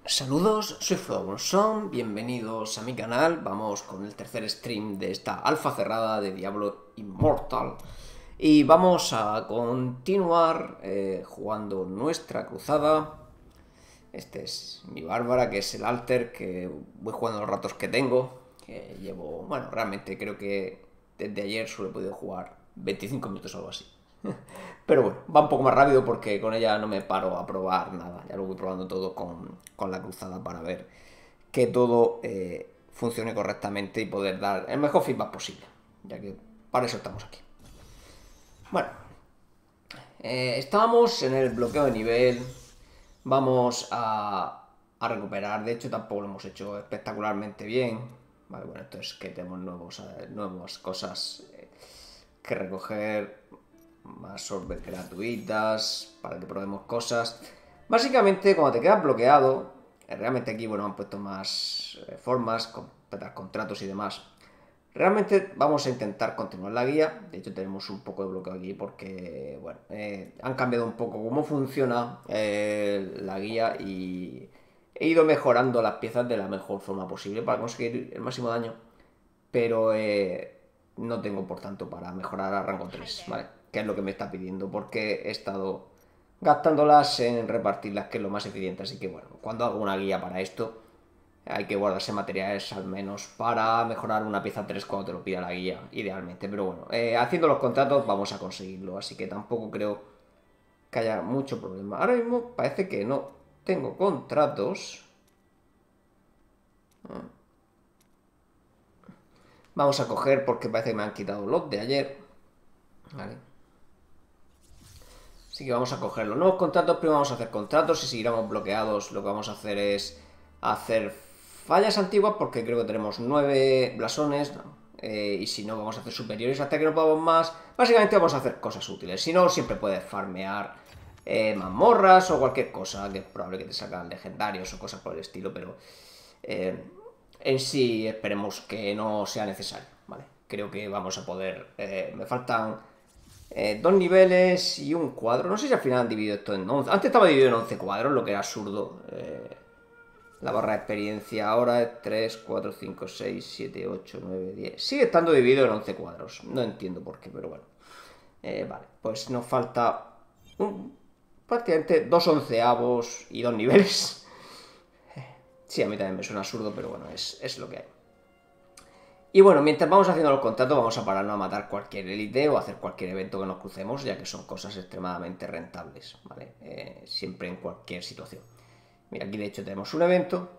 Saludos, soy Flowson, bienvenidos a mi canal. Vamos con el tercer stream de esta alfa cerrada de Diablo Immortal. Y vamos a continuar jugando nuestra cruzada. Este es mi Bárbara, que es el alter que voy jugando los ratos que tengo. Que llevo, bueno, realmente creo que desde ayer solo he podido jugar 25 minutos o algo así. Pero bueno, va un poco más rápido porque con ella no me paro a probar nada. Ya lo voy probando todo con la cruzada para ver que todo funcione correctamente y poder dar el mejor feedback posible. Ya que para eso estamos aquí. Bueno, estábamos en el bloqueo de nivel. Vamos a recuperar. De hecho, tampoco lo hemos hecho espectacularmente bien. Vale, bueno, esto es que tenemos nuevas cosas que recoger. Más orbes gratuitas para que probemos cosas. Básicamente, cuando te quedas bloqueado, realmente aquí, bueno, han puesto más formas, completar contratos y demás. Realmente vamos a intentar continuar la guía. De hecho, tenemos un poco de bloqueo aquí porque, bueno, han cambiado un poco cómo funciona la guía y he ido mejorando las piezas de la mejor forma posible para conseguir el máximo daño. Pero no tengo, por tanto, para mejorar a rango 3, ¿vale? Que es lo que me está pidiendo, porque he estado gastándolas en repartirlas, que es lo más eficiente. Así que bueno, cuando hago una guía para esto, hay que guardarse materiales al menos para mejorar una pieza 3 cuando te lo pida la guía, idealmente. Pero bueno, haciendo los contratos vamos a conseguirlo, así que tampoco creo que haya mucho problema. Ahora mismo parece que no tengo contratos. Vamos a coger porque parece que me han quitado los de ayer. Vale. Así que vamos a coger los nuevos contratos. Primero vamos a hacer contratos. Si siguiéramos bloqueados, lo que vamos a hacer es hacer fallas antiguas, porque creo que tenemos 9 blasones. No. Y si no, vamos a hacer superiores hasta que no podamos más. Básicamente vamos a hacer cosas útiles. Si no, siempre puedes farmear mazmorras o cualquier cosa, que es probable que te salgan legendarios o cosas por el estilo, pero en sí esperemos que no sea necesario, ¿vale? Creo que vamos a poder... me faltan 2 niveles y un cuadro. No sé si al final han dividido esto en 11. Antes estaba dividido en 11 cuadros, lo que era absurdo. La barra de experiencia ahora es 3, 4, 5, 6, 7, 8, 9, 10. Sigue estando dividido en 11 cuadros. No entiendo por qué, pero bueno. Vale, pues nos falta prácticamente 2 onceavos y 2 niveles. Sí, a mí también me suena absurdo, pero bueno, es lo que hay. Y bueno, mientras vamos haciendo los contratos, vamos a pararnos a matar cualquier élite o hacer cualquier evento que nos crucemos, ya que son cosas extremadamente rentables, ¿vale? Siempre en cualquier situación. Mira, aquí de hecho tenemos un evento.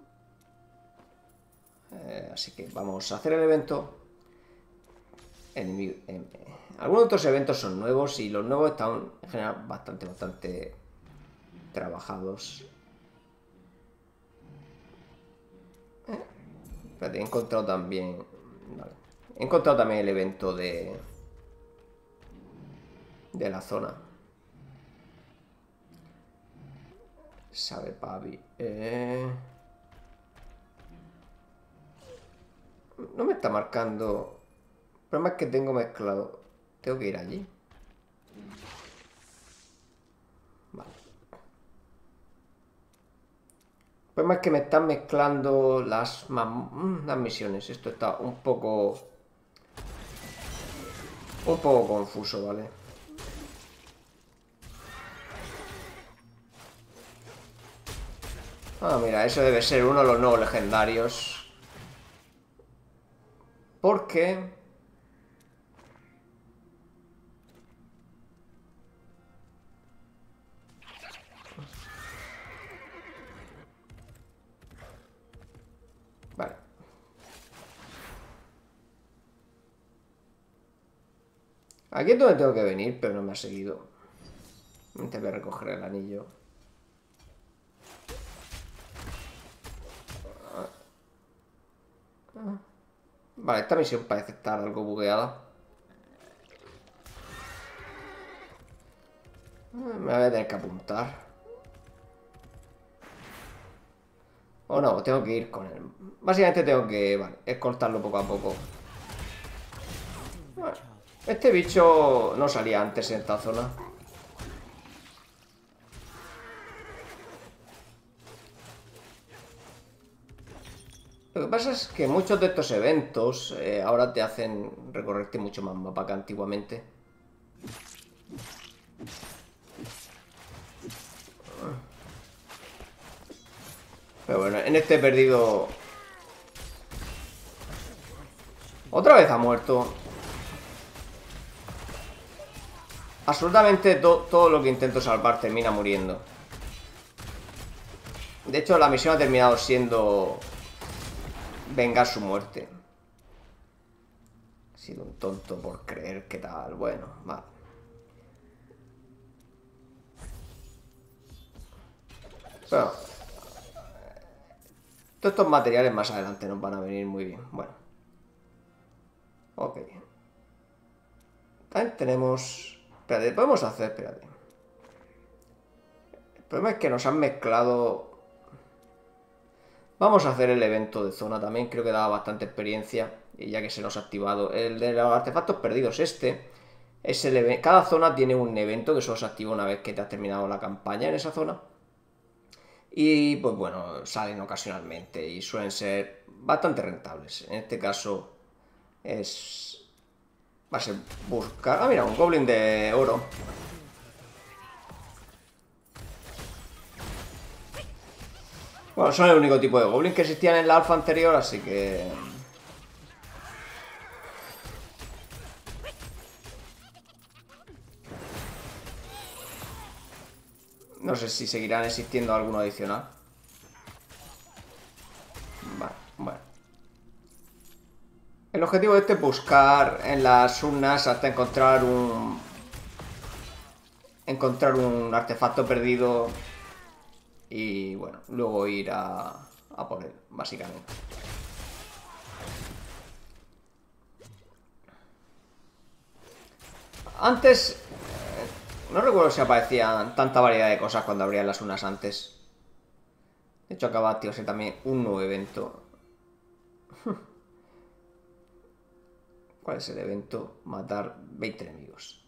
Así que vamos a hacer el evento. Algunos otros eventos son nuevos y los nuevos están en general bastante trabajados. Espérate, he encontrado también... Vale. He encontrado también el evento de la zona. Sabe Pavi. No me está marcando. El problema es que tengo mezclado. Tengo que ir allí. Vale. El problema es que me están mezclando las misiones. Esto está un poco confuso, ¿vale? Ah, mira, eso debe ser uno de los nuevos legendarios. ¿Por qué? Vale. Aquí es donde tengo que venir, pero no me ha seguido. Voy a recoger el anillo. Vale, esta misión parece estar algo bugueada. Me voy a tener que apuntar. O no, tengo que ir con él. Básicamente tengo que, vale, escoltarlo poco a poco. Bueno, este bicho no salía antes en esta zona. Lo que pasa es que muchos de estos eventos ahora te hacen recorrerte mucho más mapa que antiguamente. Pero bueno, en este he perdido... Otra vez ha muerto. Absolutamente todo lo que intento salvar termina muriendo. De hecho, la misión ha terminado siendo... vengar su muerte. He sido un tonto por creer que tal. Bueno, vale. Pero... todos estos materiales más adelante nos van a venir muy bien. Bueno. Ok. También tenemos... Espérate, podemos hacer... Espérate. El problema es que nos han mezclado... Vamos a hacer el evento de zona también. Creo que da bastante experiencia. Y ya que se nos ha activado. El de los artefactos perdidos este... es el evento. Cada zona tiene un evento que solo se activa una vez que te has terminado la campaña en esa zona. Y pues bueno, salen ocasionalmente y suelen ser bastante rentables. En este caso es... va a ser buscar... Ah, mira, un goblin de oro. Bueno, son el único tipo de goblin que existían en la alfa anterior, así que... no sé si seguirán existiendo alguno adicional. Vale, bueno. El objetivo de este es buscar en las urnas hasta encontrar un... artefacto perdido. Y bueno, luego ir a por él, básicamente. Antes... no recuerdo si aparecían tanta variedad de cosas cuando abrían las urnas antes. De hecho acaba de activarse también un nuevo evento. ¿Cuál es el evento? Matar 20 enemigos.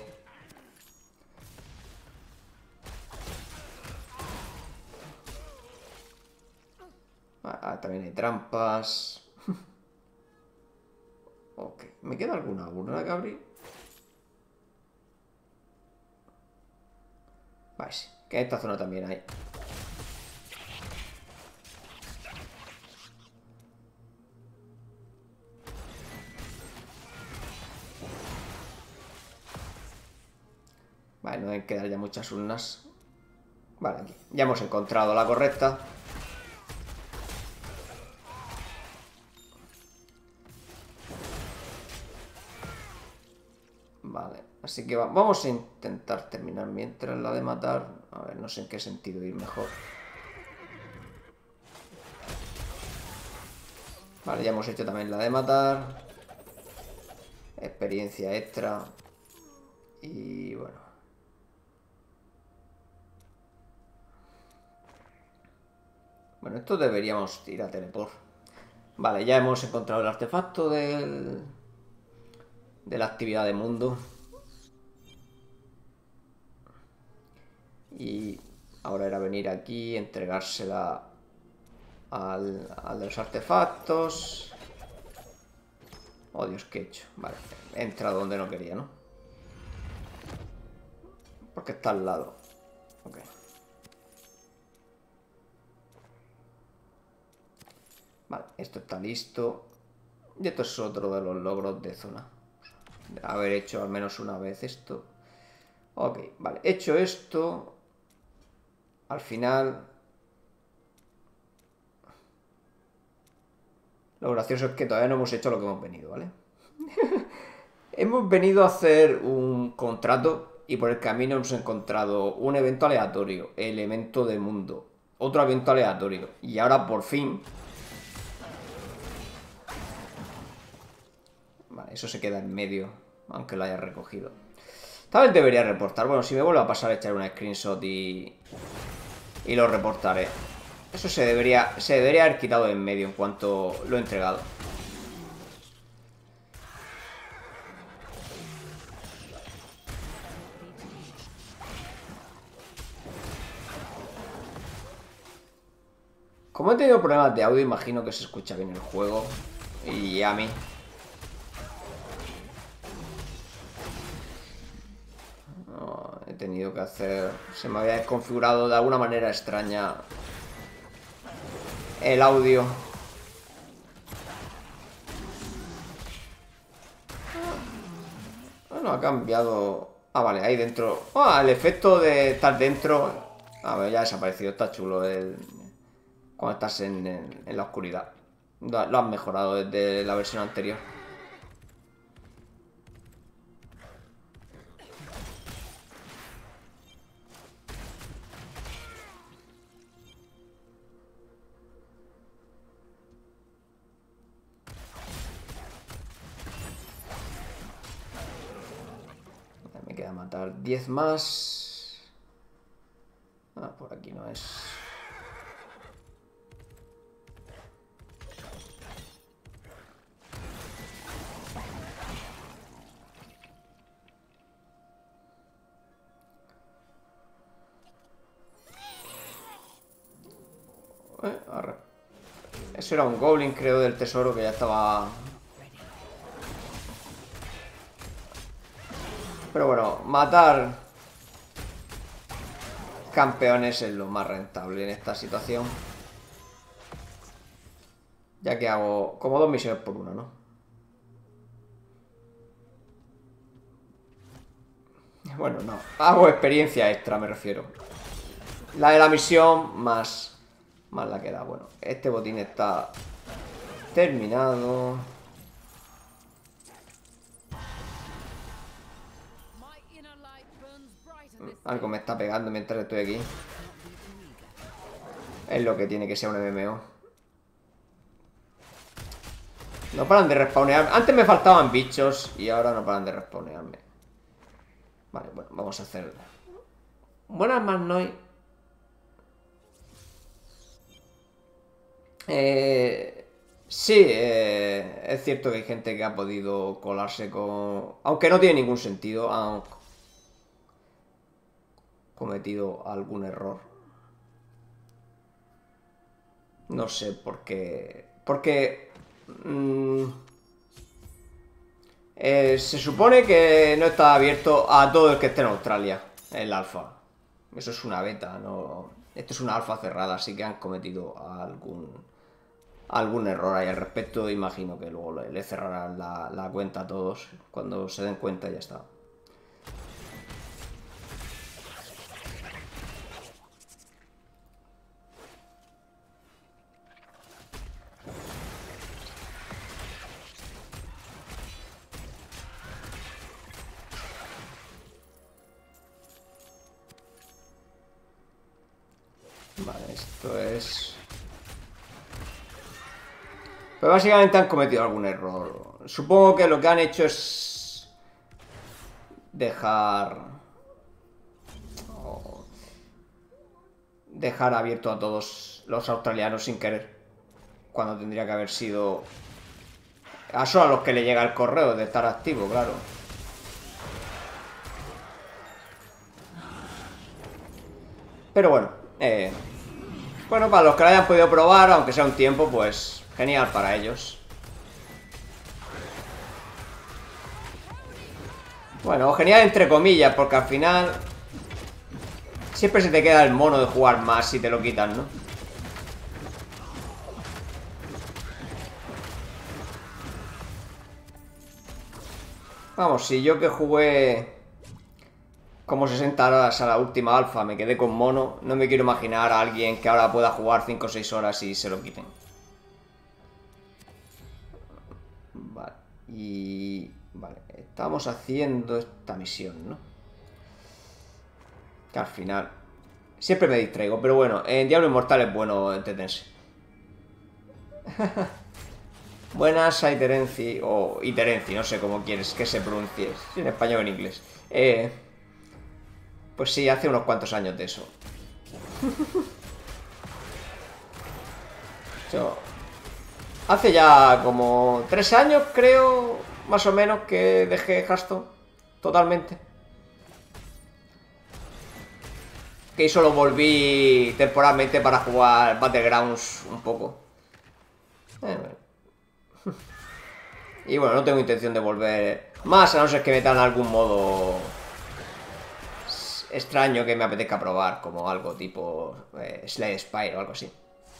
También hay trampas. Ok. ¿Me queda alguna urna que abrir? Vale, sí. Que en esta zona también hay. Vale, no hay que dar ya muchas urnas. Vale, aquí. Ya hemos encontrado la correcta. Vale, así que vamos a intentar terminar mientras la de matar. A ver, no sé en qué sentido ir mejor. Vale, ya hemos hecho también la de matar. Experiencia extra. Y bueno. Bueno, esto deberíamos ir a teleport. Vale, ya hemos encontrado el artefacto de la actividad de mundo. Y ahora era venir aquí, entregársela al de los artefactos. Oh, Dios, ¿qué he hecho? Vale, he entrado donde no quería, ¿no? Porque está al lado. Ok. Vale, esto está listo. Y esto es otro de los logros de zona. De haber hecho al menos una vez esto. Ok, vale. Hecho esto... al final... lo gracioso es que todavía no hemos hecho lo que hemos venido, ¿vale? Hemos venido a hacer un contrato y por el camino hemos encontrado un evento aleatorio, elemento de mundo, otro evento aleatorio y ahora por fin... vale, eso se queda en medio, aunque lo haya recogido. Tal vez debería reportar. Bueno, si me vuelve a pasar, echar una screenshot y lo reportaré. Eso se debería haber quitado de en medio en cuanto lo he entregado. Como he tenido problemas de audio, imagino que se escucha bien el juego. Y a mí. No, he tenido que hacer... Se me había desconfigurado de alguna manera extraña el audio. Bueno, ha cambiado... Ah, vale, ahí dentro... Ah, el efecto de estar dentro... A ver, ya ha desaparecido. Está chulo cuando estás en la oscuridad. Lo han mejorado desde la versión anterior. Me queda matar 10 más. Ah, por aquí no es. Eso era un goblin, creo, del tesoro que ya estaba... Pero bueno, matar campeones es lo más rentable en esta situación. Ya que hago como 2 misiones por una, ¿no? Bueno, no. Hago experiencia extra, me refiero. La de la misión más la que da. Bueno, este botín está terminado. Algo me está pegando mientras estoy aquí. Es lo que tiene que ser un MMO. No paran de respawnear. Antes me faltaban bichos y ahora no paran de respawnearme. Vale, bueno, vamos a hacer... Buenas más no hay. Sí, es cierto que hay gente que ha podido colarse con... Aunque no tiene ningún sentido, han cometido algún error. No sé por qué... Porque... se supone que no está abierto a todo el que esté en Australia, el alfa. Eso es una beta, no... Esto es una alfa cerrada, así que han cometido algún error ahí al respecto. Imagino que luego le cerrarán la cuenta a todos. Cuando se den cuenta ya está. Vale, esto es... Pero básicamente han cometido algún error. Supongo que lo que han hecho es... Dejar abierto a todos los australianos sin querer. Cuando tendría que haber sido... A solo a los que le llega el correo de estar activo, claro. Pero bueno, bueno, para los que lo hayan podido probar, aunque sea un tiempo, pues genial para ellos. Bueno, genial entre comillas, porque al final siempre se te queda el mono de jugar más si te lo quitan, ¿no? Vamos, si yo que jugué como 60 horas a la última alfa me quedé con mono, no me quiero imaginar a alguien que ahora pueda jugar 5 o 6 horas y se lo quiten. Vale, y... Vale, estamos haciendo esta misión, ¿no? Que al final... Siempre me distraigo, pero bueno, en Diablo Inmortal es bueno entretenerse. Buenas a Iterenci, o Iterenci, no sé cómo quieres que se pronuncie, en español o en inglés. Pues sí, hace unos cuantos años de eso. Hace ya como 3 años, creo, más o menos, que dejé Hearthstone totalmente. Que solo volví temporalmente para jugar Battlegrounds un poco. Bueno. Y bueno, no tengo intención de volver más, a no ser que metan algún modo extraño que me apetezca probar, como algo tipo Slade Spire o algo así.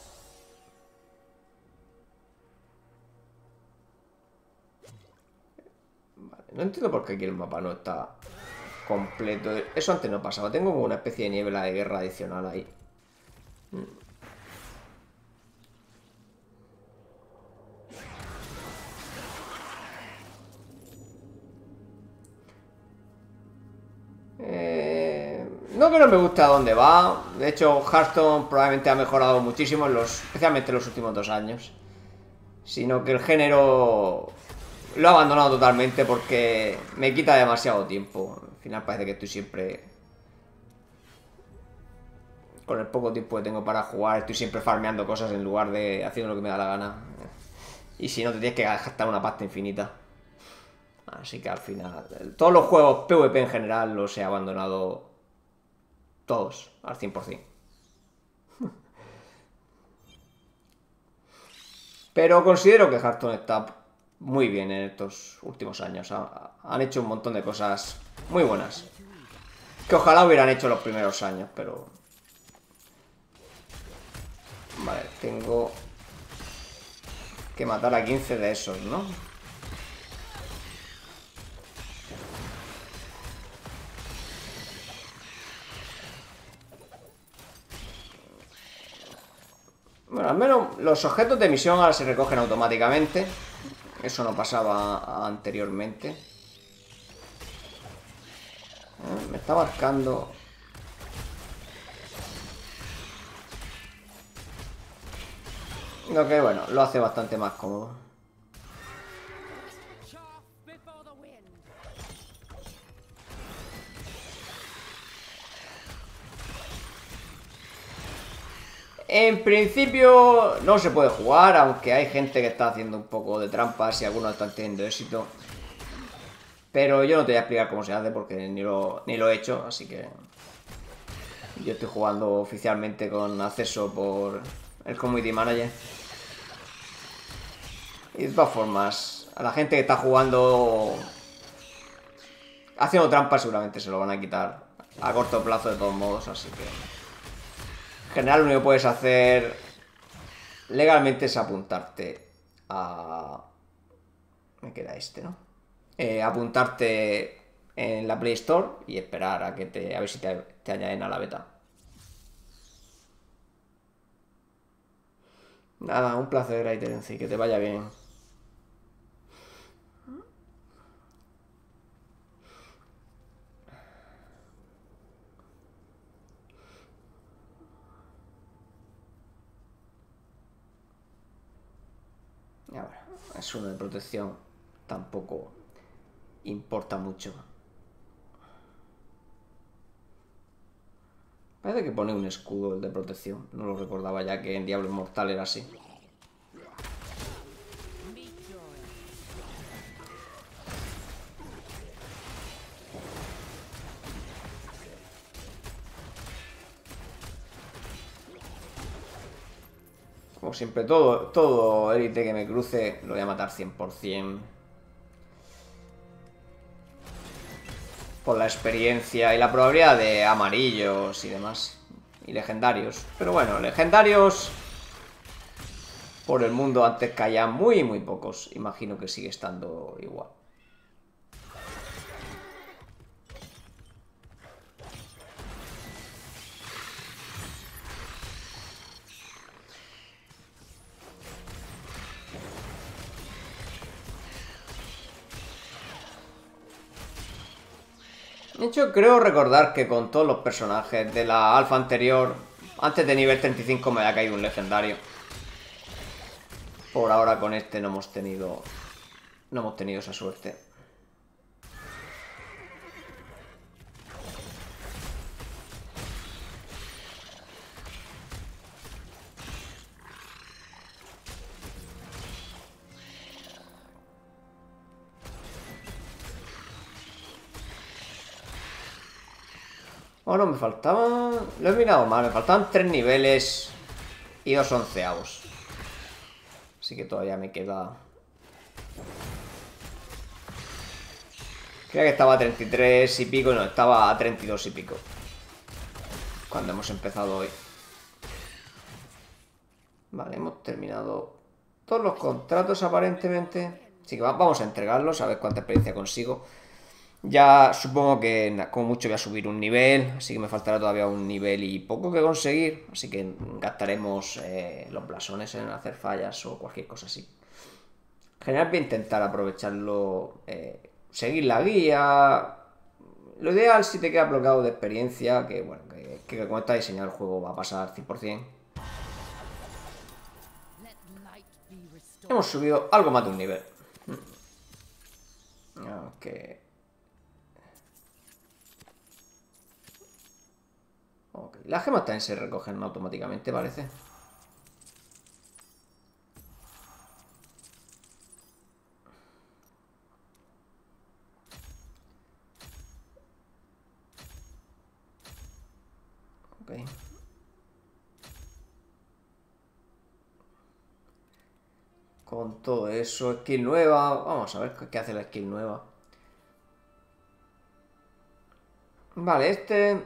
Vale, no entiendo por qué aquí el mapa no está completo. Eso antes no pasaba. Tengo como una especie de niebla de guerra adicional ahí. No que no me guste a dónde va. De hecho, Hearthstone probablemente ha mejorado muchísimo, especialmente en los últimos 2 años. Sino que el género lo he abandonado totalmente porque me quita demasiado tiempo. Al final parece que estoy siempre... Con el poco tiempo que tengo para jugar, estoy siempre farmeando cosas en lugar de haciendo lo que me da la gana. Y si no, te tienes que gastar una pasta infinita. Así que al final... Todos los juegos PvP en general los he abandonado todos, al 100%. Pero considero que Hearthstone está muy bien en estos últimos años. Han hecho un montón de cosas muy buenas. Que ojalá hubieran hecho los primeros años, pero... Vale, tengo que matar a 15 de esos, ¿no? Bueno, al menos los objetos de misión ahora se recogen automáticamente. Eso no pasaba anteriormente. Me está marcando... Lo que, bueno, lo hace bastante más cómodo. En principio no se puede jugar, aunque hay gente que está haciendo un poco de trampas y algunos están teniendo éxito. Pero yo no te voy a explicar cómo se hace porque ni lo he hecho, así que... Yo estoy jugando oficialmente con acceso por el Community Manager. Y de todas formas, a la gente que está jugando haciendo trampas seguramente se lo van a quitar a corto plazo de todos modos, así que... En general lo único que puedes hacer legalmente es apuntarte a... Me queda este, ¿no? Apuntarte en la Play Store y esperar a que a ver si te añaden a la beta. Nada, un placer, Aiterenci, que te vaya bien. Ya, bueno, es uno de protección, tampoco importa mucho. Parece que pone un escudo el de protección. No lo recordaba ya que en Diablo Inmortal era así. Como siempre, todo élite que me cruce lo voy a matar 100%. Por la experiencia y la probabilidad de amarillos y demás. Y legendarios. Pero bueno, legendarios... Por el mundo antes caían muy pocos. Imagino que sigue estando igual. De hecho, creo recordar que con todos los personajes de la alfa anterior, antes de nivel 35 me había caído un legendario. Por ahora con este no hemos tenido esa suerte. Oh, no, me faltaban... Lo he mirado mal, me faltaban 3 niveles y 2 onceavos. Así que todavía me queda... Creía que estaba a 33 y pico, no, estaba a 32 y pico. Cuando hemos empezado hoy. Vale, hemos terminado todos los contratos aparentemente. Así que vamos a entregarlos, a ver cuánta experiencia consigo. Ya supongo que como mucho voy a subir un nivel, así que me faltará todavía un nivel y poco que conseguir. Así que gastaremos los blasones en hacer fallas o cualquier cosa así. En general voy a intentar aprovecharlo, seguir la guía. Lo ideal si te queda bloqueado de experiencia, que bueno, que como está diseñado el juego va a pasar 100%. Hemos subido algo más de un nivel. Ok. Ok. Las gemas también se recogen automáticamente, parece. Ok. Con todo eso, skill nueva. Vamos a ver qué hace la skill nueva. Vale, este...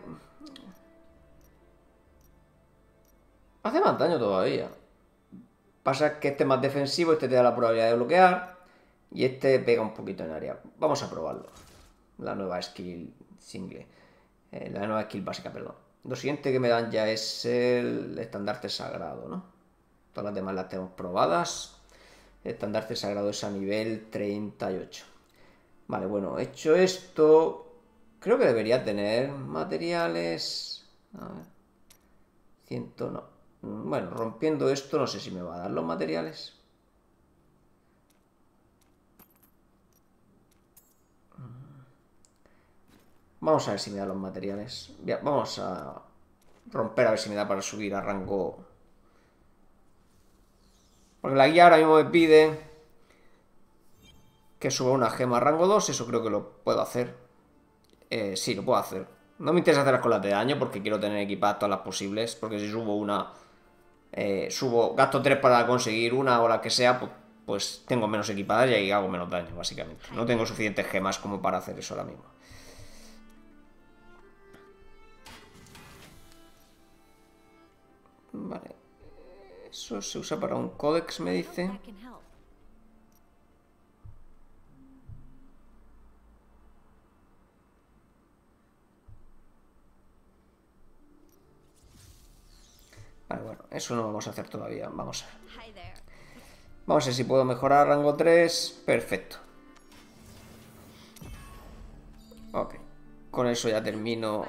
hace más daño todavía. Pasa que este es más defensivo, este te da la probabilidad de bloquear. Y este pega un poquito en área. Vamos a probarlo. La nueva skill single. La nueva skill básica, perdón. Lo siguiente que me dan ya es el estandarte sagrado, ¿no? Todas las demás las tenemos probadas. El estandarte sagrado es a nivel 38. Vale, bueno, hecho esto... Creo que debería tener materiales... A ver... 100 no. Bueno, rompiendo esto no sé si me va a dar los materiales. Vamos a ver si me da los materiales. Ya, vamos a romper a ver si me da para subir a rango... Porque la guía ahora mismo me pide que suba una gema a rango 2. Eso creo que lo puedo hacer. Sí, lo puedo hacer. No me interesa hacer las colas de daño porque quiero tener equipadas todas las posibles. Porque si subo una... gasto 3 para conseguir una o la que sea, pues tengo menos equipadas y ahí hago menos daño, básicamente. No tengo suficientes gemas como para hacer eso ahora mismo. Vale. Eso se usa para un códex, me dice. Vale, bueno, eso no vamos a hacer todavía. Vamos a ver. Vamos a ver si puedo mejorar rango 3. Perfecto. Ok. Con eso ya termino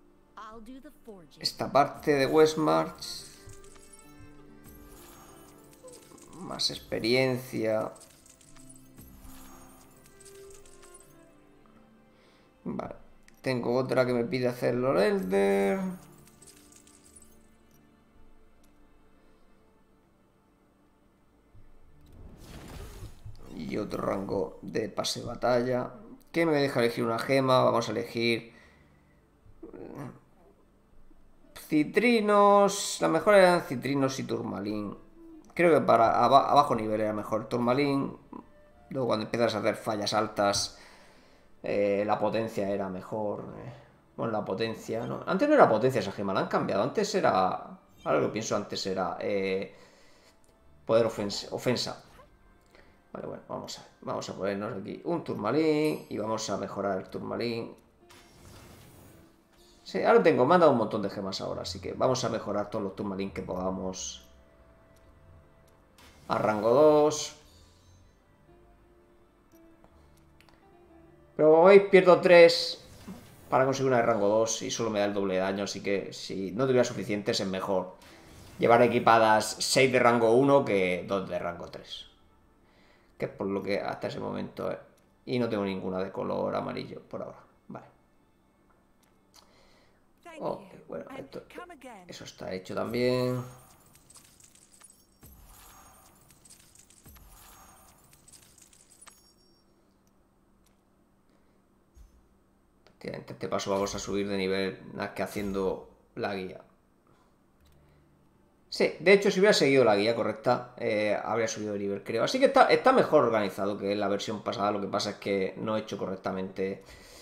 esta parte de Westmarch. Más experiencia. Vale. Tengo otra que me pide hacer Lord Elder. Y otro rango de pase de batalla. Que me deja elegir una gema. Vamos a elegir citrinos. La mejor eran citrinos y turmalín. Creo que para a bajo nivel era mejor turmalín. Luego cuando empiezas a hacer fallas altas, la potencia era mejor. Bueno, la potencia, ¿no? Antes no era potencia esa gema, la han cambiado. Antes era... Ahora lo pienso, antes era poder ofensa. Vale, bueno, vamos a ponernos aquí un turmalín y vamos a mejorar el turmalín. Sí, ahora me han dado un montón de gemas ahora, así que vamos a mejorar todos los turmalín que podamos a rango 2. Pero como veis, pierdo 3 para conseguir una de rango 2 y solo me da el doble de daño, así que si no tuviera suficientes es mejor llevar equipadas 6 de rango 1 que 2 de rango 3. Que es por lo que hasta ese momento... Y no tengo ninguna de color amarillo por ahora. Vale. Ok, bueno, eso está hecho también. Que en este paso vamos a subir de nivel nada que haciendo la guía. Sí, de hecho si hubiera seguido la guía correcta habría subido de nivel, creo. Así que está mejor organizado que la versión pasada. Lo que pasa es que no he hecho correctamente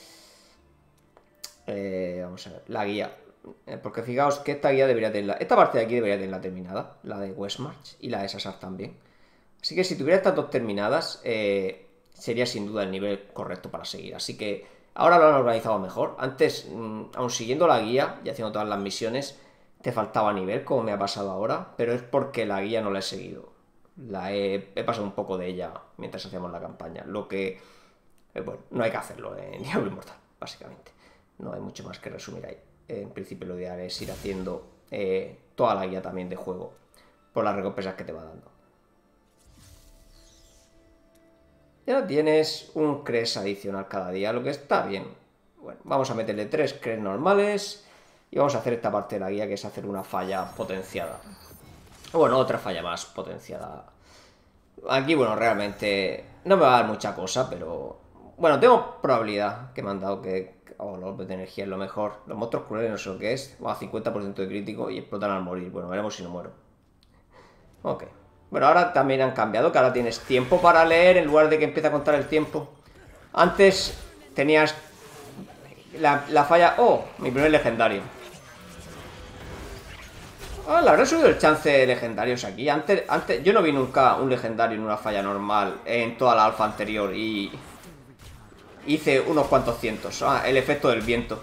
vamos a ver, la guía. Porque fijaos que esta guía debería tenerla. Esta parte de aquí debería tenerla terminada. La de Westmarch y la de Sassar también. Así que si tuviera estas dos terminadas, sería sin duda el nivel correcto para seguir. Así que ahora lo han organizado mejor. Antes, aun siguiendo la guía y haciendo todas las misiones, te faltaba nivel, como me ha pasado ahora. Pero es porque la guía no la he seguido. He pasado un poco de ella mientras hacíamos la campaña. Lo que, bueno, no hay que hacerlo en Diablo Inmortal, básicamente. No hay mucho más que resumir ahí. En principio lo ideal es ir haciendo toda la guía también de juego por las recompensas que te va dando. Ya tienes un cres adicional cada día, lo que está bien. Bueno, vamos a meterle 3 cres normales y vamos a hacer esta parte de la guía, que es hacer una falla potenciada. Bueno, otra falla más potenciada. Aquí, bueno, realmente no me va a dar mucha cosa, pero... Bueno, tengo probabilidad que me han dado que... Oh, los de energía es lo mejor. Los monstruos crueles no sé lo que es. A 50% de crítico y explotan al morir. Bueno, veremos si no muero. Ok. Bueno, ahora también han cambiado, que ahora tienes tiempo para leer en lugar de que empiece a contar el tiempo. Antes tenías la falla... Oh, mi primer legendario. Ah, le habrán subido el chance de legendarios aquí. Antes yo no vi nunca un legendario en una falla normal en toda la alfa anterior y hice unos cuantos cientos. Ah, el efecto del viento.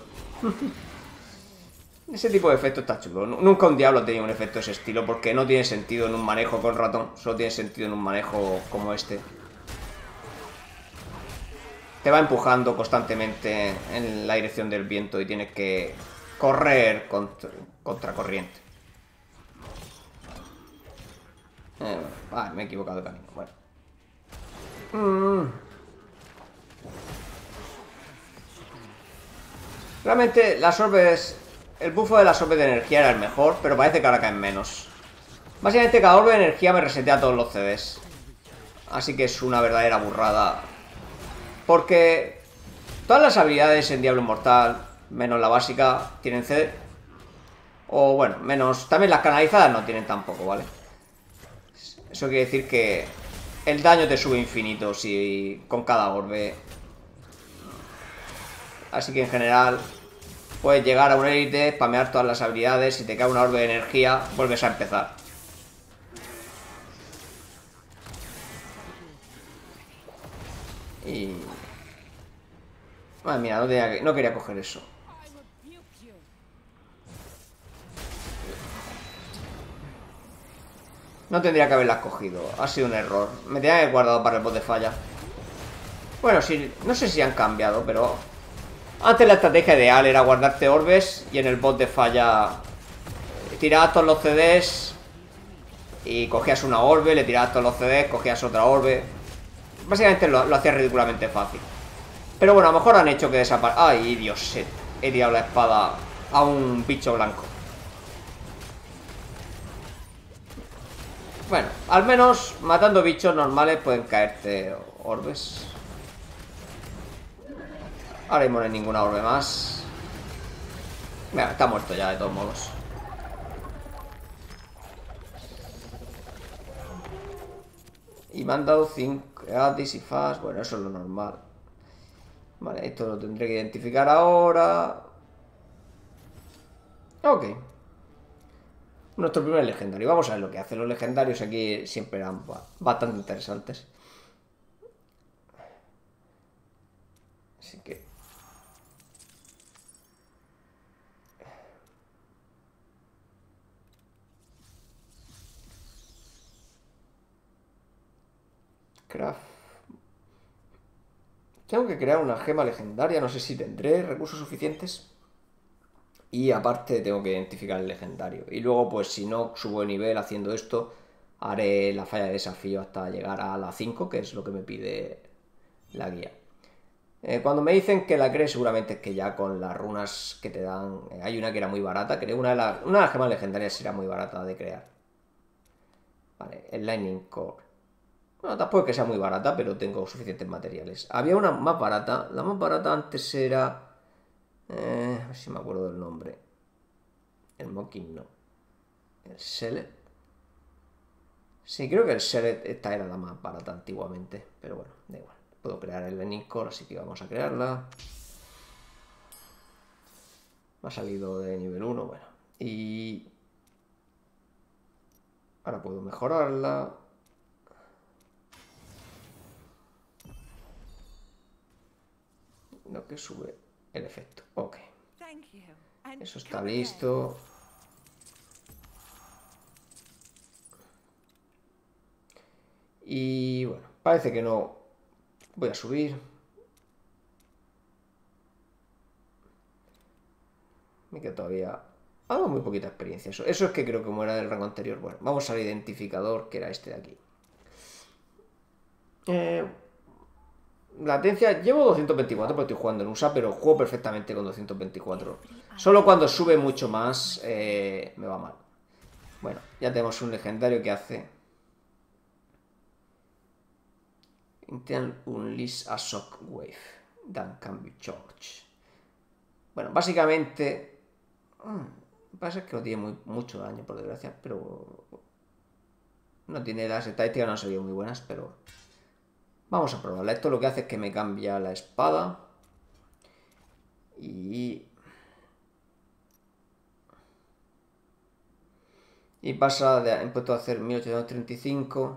Ese tipo de efecto está chulo. Nunca un diablo ha tenido un efecto de ese estilo porque no tiene sentido en un manejo con ratón. Solo tiene sentido en un manejo como este. Te va empujando constantemente en la dirección del viento y tienes que correr contracorriente. Me he equivocado de camino. Bueno. Realmente las orbes... El buffo de las orbes de energía era el mejor, pero parece que ahora caen menos. Básicamente cada orbe de energía me resetea todos los CDs. Así que es una verdadera burrada. Porque todas las habilidades en Diablo Inmortal, menos la básica, tienen CD. O bueno, menos... También las canalizadas no tienen tampoco, ¿vale? Eso quiere decir que el daño te sube infinito si con cada orbe. Así que en general puedes llegar a un élite, spamear todas las habilidades. Si te cae una orbe de energía, vuelves a empezar. Y... Madre mía, no quería coger eso. No tendría que haberlas cogido. Ha sido un error. Me tenía que haber guardado para el bot de falla. Bueno, sí, no sé si han cambiado, pero... Antes la estrategia ideal era guardarte orbes y en el bot de falla tirabas todos los CDs y cogías una orbe, le tirabas todos los CDs, cogías otra orbe. Básicamente lo hacías ridículamente fácil. Pero bueno, a lo mejor han hecho que desaparezca. Ay, Dios, he tirado la espada a un bicho blanco. Bueno, al menos matando bichos normales pueden caerte orbes. Ahora mismo no hay ninguna orbe más. Mira, está muerto ya de todos modos. Y me han dado 5 gratis y fast. Bueno, eso es lo normal. Vale, esto lo tendré que identificar ahora. Ok. Nuestro primer legendario. Vamos a ver lo que hacen los legendarios. Aquí siempre eran bastante interesantes. Así que... Craft. Tengo que crear una gema legendaria. No sé si tendré recursos suficientes. Y aparte tengo que identificar el legendario. Y luego, pues si no subo de nivel haciendo esto, haré la falla de desafío hasta llegar a la 5, que es lo que me pide la guía. Cuando me dicen que la crees, seguramente es que ya con las runas que te dan... hay una que era muy barata, creo una de las gemas legendarias era muy barata de crear. Vale, el Lightning Core. Bueno, tampoco es que sea muy barata, pero tengo suficientes materiales. Había una más barata. La más barata antes era A ver si me acuerdo del nombre. El Mocking no. El Select. Sí, creo que el Select, esta era la más barata antiguamente. Pero bueno, da igual. Puedo crear el Learning Core, así que vamos a crearla. Me ha salido de nivel 1, bueno. Y ahora puedo mejorarla. Lo que sube el efecto. Ok. Eso está listo. Y bueno, parece que no voy a subir. Me queda todavía... muy poquita experiencia. Eso es que creo que como era del rango anterior. Bueno, vamos al identificador, que era este de aquí. Latencia, llevo 224 porque estoy jugando en USA, pero juego perfectamente con 224. Solo cuando sube mucho más me va mal. Bueno, ya tenemos un legendario que hace... Intel Unleash a Shockwave. That can be charged. Bueno, básicamente... pasa que no tiene mucho daño, por desgracia, pero... No tiene las estadísticas, no han salido muy buenas, pero... Vamos a probarla. Esto lo que hace es que me cambia la espada. Y pasa de... He puesto a hacer 1835.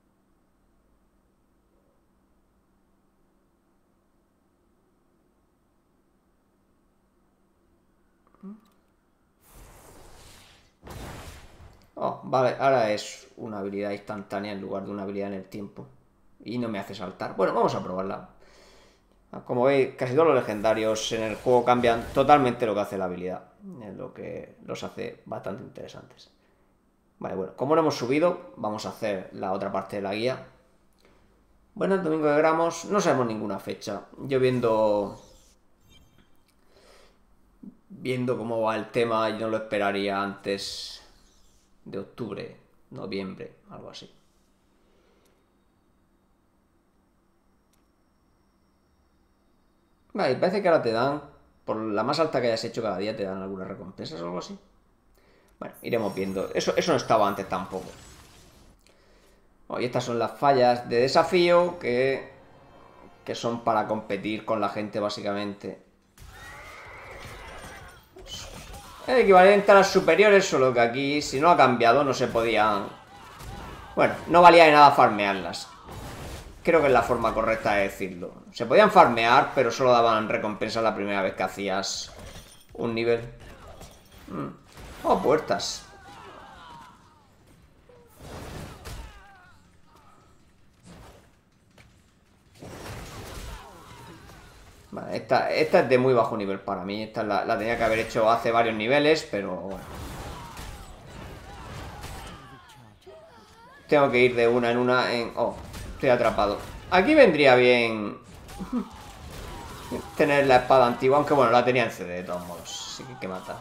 Oh, vale, ahora es una habilidad instantánea en lugar de una habilidad en el tiempo. Y no me hace saltar. Bueno, vamos a probarla. Como veis, casi todos los legendarios en el juego cambian totalmente lo que hace la habilidad. Es lo que los hace bastante interesantes. Vale, bueno, como no hemos subido, vamos a hacer la otra parte de la guía. Bueno, el domingo de Gramos, no sabemos ninguna fecha. Yo viendo cómo va el tema, yo no lo esperaría antes de octubre, noviembre, algo así. Vale, parece que ahora te dan, por la más alta que hayas hecho cada día, te dan algunas recompensas o algo así. Bueno, iremos viendo. Eso no estaba antes tampoco. Y estas son las fallas de desafío que son para competir con la gente, básicamente. El equivalente a las superiores, solo que aquí, si no ha cambiado, no se podían... Bueno, no valía de nada farmearlas. Creo que es la forma correcta de decirlo. Se podían farmear, pero solo daban recompensa la primera vez que hacías un nivel. Oh, puertas. Vale, esta es de muy bajo nivel para mí. Esta la tenía que haber hecho hace varios niveles, pero bueno. Tengo que ir de una en una en... Oh, estoy atrapado. Aquí vendría bien tener la espada antigua, aunque bueno, la tenía en CD de todos modos. Así que hay que matar.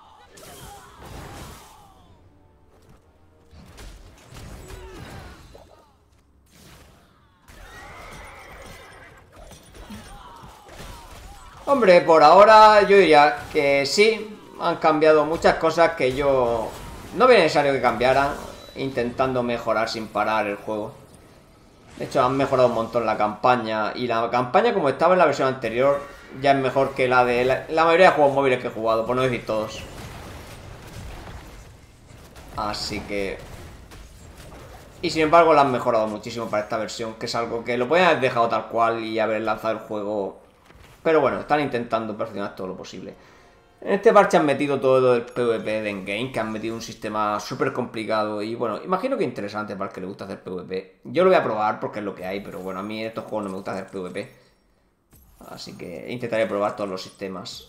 Hombre, por ahora yo diría que sí. Han cambiado muchas cosas que yo... No era necesario que cambiaran, intentando mejorar sin parar el juego. De hecho, han mejorado un montón la campaña. Y la campaña, como estaba en la versión anterior, ya es mejor que la de la mayoría de juegos móviles que he jugado, por no decir todos. Así que... Y sin embargo la han mejorado muchísimo para esta versión, que es algo que lo podían haber dejado tal cual y haber lanzado el juego. Pero bueno, están intentando perfeccionar todo lo posible. En este parche han metido todo el PvP de Endgame, que han metido un sistema súper complicado y bueno, imagino que interesante para el que le gusta hacer PvP. Yo lo voy a probar porque es lo que hay, pero bueno, a mí en estos juegos no me gusta hacer PvP. Así que intentaré probar todos los sistemas.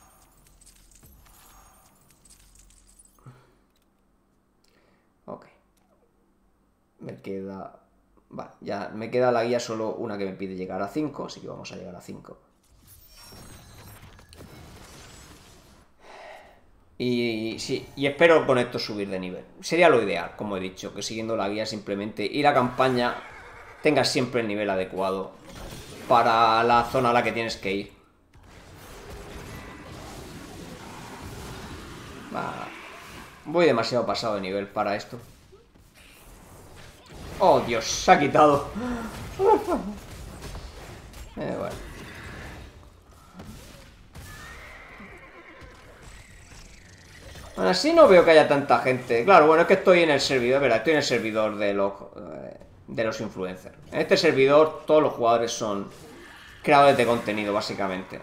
Ok. Me queda... Vale, ya me queda la guía solo una que me pide llegar a 5, así que vamos a llegar a 5. Y sí, y espero con esto subir de nivel. Sería lo ideal, como he dicho, que siguiendo la guía simplemente y la campaña tengas siempre el nivel adecuado para la zona a la que tienes que ir. Va. Voy demasiado pasado de nivel para esto. Oh, Dios, se ha quitado. Bueno. Aún así no veo que haya tanta gente. Claro, bueno, es que estoy en el servidor, ¿verdad? Estoy en el servidor de los influencers. En este servidor todos los jugadores son creadores de contenido, básicamente.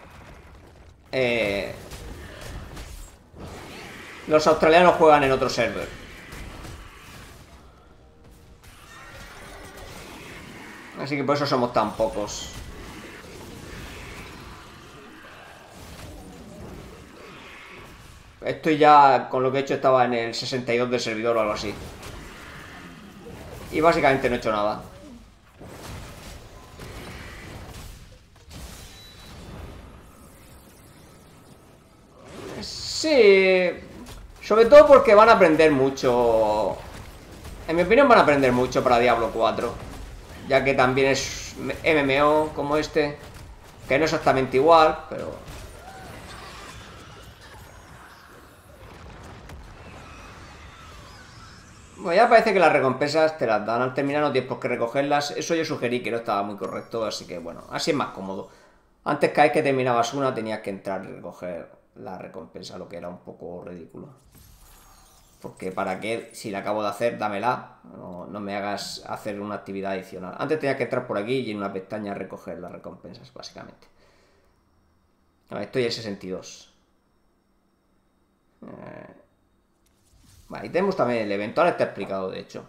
Los australianos juegan en otro server. Así que por eso somos tan pocos. Estoy ya, con lo que he hecho, estaba en el 62 del servidor o algo así. Y básicamente no he hecho nada. Sí. Sobre todo porque van a aprender mucho. En mi opinión van a aprender mucho para Diablo 4. Ya que también es MMO como este. Que no es exactamente igual, pero... Bueno, ya parece que las recompensas te las dan al terminar, no tienes por qué recogerlas. Eso yo sugerí que no estaba muy correcto, así que bueno, así es más cómodo. Antes cada vez que terminabas una tenías que entrar y recoger la recompensa, lo que era un poco ridículo. Porque para qué, si la acabo de hacer, dámela. No me hagas hacer una actividad adicional. Antes tenías que entrar por aquí y en una pestaña recoger las recompensas, básicamente. A ver, estoy en 62. Vale, y tenemos también el evento. Ahora está explicado, de hecho.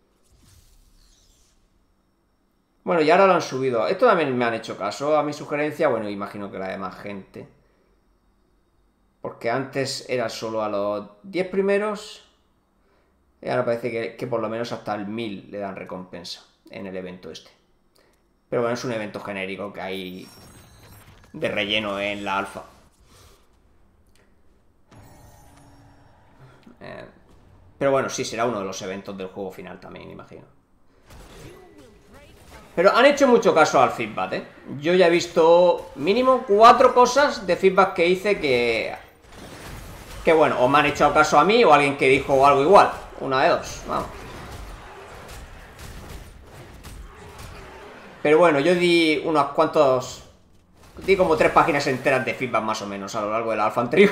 Bueno, y ahora lo han subido. Esto también me han hecho caso a mi sugerencia. Bueno, imagino que la de más gente. Porque antes era solo a los 10 primeros. Y ahora parece que por lo menos hasta el 1000 le dan recompensa en el evento este. Pero bueno, es un evento genérico que hay de relleno en la alfa. Pero bueno, sí, será uno de los eventos del juego final también, imagino. Pero han hecho mucho caso al feedback, ¿eh? Yo ya he visto mínimo 4 cosas de feedback que hice que bueno, o me han hecho caso a mí o a alguien que dijo algo igual. Una de dos, vamos. Pero bueno, yo di unos cuantos... Di como 3 páginas enteras de feedback más o menos a lo largo de la alfa anterior.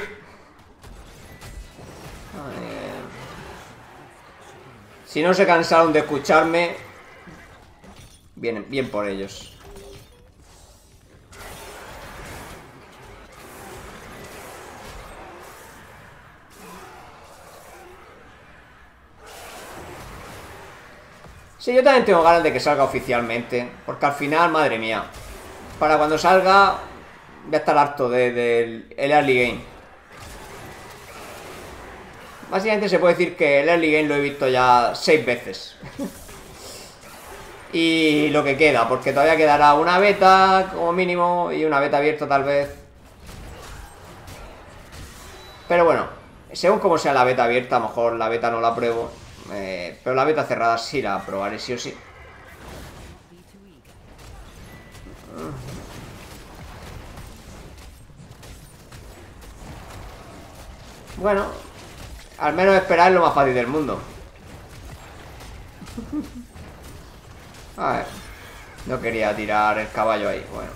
Si no se cansaron de escucharme, bien por ellos. Sí, yo también tengo ganas de que salga oficialmente. Porque al final, madre mía, para cuando salga voy a estar harto del early game. Básicamente se puede decir que el early game lo he visto ya 6 veces. Y lo que queda, porque todavía quedará una beta como mínimo y una beta abierta tal vez. Pero bueno, según como sea la beta abierta, a lo mejor la beta no la pruebo. Pero la beta cerrada sí la probaré sí o sí. Bueno, al menos esperar es lo más fácil del mundo. A ver, no quería tirar el caballo ahí, bueno.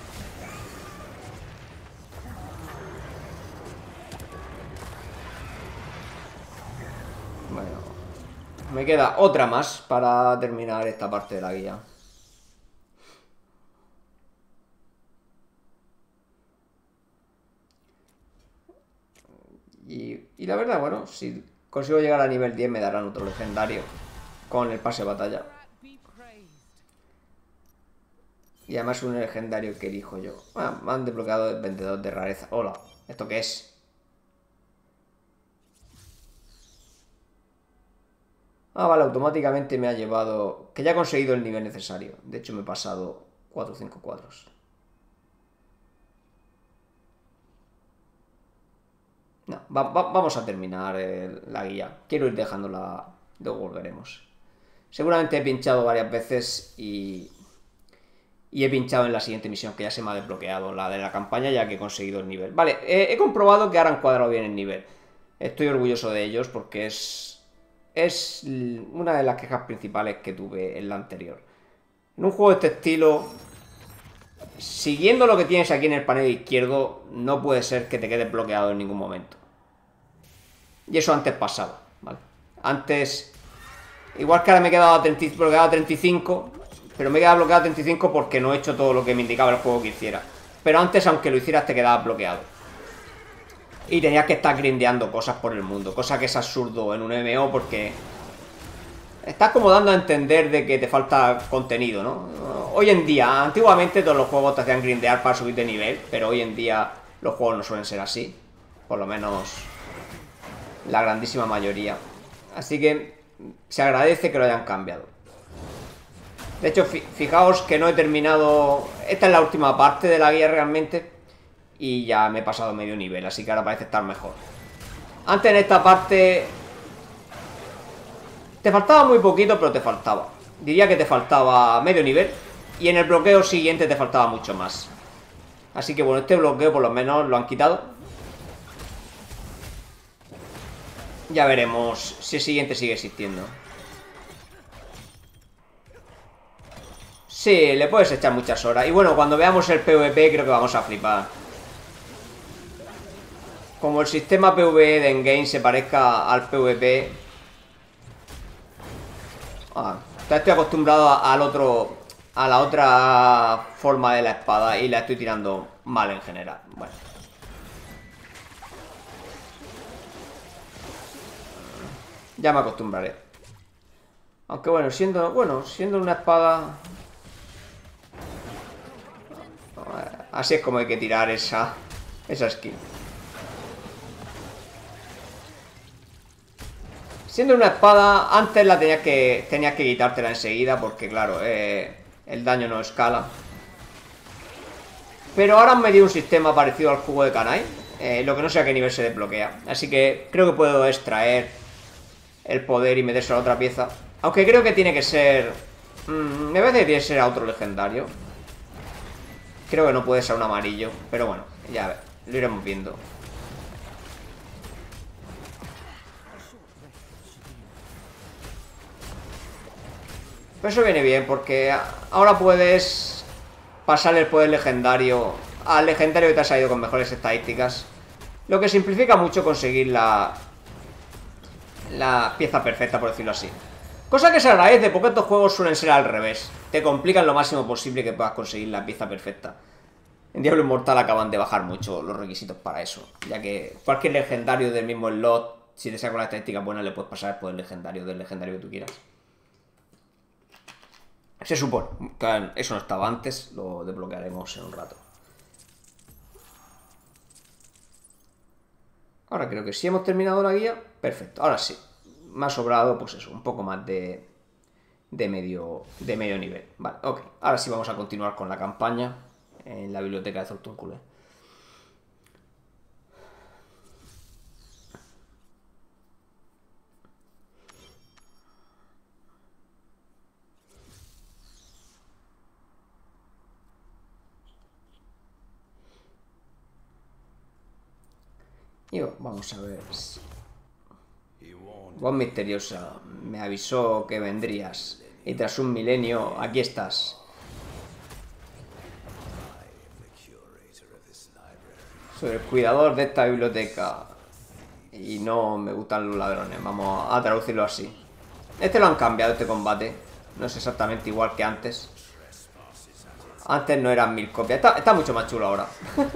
Bueno, me queda otra más para terminar esta parte de la guía. Y la verdad, bueno, si consigo llegar a nivel 10 me darán otro legendario con el pase de batalla. Y además un legendario que elijo yo. Ah, me han desbloqueado el vendedor de rareza. Hola, ¿esto qué es? Ah, vale, automáticamente me ha llevado... Que ya he conseguido el nivel necesario. De hecho me he pasado 4 o 5 cuadros. No, vamos a terminar la guía. Quiero ir dejándola... Luego volveremos. Seguramente he pinchado varias veces y he pinchado en la siguiente misión, que ya se me ha desbloqueado, la de la campaña, ya que he conseguido el nivel. Vale, he comprobado que ahora han cuadrado bien el nivel. Estoy orgulloso de ellos porque es una de las quejas principales que tuve en la anterior. En un juego de este estilo, siguiendo lo que tienes aquí en el panel izquierdo, no puede ser que te quedes bloqueado en ningún momento. Y eso antes pasaba, ¿vale? Antes, igual que ahora me he quedado bloqueado a 35, pero me he quedado bloqueado a 35 porque no he hecho todo lo que me indicaba el juego que hiciera. Pero antes, aunque lo hicieras, te quedabas bloqueado. Y tenías que estar grindeando cosas por el mundo, cosa que es absurdo en un MMO porque estás como dando a entender de que te falta contenido, ¿no? Hoy en día, antiguamente todos los juegos te hacían grindear para subir de nivel, pero hoy en día los juegos no suelen ser así. Por lo menos la grandísima mayoría. Así que se agradece que lo hayan cambiado. De hecho, fijaos que no he terminado... Esta es la última parte de la guía realmente. Y ya me he pasado medio nivel, así que ahora parece estar mejor. Antes en esta parte... Te faltaba muy poquito, pero te faltaba. Diría que te faltaba medio nivel. Y en el bloqueo siguiente te faltaba mucho más. Así que bueno, este bloqueo por lo menos lo han quitado. Ya veremos si el siguiente sigue existiendo. Sí, le puedes echar muchas horas. Y bueno, cuando veamos el PvP creo que vamos a flipar. Como el sistema PvE de Endgame se parezca al PvP... estoy acostumbrado al otro... A la otra forma de la espada y la estoy tirando mal en general. Bueno. Ya me acostumbraré. Aunque bueno, siendo una espada... Así es como hay que tirar esa skill. Siendo una espada, antes la tenías que quitártela enseguida porque claro, el daño no escala. Pero ahora han metido un sistema parecido al juego de Kanai, lo que no sé a qué nivel se desbloquea. Así que creo que puedo extraer el poder y meterse a la otra pieza. Aunque creo que tiene que ser... me parece que tiene que ser a otro legendario. Creo que no puede ser un amarillo, pero bueno, ya lo iremos viendo. Pero eso viene bien, porque ahora puedes pasar el poder legendario al legendario que te ha salido con mejores estadísticas. Lo que simplifica mucho conseguir la pieza perfecta, por decirlo así. Cosa que se agradece, porque estos juegos suelen ser al revés. Te complican lo máximo posible que puedas conseguir la pieza perfecta. En Diablo Inmortal acaban de bajar mucho los requisitos para eso, ya que cualquier legendario del mismo slot, si te saca la estadística buena, le puedes pasar el poder legendario del legendario que tú quieras. Se supone, que eso no estaba antes, lo desbloquearemos en un rato. Ahora creo que sí hemos terminado la guía. Perfecto, ahora sí. Me ha sobrado, pues eso, un poco más de medio nivel. Vale, ok. Ahora sí vamos a continuar con la campaña en la biblioteca de Zortuncule. Y vamos a ver. Voz misteriosa, me avisó que vendrías. Y tras un milenio, aquí estás. Soy el cuidador de esta biblioteca. Y no me gustan los ladrones. Vamos a traducirlo así. Este lo han cambiado, este combate. No es exactamente igual que antes. Antes no eran 1000 copias. Está mucho más chulo ahora.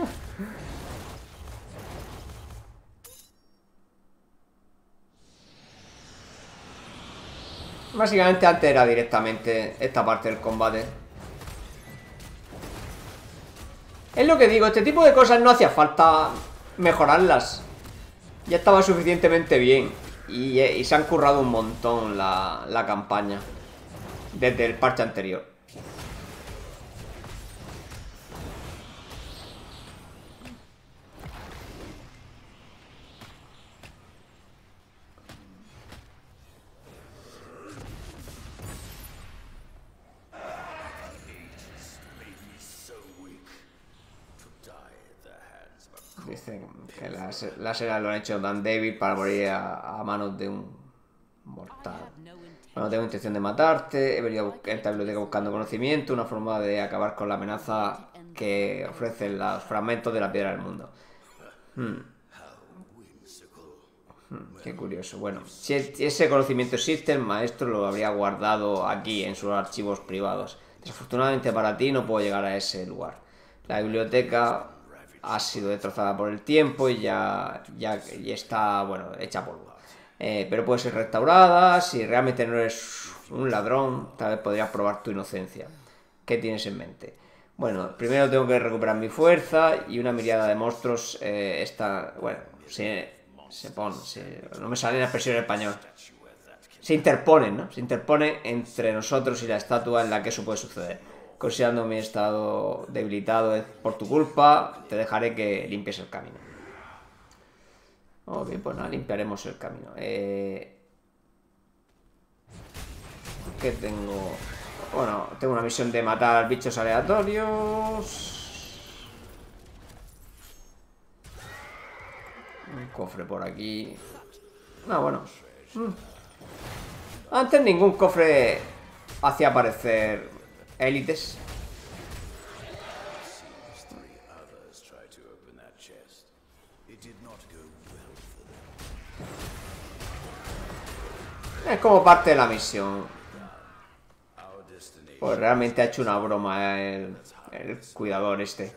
Básicamente antes era directamente esta parte del combate. Es lo que digo, este tipo de cosas no hacía falta mejorarlas. Ya estaba suficientemente bien. Y se han currado un montón la campaña desde el parche anterior. Dice Dicen que las eras lo han hecho tan débil para morir a manos de un mortal. Bueno, tengo intención de matarte. He venido a esta biblioteca buscando conocimiento, una forma de acabar con la amenaza que ofrecen los fragmentos de la piedra del mundo. Qué curioso. Bueno, si ese conocimiento existe, el maestro lo habría guardado aquí, en sus archivos privados. Desafortunadamente para ti no puedo llegar a ese lugar. La biblioteca ha sido destrozada por el tiempo y ya está, bueno, hecha polvo. Pero puede ser restaurada. Si realmente no eres un ladrón, tal vez podrías probar tu inocencia. ¿Qué tienes en mente? Bueno, primero tengo que recuperar mi fuerza y una mirada de monstruos está... Bueno, no me sale la expresión en español. Se interponen, ¿no? Se interpone entre nosotros y la estatua en la que eso puede suceder. Considerando mi estado debilitado por tu culpa, te dejaré que limpies el camino. Ok, pues nada, limpiaremos el camino. ¿Qué tengo? Bueno, tengo una misión de matar bichos aleatorios. Un cofre por aquí. Ah, bueno. Antes ningún cofre hacía aparecer élites. Es como parte de la misión. Pues realmente ha hecho una broma el cuidador este.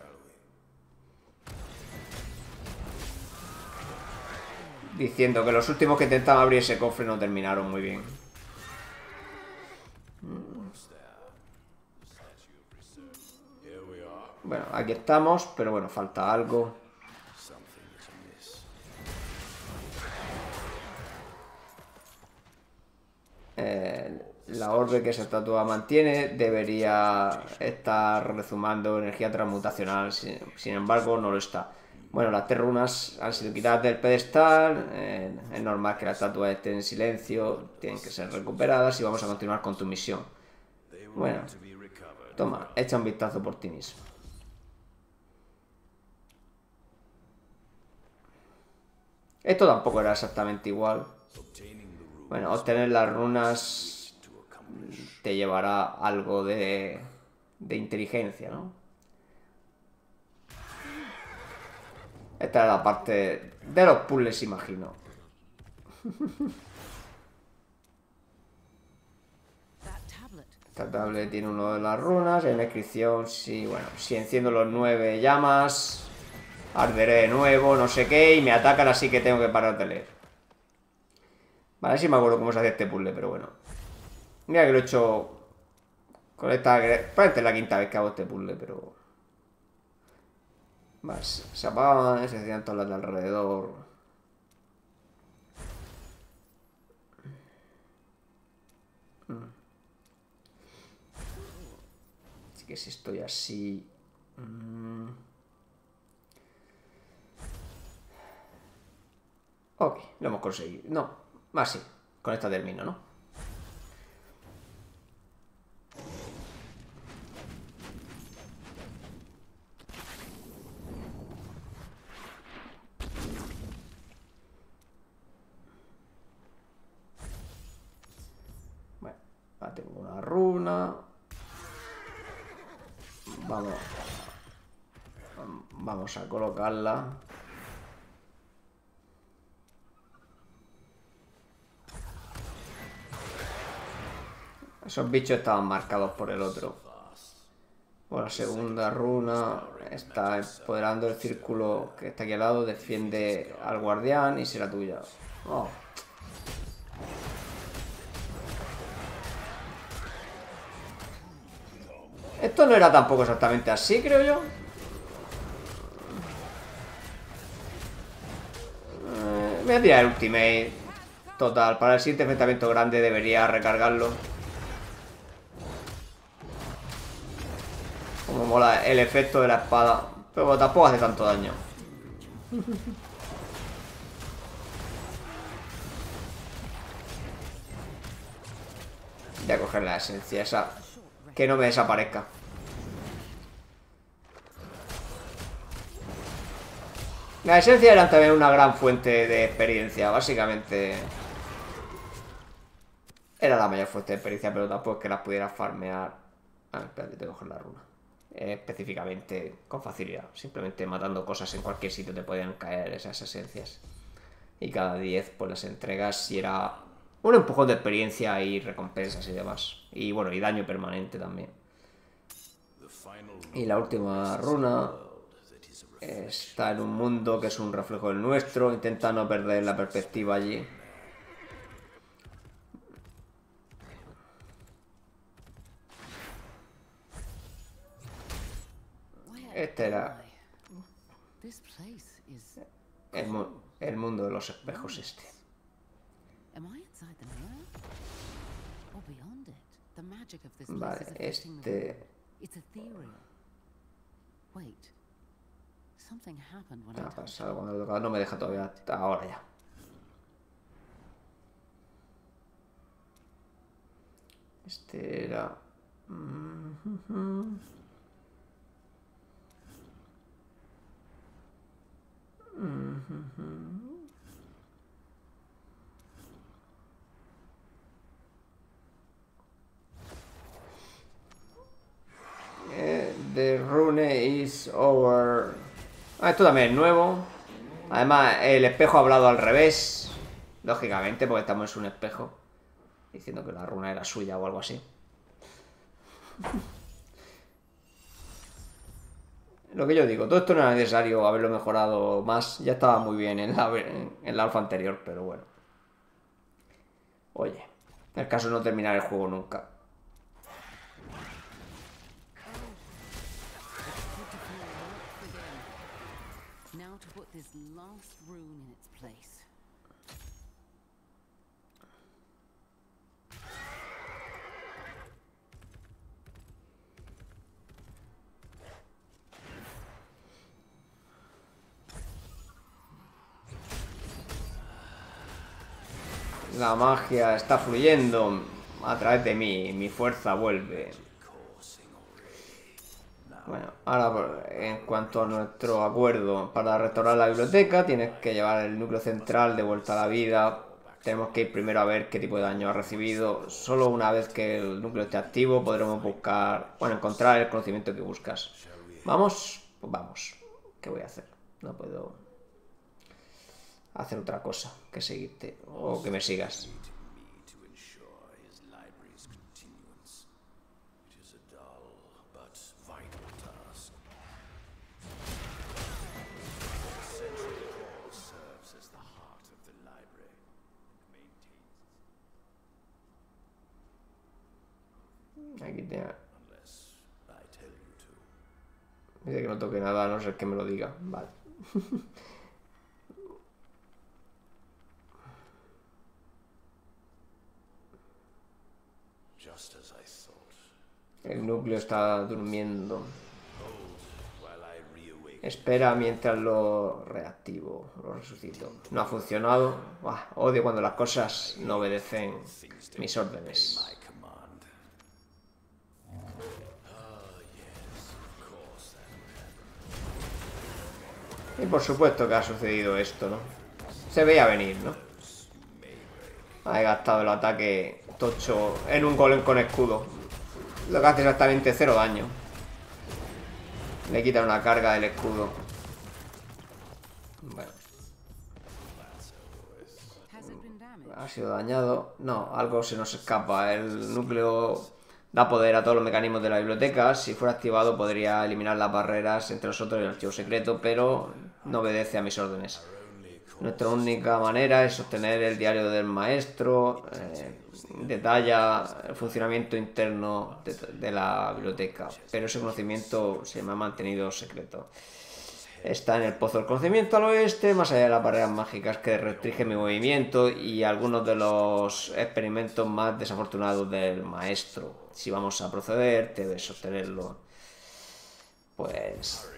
Diciendo que los últimos que intentaban abrir ese cofre no terminaron muy bien. Bueno, aquí estamos, pero bueno, falta algo. La orbe que esa estatua mantiene debería estar rezumando energía transmutacional. Sin embargo, no lo está. Bueno, las 3 runas han sido quitadas del pedestal. Es normal que la estatua esté en silencio. Tienen que ser recuperadas y vamos a continuar con tu misión. Bueno, toma, echa un vistazo por ti mismo. Esto tampoco era exactamente igual. Bueno, obtener las runas te llevará algo de inteligencia, ¿no? Esta es la parte de los puzzles, imagino. Esta tablet tiene uno de las runas. Hay una inscripción, sí, bueno. Si enciendo los 9 llamas, arderé de nuevo, no sé qué, y me atacan, así que tengo que parar de leer. Vale, sí me acuerdo cómo se hace este puzzle, pero bueno. Mira que lo he hecho con esta... Probablemente es la 5ª vez que hago este puzzle, pero... Vale, se apagan, se encienden todas las de alrededor. Así que si estoy así... Ok, lo hemos conseguido. No, más sí. Con esta termino, ¿no? Bueno, ahora tengo una runa. Vamos a colocarla. Esos bichos estaban marcados por el otro. Bueno, la segunda runa está empoderando el círculo que está aquí al lado. Defiende al guardián y será tuya. Oh. Esto no era tampoco exactamente así, creo yo. Voy a tirar el ultimate. Total, para el siguiente enfrentamiento grande debería recargarlo. Como mola el efecto de la espada. Pero tampoco hace tanto daño. Voy a coger la esencia esa. Que no me desaparezca. La esencia era también una gran fuente de experiencia, básicamente. Era la mayor fuente de experiencia, pero tampoco es que las pudieras farmear. Ah, espérate, tengo que coger la runa. Específicamente con facilidad. Simplemente matando cosas en cualquier sitio te podían caer esas esencias. Y cada 10 pues las entregas y era un empujón de experiencia y recompensas y demás. Y bueno, y daño permanente también. Y la última runa está en un mundo que es un reflejo del nuestro. Intenta no perder la perspectiva allí. Este era el mundo de los espejos este. Vale, este... ¿Qué ha pasado cuando lo he tocado? No me deja todavía. Ahora ya. Este era... The rune is over. Ah, esto también es nuevo. Además, el espejo ha hablado al revés. Lógicamente, porque estamos en un espejo. Diciendo que la runa era suya o algo así. Lo que yo digo, todo esto no era necesario haberlo mejorado más. Ya estaba muy bien en la alfa anterior, pero bueno. Oye, el caso es no terminar el juego nunca. La magia está fluyendo a través de mí, mi fuerza vuelve. Bueno, ahora en cuanto a nuestro acuerdo para restaurar la biblioteca, tienes que llevar el núcleo central de vuelta a la vida. Tenemos que ir primero a ver qué tipo de daño ha recibido. Solo una vez que el núcleo esté activo podremos buscar, bueno, encontrar el conocimiento que buscas. ¿Vamos? Pues vamos. ¿Qué voy a hacer? No puedo hacer otra cosa que seguirte o que me sigas. Aquí te... Dice que no toque nada, a no ser que me lo diga. Vale. El núcleo está durmiendo. Espera mientras lo reactivo, lo resucito. No ha funcionado. Buah, odio cuando las cosas no obedecen mis órdenes. Y por supuesto que ha sucedido esto, ¿no? Se veía venir, ¿no? Ha gastado el ataque tocho en un golem con escudo. Lo que hace exactamente 0 daño. Le quita una carga del escudo. Bueno. Ha sido dañado. No, algo se nos escapa. El núcleo da poder a todos los mecanismos de la biblioteca. Si fuera activado podría eliminar las barreras entre nosotros y el archivo secreto, pero no obedece a mis órdenes. Nuestra única manera es sostener el diario del maestro. Detalla el funcionamiento interno de la biblioteca, pero ese conocimiento se me ha mantenido secreto. Está en el pozo del conocimiento al oeste, más allá de las barreras mágicas que restringen mi movimiento y algunos de los experimentos más desafortunados del maestro. Si vamos a proceder, debes sostenerlo. Pues...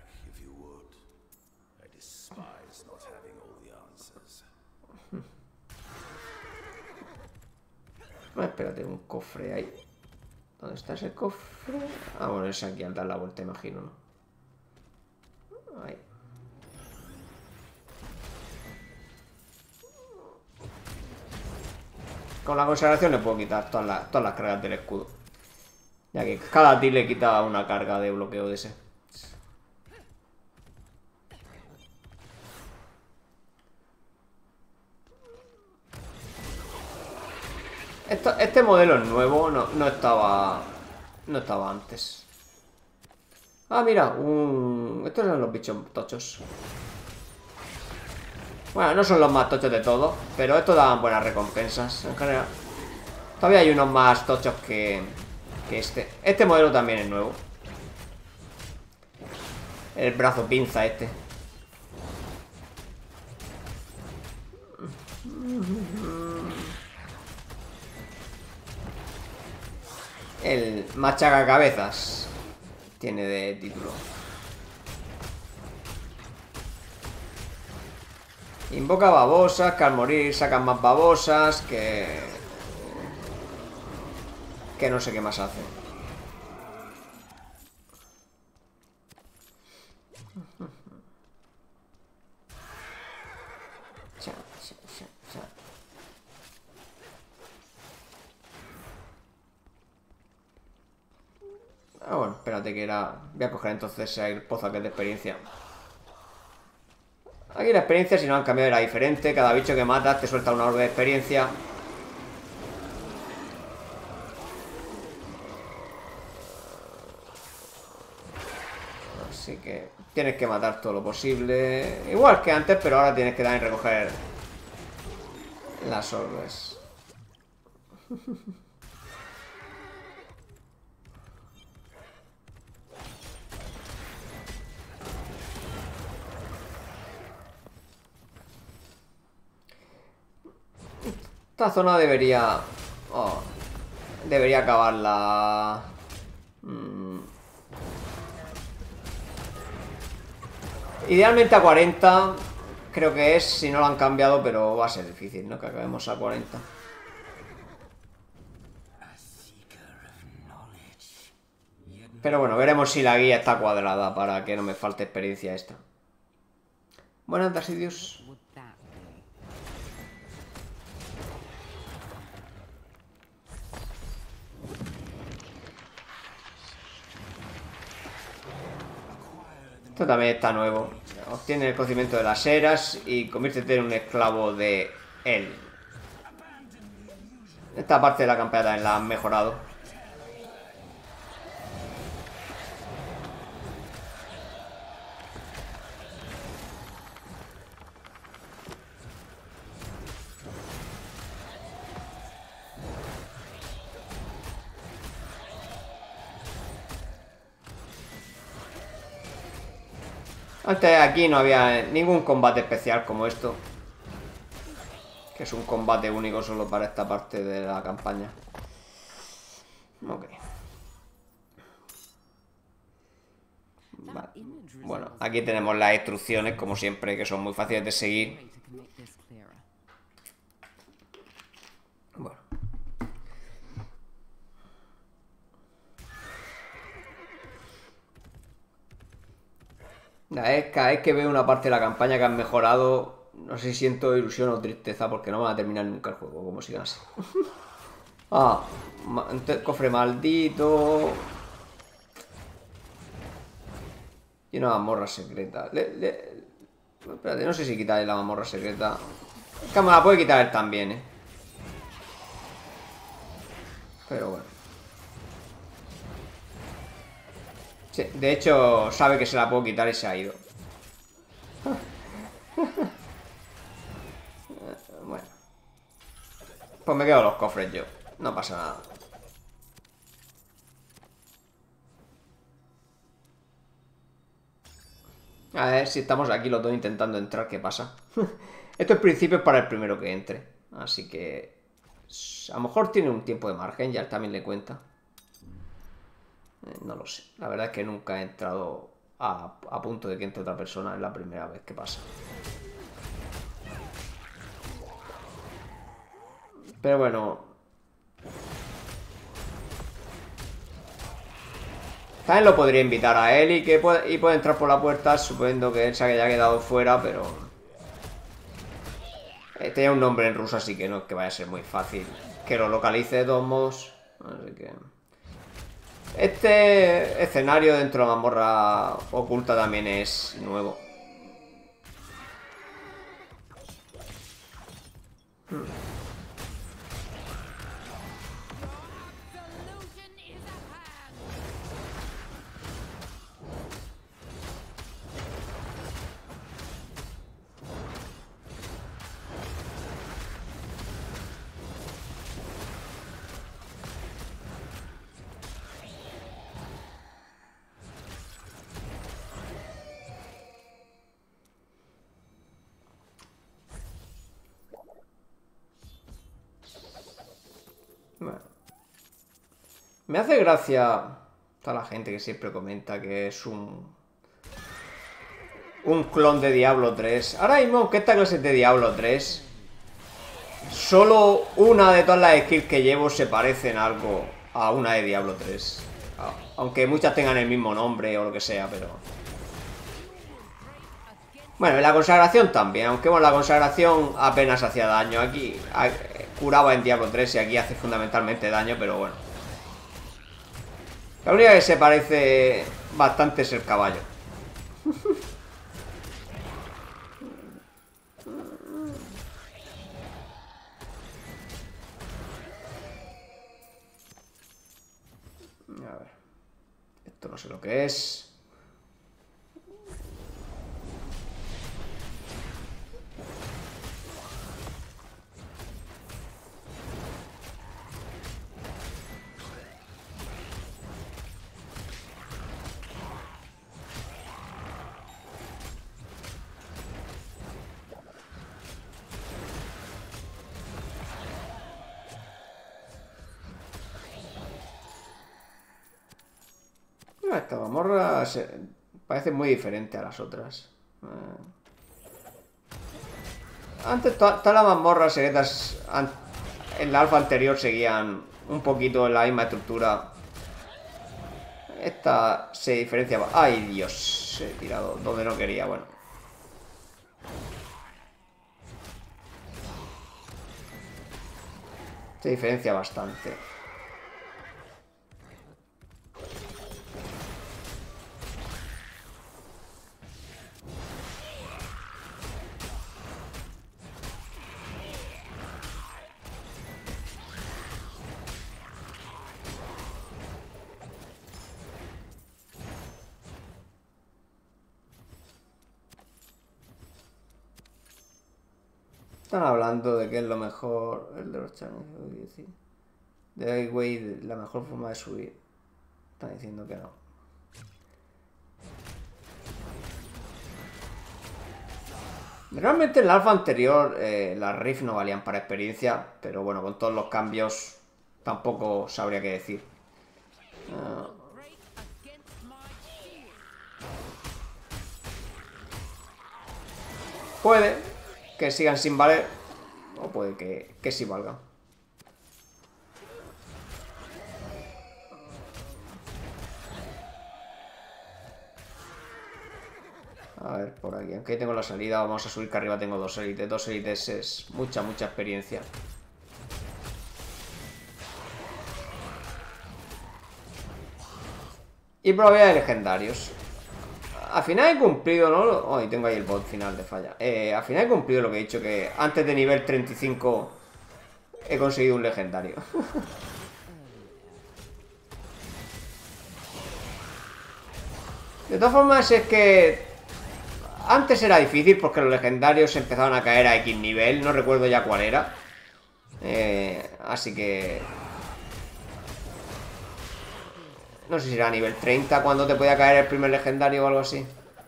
espérate, un cofre ahí. ¿Dónde está ese cofre? Ah, bueno, es aquí al dar la vuelta, imagino, ¿no? Ahí. Con la consagración le puedo quitar todas las cargas del escudo. Ya que cada ti le quita una carga de bloqueo de ese. Este modelo es nuevo, no estaba antes. Ah, mira, estos son los bichos tochos. Bueno, no son los más tochos de todos, pero estos daban buenas recompensas en general. Todavía hay unos más tochos que este. Este modelo también es nuevo. El brazo pinza este. El machaca cabezas tiene de título. Invoca babosas, que al morir sacan más babosas, que no sé qué más hace. Ah, bueno, espérate que era... Voy a coger entonces el pozo aquel de experiencia. Aquí la experiencia, si no han cambiado, era diferente. Cada bicho que matas te suelta una orbe de experiencia. Así que tienes que matar todo lo posible. Igual que antes, pero ahora tienes que también recoger las orbes. Esta zona debería... debería acabarla... Idealmente a 40, creo que es, si no lo han cambiado, pero va a ser difícil, ¿no? Que acabemos a 40. Pero bueno, veremos si la guía está cuadrada para que no me falte experiencia esta. Buenas, Dasidius. Esto también está nuevo. Obtiene el conocimiento de las eras y conviértete en un esclavo de él. Esta parte de la campaña también la han mejorado. Antes aquí no había ningún combate especial como esto. Que es un combate único solo para esta parte de la campaña. Ok. Vale. Bueno, aquí tenemos las instrucciones, como siempre, que son muy fáciles de seguir. Bueno. Cada vez que veo una parte de la campaña que han mejorado, no sé si siento ilusión o tristeza porque no van a terminar nunca el juego, como sigan así. Ah, cofre maldito. Y una mazmorra secreta. Espérate, no sé si quitarle la mazmorra secreta. Es que me la puede quitar él también, Pero bueno. Sí, de hecho, sabe que se la puedo quitar y se ha ido. Bueno. Pues me quedo los cofres yo. No pasa nada. A ver si estamos aquí los dos intentando entrar, ¿qué pasa? Esto en principio es para el primero que entre. Así que... a lo mejor tiene un tiempo de margen, ya también le cuenta. No lo sé. La verdad es que nunca he entrado a punto de que entre otra persona. Es la primera vez que pasa. Pero bueno. También lo podría invitar a él y puede entrar por la puerta, suponiendo que él se haya quedado fuera, pero... tenía un nombre en ruso, así que no es que vaya a ser muy fácil que lo localice de todos modos. Así que... Este escenario dentro de la mazmorra oculta también es nuevo. Bueno. Me hace gracia toda la gente que siempre comenta que es un clon de Diablo 3. Ahora mismo, aunque esta clase es de Diablo 3, solo una de todas las skills que llevo se parecen algo a una de Diablo 3. Aunque muchas tengan el mismo nombre o lo que sea, pero... Bueno, en la consagración también, aunque bueno, la consagración apenas hacía daño. Aquí curaba en Diablo 3 y aquí hace fundamentalmente daño, pero bueno. La única que se parece bastante es el caballo. A ver. Esto no sé lo que es. Esta mazmorra parece muy diferente a las otras. Antes todas las mazmorras secretas en la alfa anterior seguían un poquito en la misma estructura. Esta se diferencia... ¡Ay, Dios! He tirado donde no quería, bueno. Se diferencia bastante. Están hablando de que es lo mejor, el de los challenges, de Highway, la mejor forma de subir. Están diciendo que no. Realmente en la alfa anterior las Rift no valían para experiencia, pero bueno, con todos los cambios tampoco sabría qué decir. Puede que sigan sin valer, o puede que sí valgan. A ver, por aquí, aunque tengo la salida, vamos a subir que arriba tengo dos élites. Dos élites es mucha experiencia. Y probabilidad de legendarios. Al final he cumplido, ¿no? Oh, y tengo ahí el bot final de falla. Al final he cumplido lo que he dicho, que antes de nivel 35 he conseguido un legendario. De todas formas, es que antes era difícil porque los legendarios empezaban a caer a X nivel. No recuerdo ya cuál era. Así que... No sé si era a nivel 30 cuando te podía caer el primer legendario o algo así.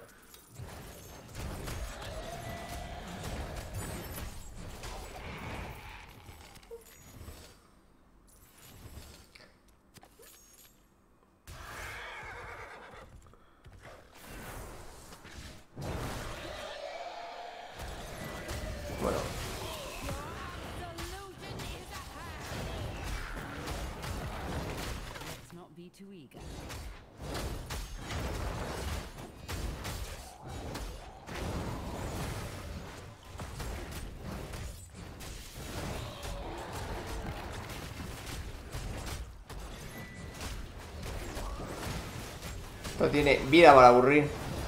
Bueno. Esto tiene vida para aburrir.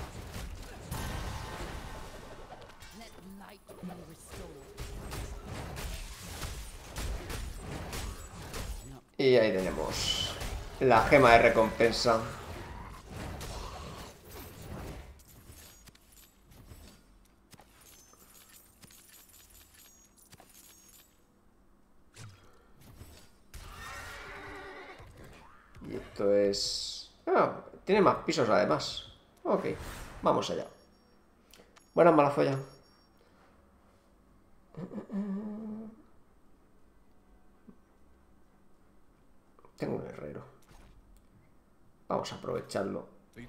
Y ahí tenemos la gema de recompensa. Y esto es... Ah, tiene más pisos además. Ok, vamos allá. Buenas Malafolla. Tengo un herrero. Vamos a aprovecharlo.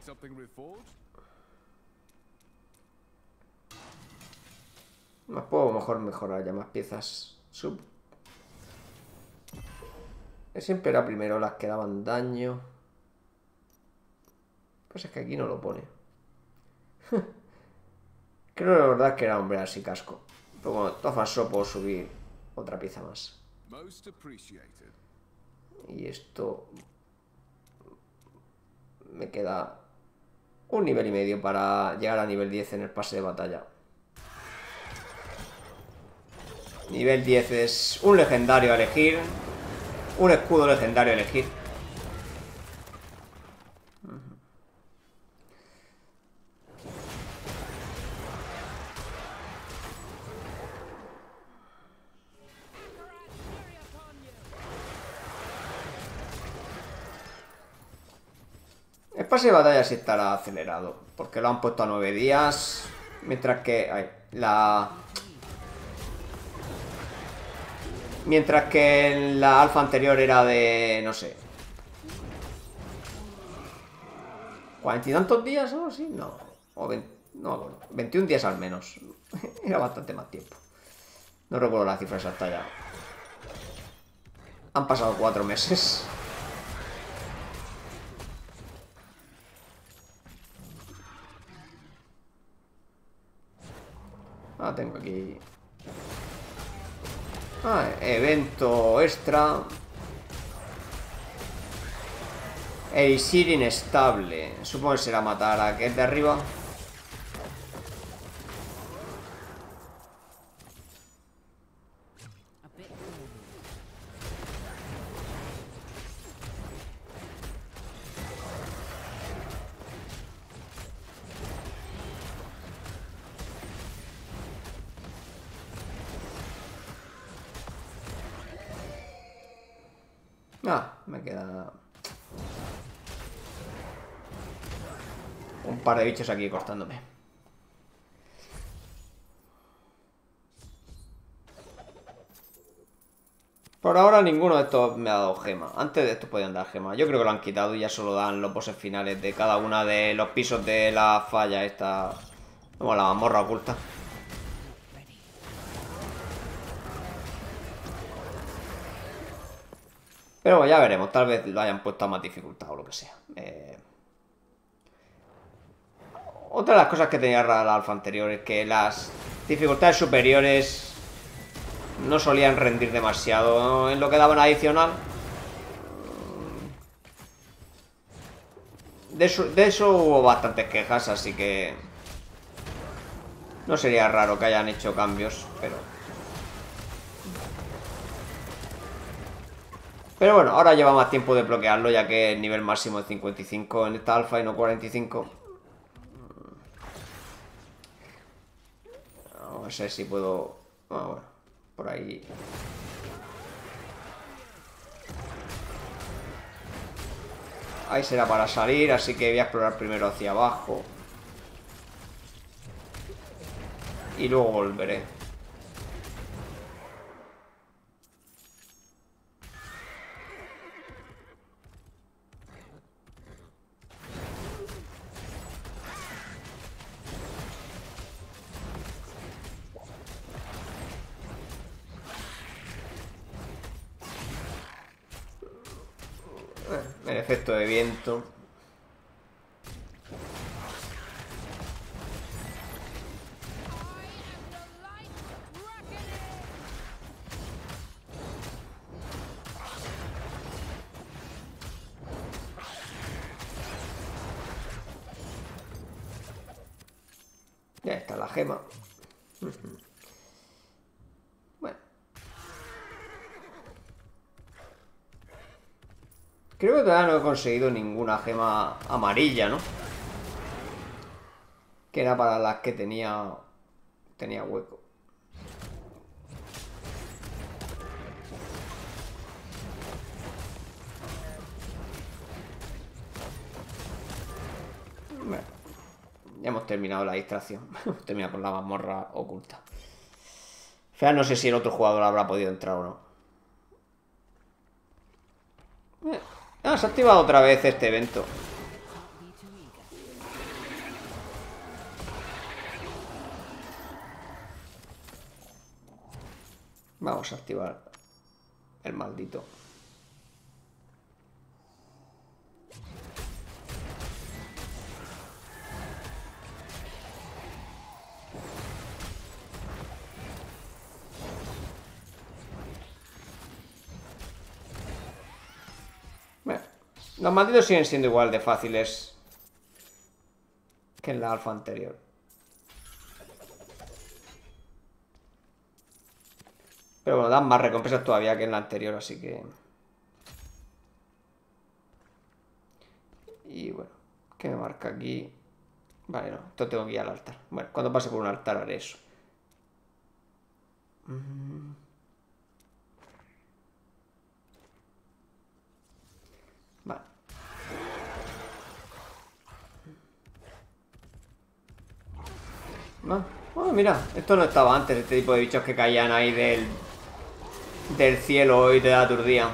Más puedo mejor mejorar ya más piezas. Sub. Siempre era primero las que daban daño. Pues es que aquí no lo pone. Creo que la verdad que era hombre así casco. Pero bueno, de todas formas solo puedo subir otra pieza más. Y esto... Me queda un nivel y medio para llegar a nivel 10 en el pase de batalla. Nivel 10 es un legendario a elegir. Un escudo legendario a elegir. El pase de batalla sí estará acelerado, porque lo han puesto a 9 días, mientras que en la alfa anterior era de, no sé, 40 y tantos días o así, no, o 20, no, bueno, 21 días al menos, era bastante más tiempo. No recuerdo la cifra exacta ya. Han pasado 4 meses. Ah, tengo aquí... Ah, evento extra. Elixir inestable. Supongo que será matar a aquel de arriba. Ah, me queda un par de bichos aquí cortándome. Por ahora ninguno de estos me ha dado gema. Antes de estos podían dar gema. Yo creo que lo han quitado y ya solo dan los bosses finales de cada una de los pisos de la falla esta. Como la mazmorra oculta. Pero ya veremos, tal vez lo hayan puesto a más dificultad o lo que sea. Otra de las cosas que tenía rara la alfa anterior es que las dificultades superiores no solían rendir demasiado en lo que daban adicional. De eso hubo bastantes quejas, así que no sería raro que hayan hecho cambios, Pero bueno, ahora lleva más tiempo de bloquearlo, ya que el nivel máximo es 55 en esta alfa y no 45. No sé si puedo... Ah, bueno, por ahí... Ahí será para salir, así que voy a explorar primero hacia abajo. Y luego volveré. El efecto de viento. Ya está la gema. Bueno. Creo que todavía no he conseguido ninguna gema amarilla, ¿no? Que era para las que tenía hueco. Bueno, ya hemos terminado la distracción. Hemos terminado con la mazmorra oculta. Fea, no sé si el otro jugador habrá podido entrar o no. Se ha activado otra vez este evento. Vamos a activar el maldito. Bueno, los malditos siguen siendo igual de fáciles que en la alfa anterior. Pero bueno, dan más recompensas todavía que en la anterior, así que... Y bueno, ¿qué me marca aquí? Vale, no, esto tengo que ir al altar. Bueno, cuando pase por un altar haré eso. Vale. No. Oh, mira, esto no estaba antes, este tipo de bichos que caían ahí del cielo y te aturdían.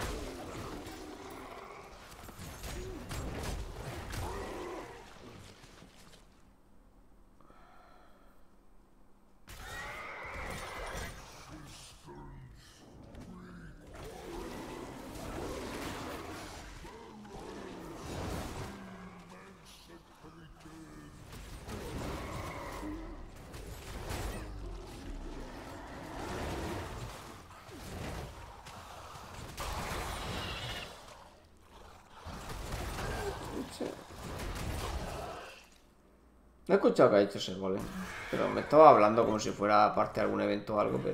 No he escuchado que ha dicho ese golem, pero me estaba hablando como si fuera parte de algún evento o algo,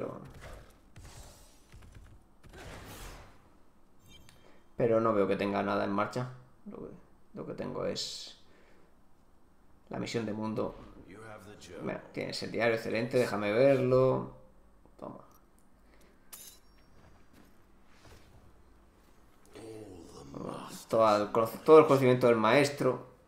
pero no veo que tenga nada en marcha. Lo que tengo es la misión de mundo. Bueno, tienes el diario excelente, déjame verlo. Toma. Todo el conocimiento del maestro.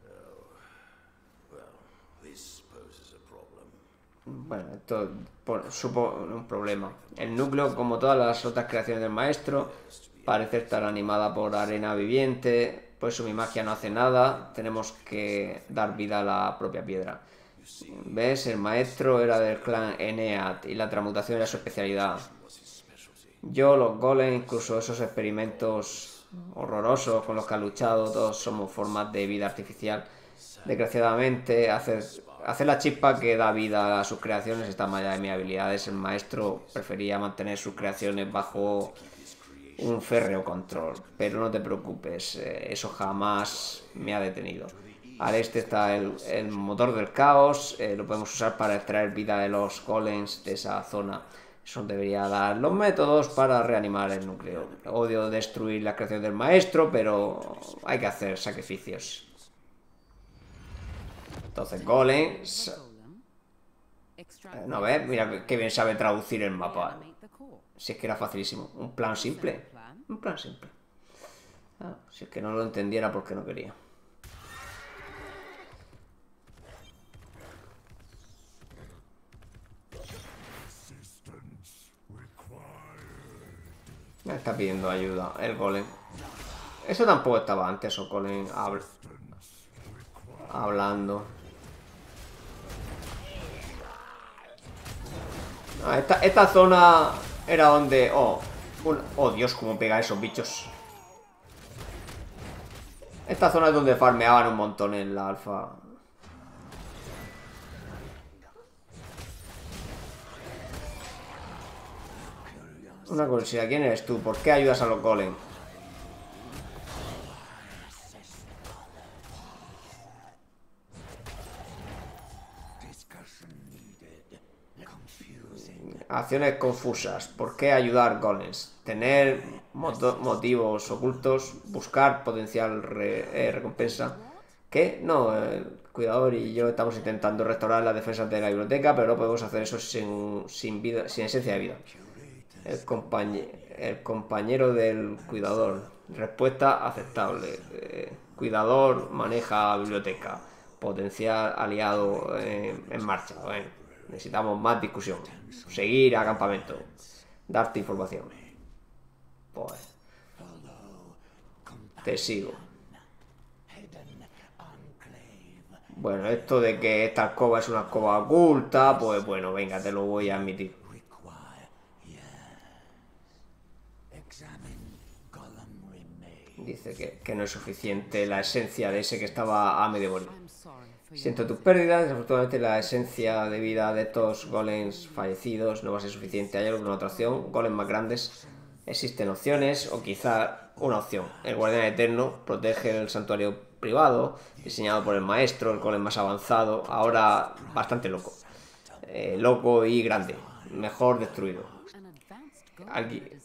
Bueno, esto supone un problema. El núcleo, como todas las otras creaciones del maestro, parece estar animada por arena viviente. Por eso mi magia no hace nada. Tenemos que dar vida a la propia piedra. ¿Ves? El maestro era del clan Eneat y la transmutación era su especialidad. Yo, los golems, incluso esos experimentos horrorosos con los que ha luchado, todos somos formas de vida artificial. Desgraciadamente, hacer la chispa que da vida a sus creaciones está más allá de mis habilidades. El maestro prefería mantener sus creaciones bajo un férreo control. Pero no te preocupes, eso jamás me ha detenido. Al este está el motor del caos, lo podemos usar para extraer vida de los golems de esa zona. Eso debería dar los métodos para reanimar el núcleo. Odio destruir la creación del maestro, pero hay que hacer sacrificios. Entonces, golems... No, ¿ves? Mira qué bien sabe traducir el mapa. Si es que era facilísimo. Un plan simple. Un plan simple. Si es que no lo entendiera porque no quería. Me está pidiendo ayuda el golem. Eso tampoco estaba antes, o golem hablando. Esta zona era donde... Oh, Dios, cómo pega a esos bichos. Esta zona es donde farmeaban un montón en la alfa. Una curiosidad, ¿quién eres tú? ¿Por qué ayudas a los golems? Acciones confusas. ¿Por qué ayudar golems? Tener motivos ocultos. Buscar potencial recompensa. ¿Qué? No, el cuidador y yo estamos intentando restaurar las defensas de la biblioteca, pero no podemos hacer eso sin vida, sin esencia de vida. El compañero del cuidador. Respuesta aceptable. Cuidador maneja biblioteca. Potencial aliado en marcha. Bueno, necesitamos más discusión. Seguir a campamento. Darte información. Pues te sigo. Bueno, esto de que esta alcoba es una alcoba oculta, pues bueno, venga, te lo voy a admitir. Dice que no es suficiente la esencia de ese que estaba a medio morir. Siento tus pérdidas, desafortunadamente la esencia de vida de estos golems fallecidos no va a ser suficiente. ¿Hay alguna otra opción? Golems más grandes. Existen opciones, o quizá una opción. El guardián eterno protege el santuario privado, diseñado por el maestro, el golem más avanzado, ahora bastante loco. Loco y grande. Mejor destruido. Alguien...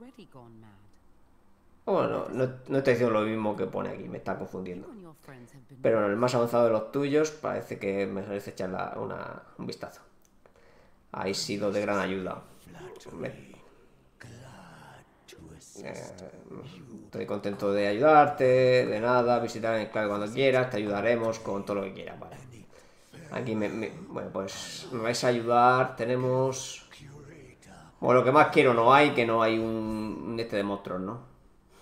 Bueno, no estoy diciendo lo mismo que pone aquí, me está confundiendo. Pero el más avanzado de los tuyos parece que merece echar un vistazo. Ha sido de gran ayuda. Estoy contento de ayudarte, de nada, visitar el enclave cuando quieras, te ayudaremos con todo lo que quieras, vale. Aquí bueno, pues me vais a ayudar, tenemos... Bueno, lo que más quiero no hay, que no hay un de monstruos, ¿no?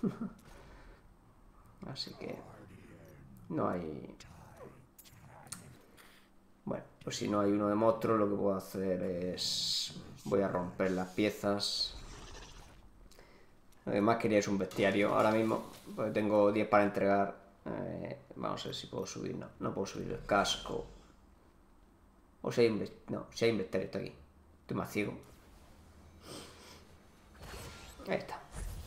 Así que no hay... Bueno, pues si no hay uno de monstruos, lo que puedo hacer es... Voy a romper las piezas. Lo que más quería es un bestiario ahora mismo, porque tengo 10 para entregar. Vamos a ver si puedo subir. No puedo subir el casco. O si hay un bestiario. No, si hay un bestiario, está aquí. Estoy más ciego. Ahí está.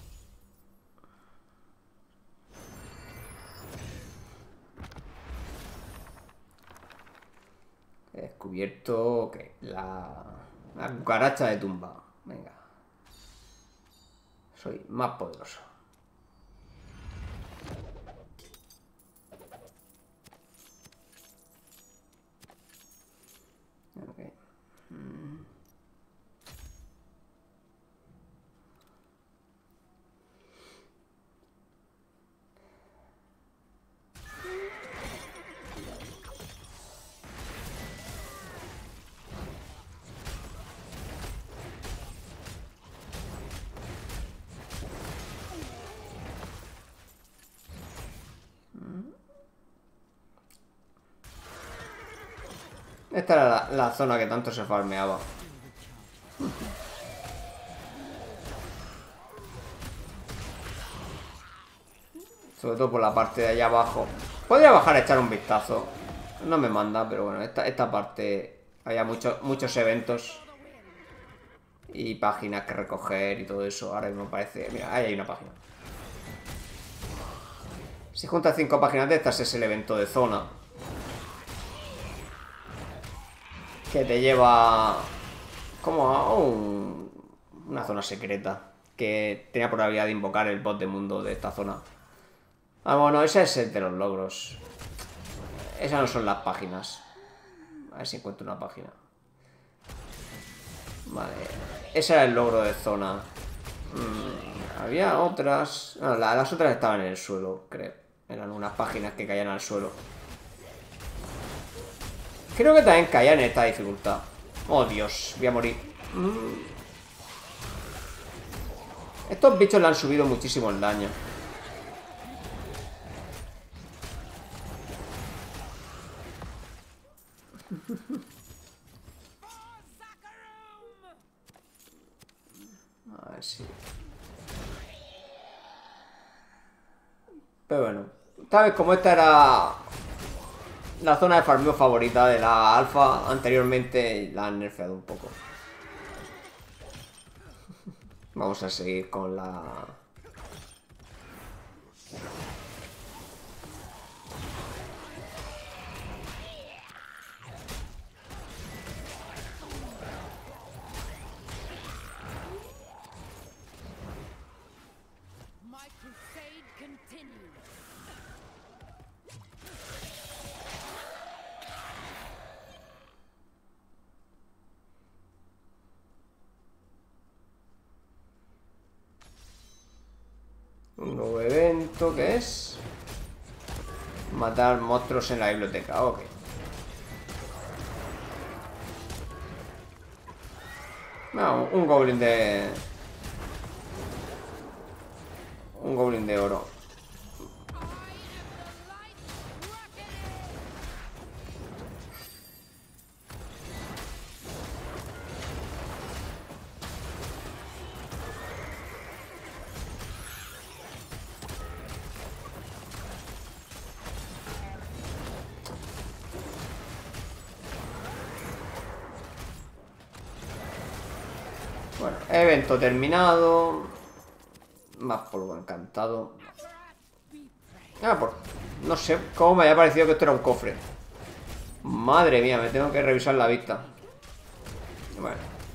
He descubierto que la cucaracha de tumba. Venga. Soy más poderoso. Okay. Esta era la zona que tanto se farmeaba. Sobre todo por la parte de allá abajo. Podría bajar a echar un vistazo. No me manda, pero bueno, esta parte había muchos eventos y páginas que recoger y todo eso. Ahora mismo parece... Mira, ahí hay una página. Si juntas 5 páginas de estas es el evento de zona, que te lleva como a una zona secreta que tenía probabilidad de invocar el boss de mundo de esta zona. Ah, bueno, ese es el de los logros. Esas no son las páginas. A ver si encuentro una página. Vale. Ese era el logro de zona. Había otras... No, las otras estaban en el suelo, creo. Eran unas páginas que caían al suelo. Creo que también caían en esta dificultad. Oh, Dios, voy a morir. Estos bichos le han subido muchísimo el daño. A ver si... Pero bueno, tal vez como esta era la zona de farmeo favorita de la alfa, anteriormente la han nerfeado un poco. Vamos a seguir con la... ¿Esto qué es? Matar monstruos en la biblioteca, ok. No, un goblin de... Un goblin de oro. Bueno, evento terminado. Más polvo encantado. Ah, por... No sé cómo me había parecido que esto era un cofre. Madre mía, me tengo que revisar la vista. Bueno.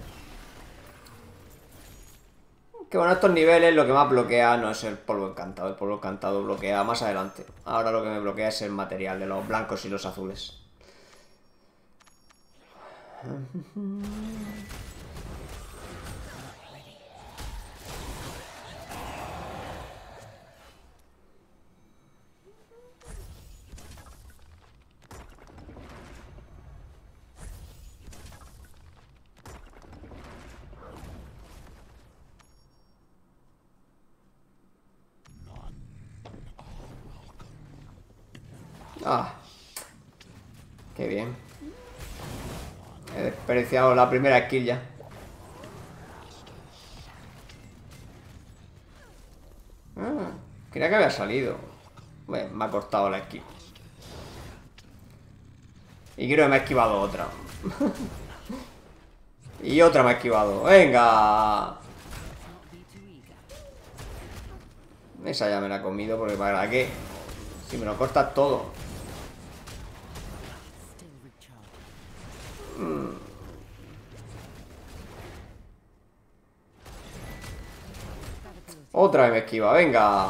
Que bueno, estos niveles lo que más bloquea no es el polvo encantado. El polvo encantado bloquea más adelante. Ahora lo que me bloquea es el material de los blancos y los azules. Ah, qué bien. He desperdiciado la primera kill ya. Ah, creía que había salido. Bueno, me ha cortado la esquiva. Y creo que me ha esquivado otra. Y otra me ha esquivado. ¡Venga! Esa ya me la he comido porque ¿para qué? Si me lo cortas todo. Otra vez me esquiva, venga.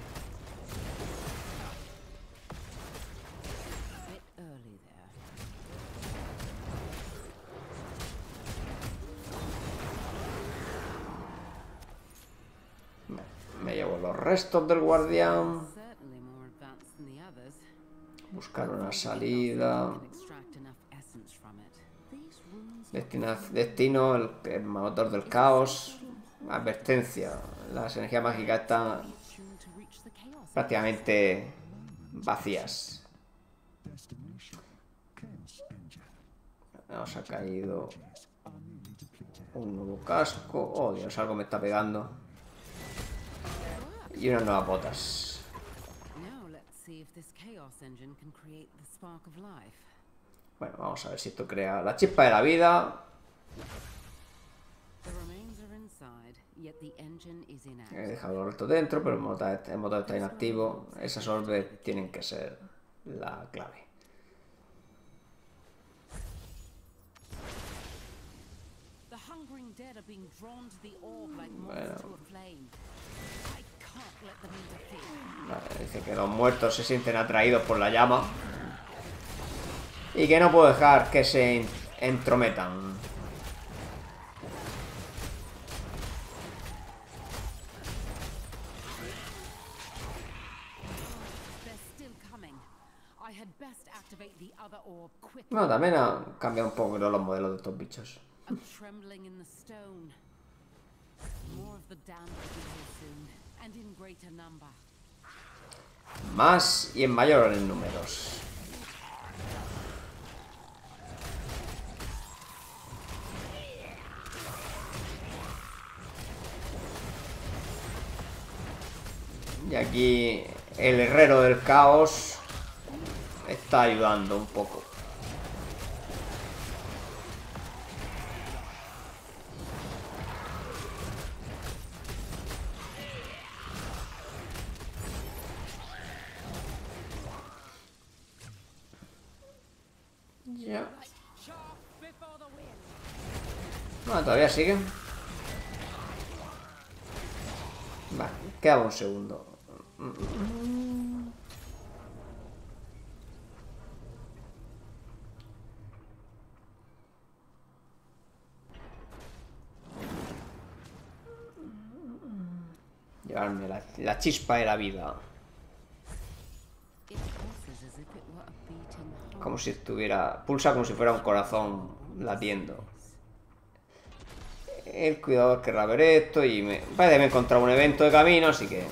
Me llevo los restos del guardián. Buscar una salida. Destino, el motor del caos. Advertencia. Las energías mágicas están prácticamente vacías. Nos ha caído un nuevo casco. Oh, Dios, algo me está pegando. Y unas nuevas botas. Bueno, vamos a ver si esto crea la chispa de la vida. He dejado los restos dentro, pero el motor está inactivo. Esas orbes tienen que ser la clave. Bueno. Vale, dice que los muertos se sienten atraídos por la llama. Y que no puedo dejar que se entrometan. No, también han cambiado un poco los modelos de estos bichos. Más y en mayor en números. Y aquí el herrero del caos está ayudando un poco. Ya. No, todavía siguen. Vale, queda un segundo. Llevarme la chispa de la vida. Como si estuviera... Pulsa como si fuera un corazón latiendo. El cuidador querrá ver esto y me... Parece que me he encontrado un evento de camino, así que...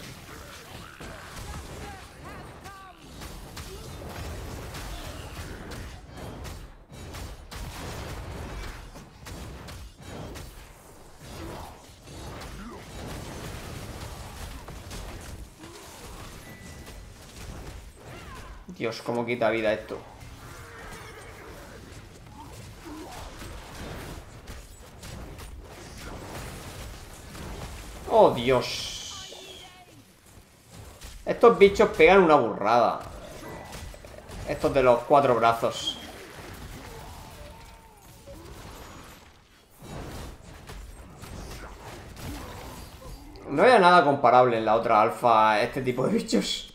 Dios, cómo quita vida esto. Oh, Dios. Estos bichos pegan una burrada. Estos de los 4 brazos. No había nada comparable en la otra alfa a este tipo de bichos.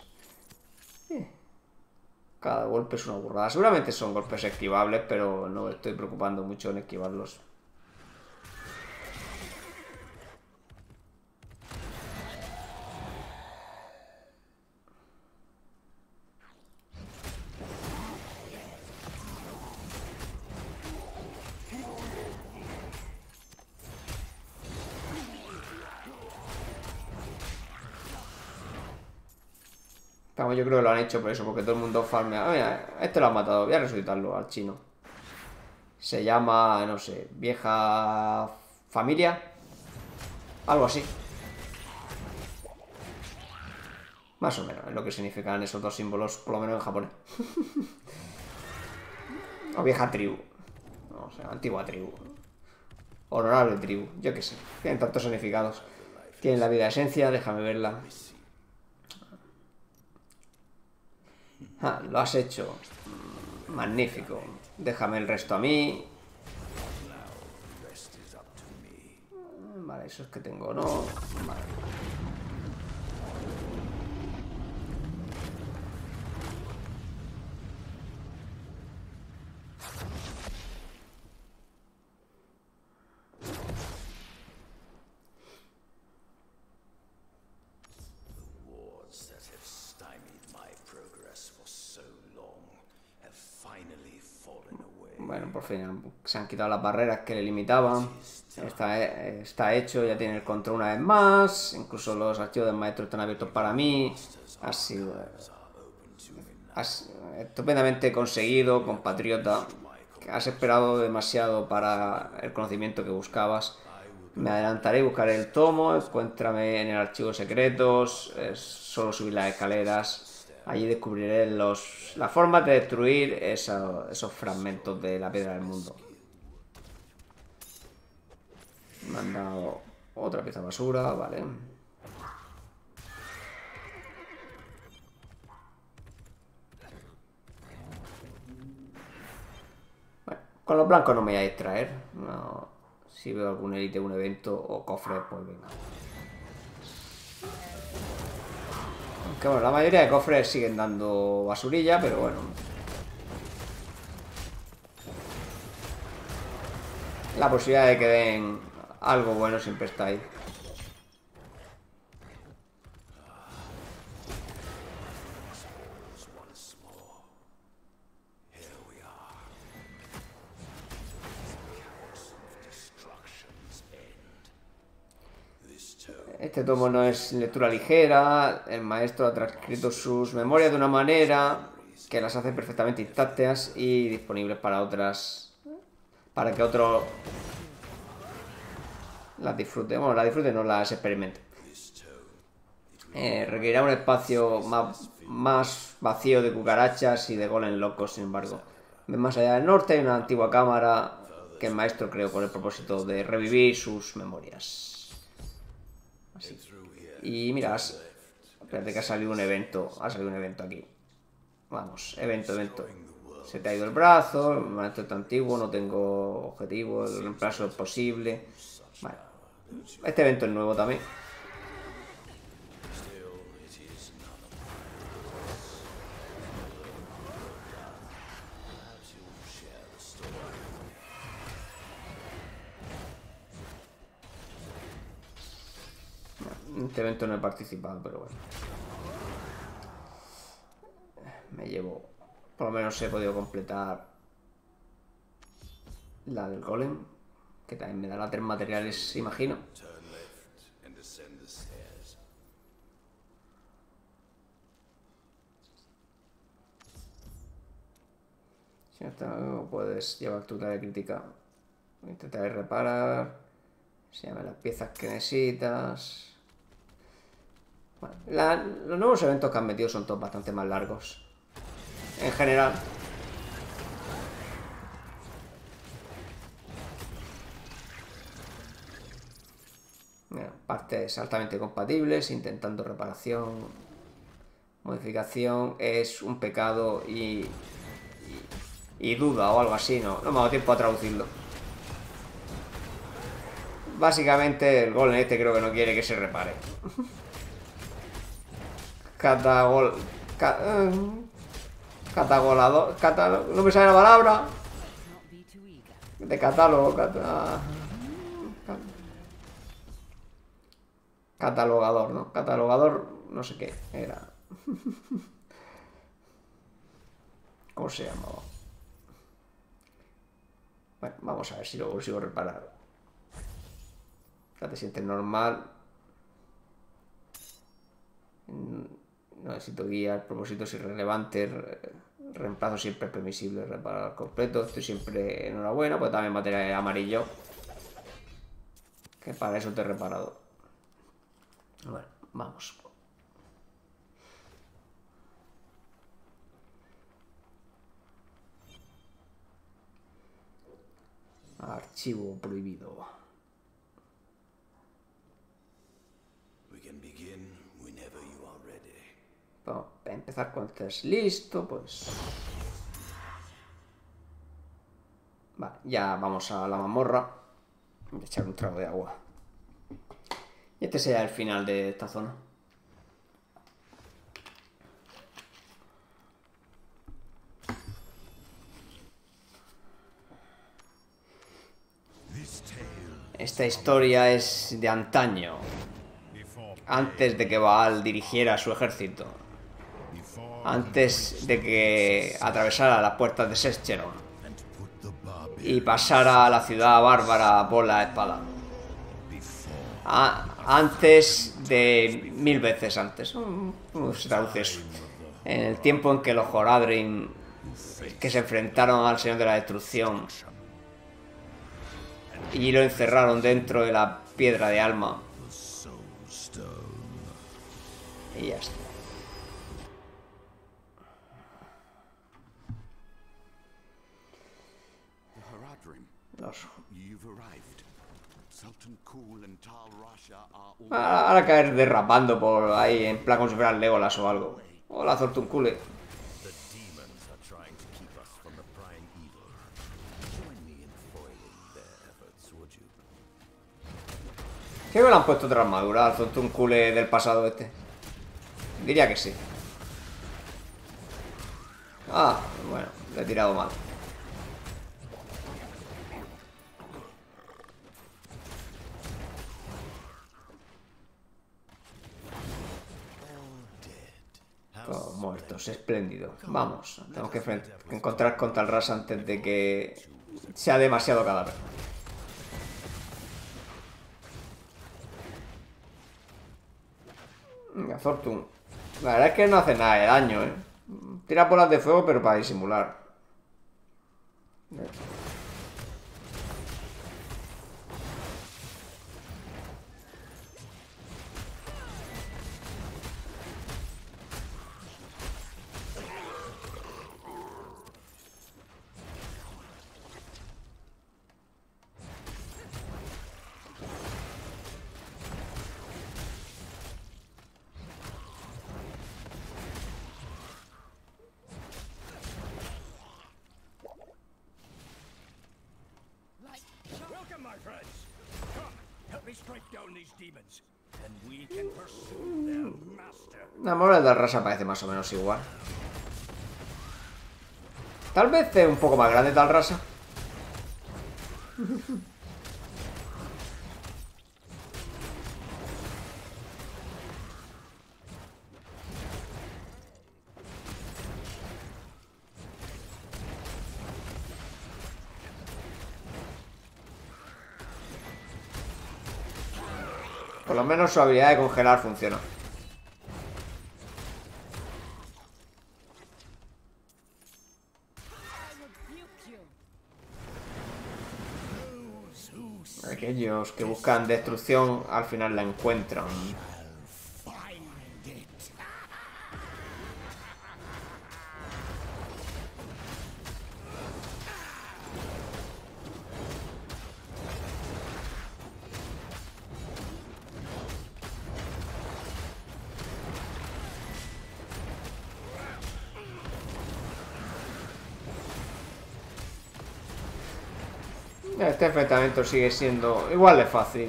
Cada golpe es una burrada. Seguramente son golpes esquivables, pero no me estoy preocupando mucho en esquivarlos. Vamos, yo creo que lo han hecho por eso, porque todo el mundo farmea. Ah, mira, este lo han matado. Voy a resucitarlo al chino. Se llama, no sé, vieja familia. Algo así. Más o menos, es lo que significan esos dos símbolos, por lo menos en japonés. O vieja tribu. No sé, antigua tribu. Honorable tribu, yo qué sé. Tienen tantos significados. Tienen la vida esencia, déjame verla. Ah, lo has hecho. Magnífico. Déjame el resto a mí. Vale, eso es que tengo, ¿no? Vale. Bueno, por fin se han quitado las barreras que le limitaban. Está hecho, ya tiene el control una vez más. Incluso los archivos del maestro están abiertos para mí. Ha sido estupendamente conseguido, compatriota. Has esperado demasiado para el conocimiento que buscabas. Me adelantaré y buscaré el tomo. Encuéntrame en el archivo secretos. Es solo subir las escaleras. Allí descubriré las formas de destruir esos fragmentos de la piedra del mundo. Me han dado otra pieza de basura, vale. Bueno, con los blancos no me voy a distraer. No, si veo algún élite, un evento o cofre, pues venga. Aunque bueno, la mayoría de cofres siguen dando basurilla, pero bueno. La posibilidad de que den algo bueno siempre está ahí. Este tomo no es lectura ligera. El maestro ha transcrito sus memorias de una manera que las hace perfectamente intactas y disponibles para otras. Para que otros las disfruten. Bueno, las disfruten, no las experimenten. Requerirá un espacio más vacío de cucarachas y de golem locos, sin embargo. Más allá del norte hay una antigua cámara que el maestro creó con el propósito de revivir sus memorias. Así. Y mira, espérate que ha salido un evento. Ha salido un evento aquí. Vamos, evento. Se te ha ido el brazo, el maestro está antiguo, no tengo objetivo, el reemplazo es posible. Vale. Este evento es nuevo también. En este evento no he participado, pero bueno. Me llevo Por lo menos he podido completar la del golem, que también me dará 3 materiales, imagino. Si no puedes llevar tu tarea crítica. Intentaré reparar. Enséñame las piezas que necesitas. Bueno, los nuevos eventos que han metido son todos bastante más largos. En general. Bueno, partes altamente compatibles, intentando reparación. Modificación es un pecado y duda o algo así, no me ha dado tiempo a traducirlo. Básicamente el golem este creo que no quiere que se repare. Catagolador. No me sale la palabra. De catálogo. Catalogador, ¿no? Catalogador, no sé qué era. ¿Cómo se llamaba? Bueno, vamos a ver si lo consigo reparar. Ya te sientes normal. No necesito guía. Propósitos irrelevantes. Reemplazo siempre permisible. Reparar completo. Estoy siempre enhorabuena. Pues también material amarillo. Que para eso te he reparado. Bueno, vamos. Archivo prohibido. Bueno, para empezar cuando estés listo, pues... Vale, ya vamos a la mazmorra. Voy a echar un trago de agua. Y este será el final de esta zona. Esta historia es de antaño, antes de que Baal dirigiera su ejército, antes de que atravesara las puertas de Sescheron y pasara a la ciudad bárbara por la espada. Antes de 1000 veces antes. ¿Cómo se traduce eso? En el tiempo en que los Horadrim, que se enfrentaron al Señor de la Destrucción y lo encerraron dentro de la piedra de alma. Y ya está. Ahora caer derrapando por ahí en plan como si fuera Legolas o algo. Hola, Zortunkule. Creo que le han puesto otra armadura al Zortunkule del pasado este. Diría que sí. Ah, bueno, le he tirado mal. Todos muertos, espléndido. Vamos, tenemos que encontrar con Talras antes de que sea demasiado cadáver. Venga, Zortun. La verdad es que no hace nada de daño, ¿eh? Tira bolas de fuego, pero para disimular. La moral de la raza parece más o menos igual. Tal vez es un poco más grande tal raza. Por lo menos su habilidad de congelar funciona. Aquellos que buscan destrucción al final la encuentran. Este enfrentamiento sigue siendo igual de fácil.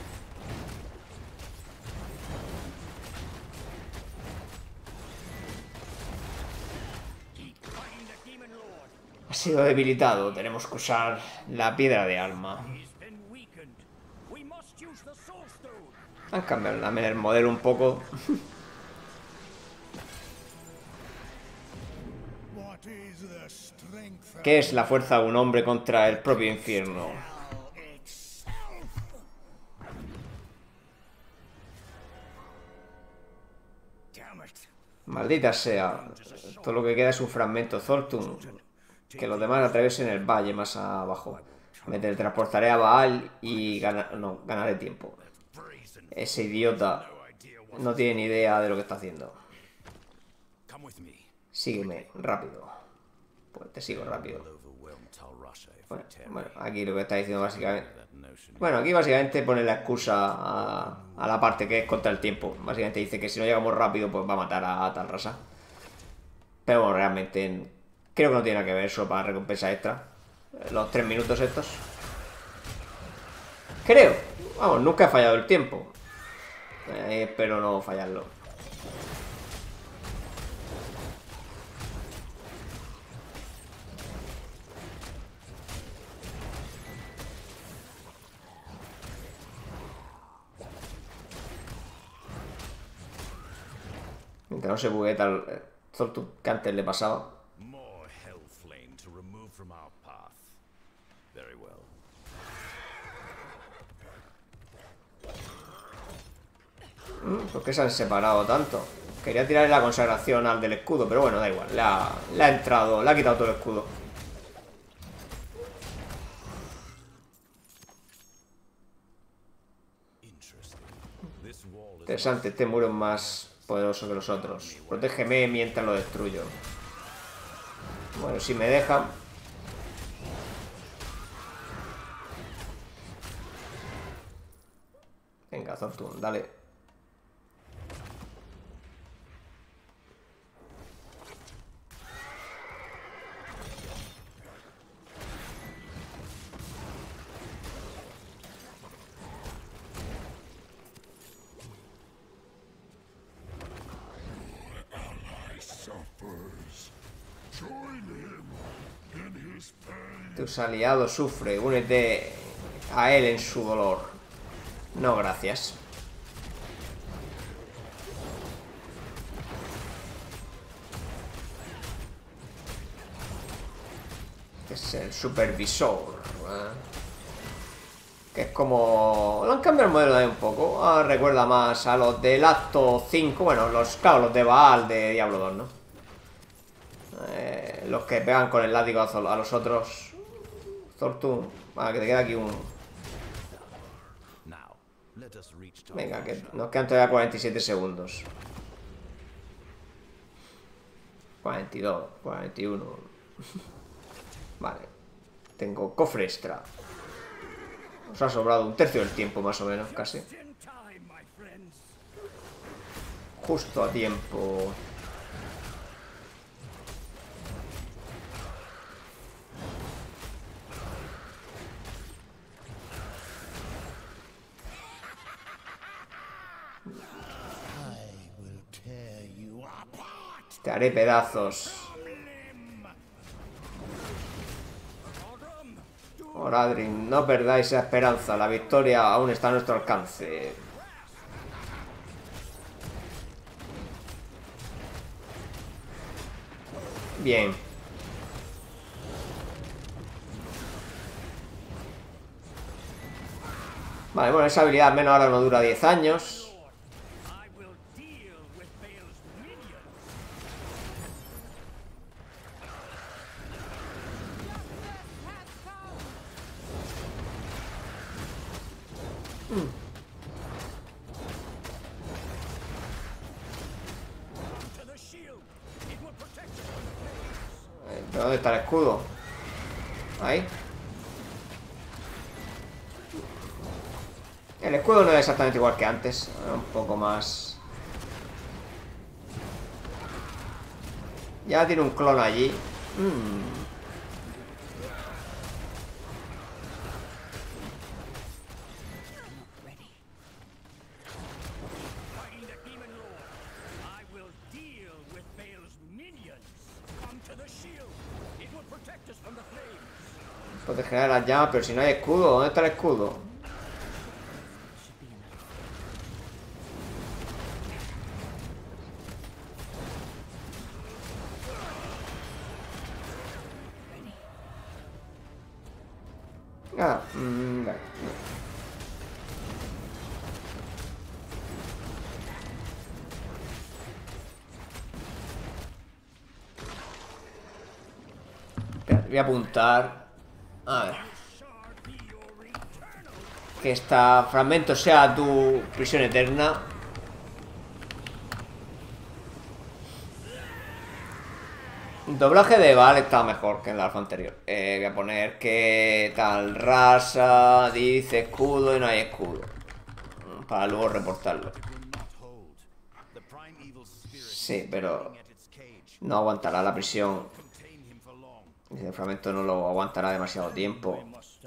Ha sido debilitado. Tenemos que usar la piedra de alma. Han cambiado también el modelo un poco. ¿Qué es la fuerza de un hombre contra el propio infierno? Maldita sea. Todo lo que queda es un fragmento Zoltun. Que los demás atraviesen el valle más abajo. Me teletransportaré a Baal y ganaré tiempo. Ese idiota no tiene ni idea de lo que está haciendo. Sígueme, rápido. Pues te sigo rápido. Bueno, aquí lo que está diciendo básicamente... Bueno, aquí básicamente pone la excusa a la parte que es contra el tiempo. Básicamente dice que si no llegamos rápido, pues va a matar a tal raza. Pero bueno, realmente creo que no tiene nada que ver, solo para recompensa extra. Los 3 minutos estos. Creo. Vamos, nunca he fallado el tiempo. Espero no fallarlo. Mientras no se bugue tal Zoltun que antes le pasaba. ¿Por qué se han separado tanto? Quería tirarle la consagración al del escudo, pero bueno, da igual. Le ha entrado, le ha quitado todo el escudo. Interesante, este muro es más poderoso que los otros. Protégeme mientras lo destruyo. Bueno, si me dejan. Venga, Zoltun, dale. Tus aliados sufren, únete a él en su dolor. No, gracias. Este es el supervisor, que es como... Lo han cambiado el modelo de un poco. Recuerda más a los del acto 5. Bueno, claro, los de Baal de Diablo 2, ¿no? Los que pegan con el látigo a los otros. Zoltun, que te queda aquí un... Venga, que nos quedan todavía 47 segundos. 42, 41. Vale. Tengo cofre extra. Nos ha sobrado un tercio del tiempo, más o menos, casi. Justo a tiempo. Te haré pedazos. Oradrin, no perdáis esa esperanza. La victoria aún está a nuestro alcance. Bien. Vale, bueno, esa habilidad al menos ahora no dura 10 años. ¿Pero dónde está el escudo? Ahí. El escudo no es exactamente igual que antes. Un poco más... Ya tiene un clon allí. Proteger las llamas, pero si no hay escudo, ¿dónde está el escudo? Ah, vale. Espera, voy a apuntar. A ver. Que este fragmento sea tu prisión eterna. El doblaje de Val está mejor que en la alfa anterior. Voy a poner que tal raza dice escudo y no hay escudo. Para luego reportarlo. Sí, pero no aguantará la prisión. El fragmento no lo aguantará demasiado tiempo.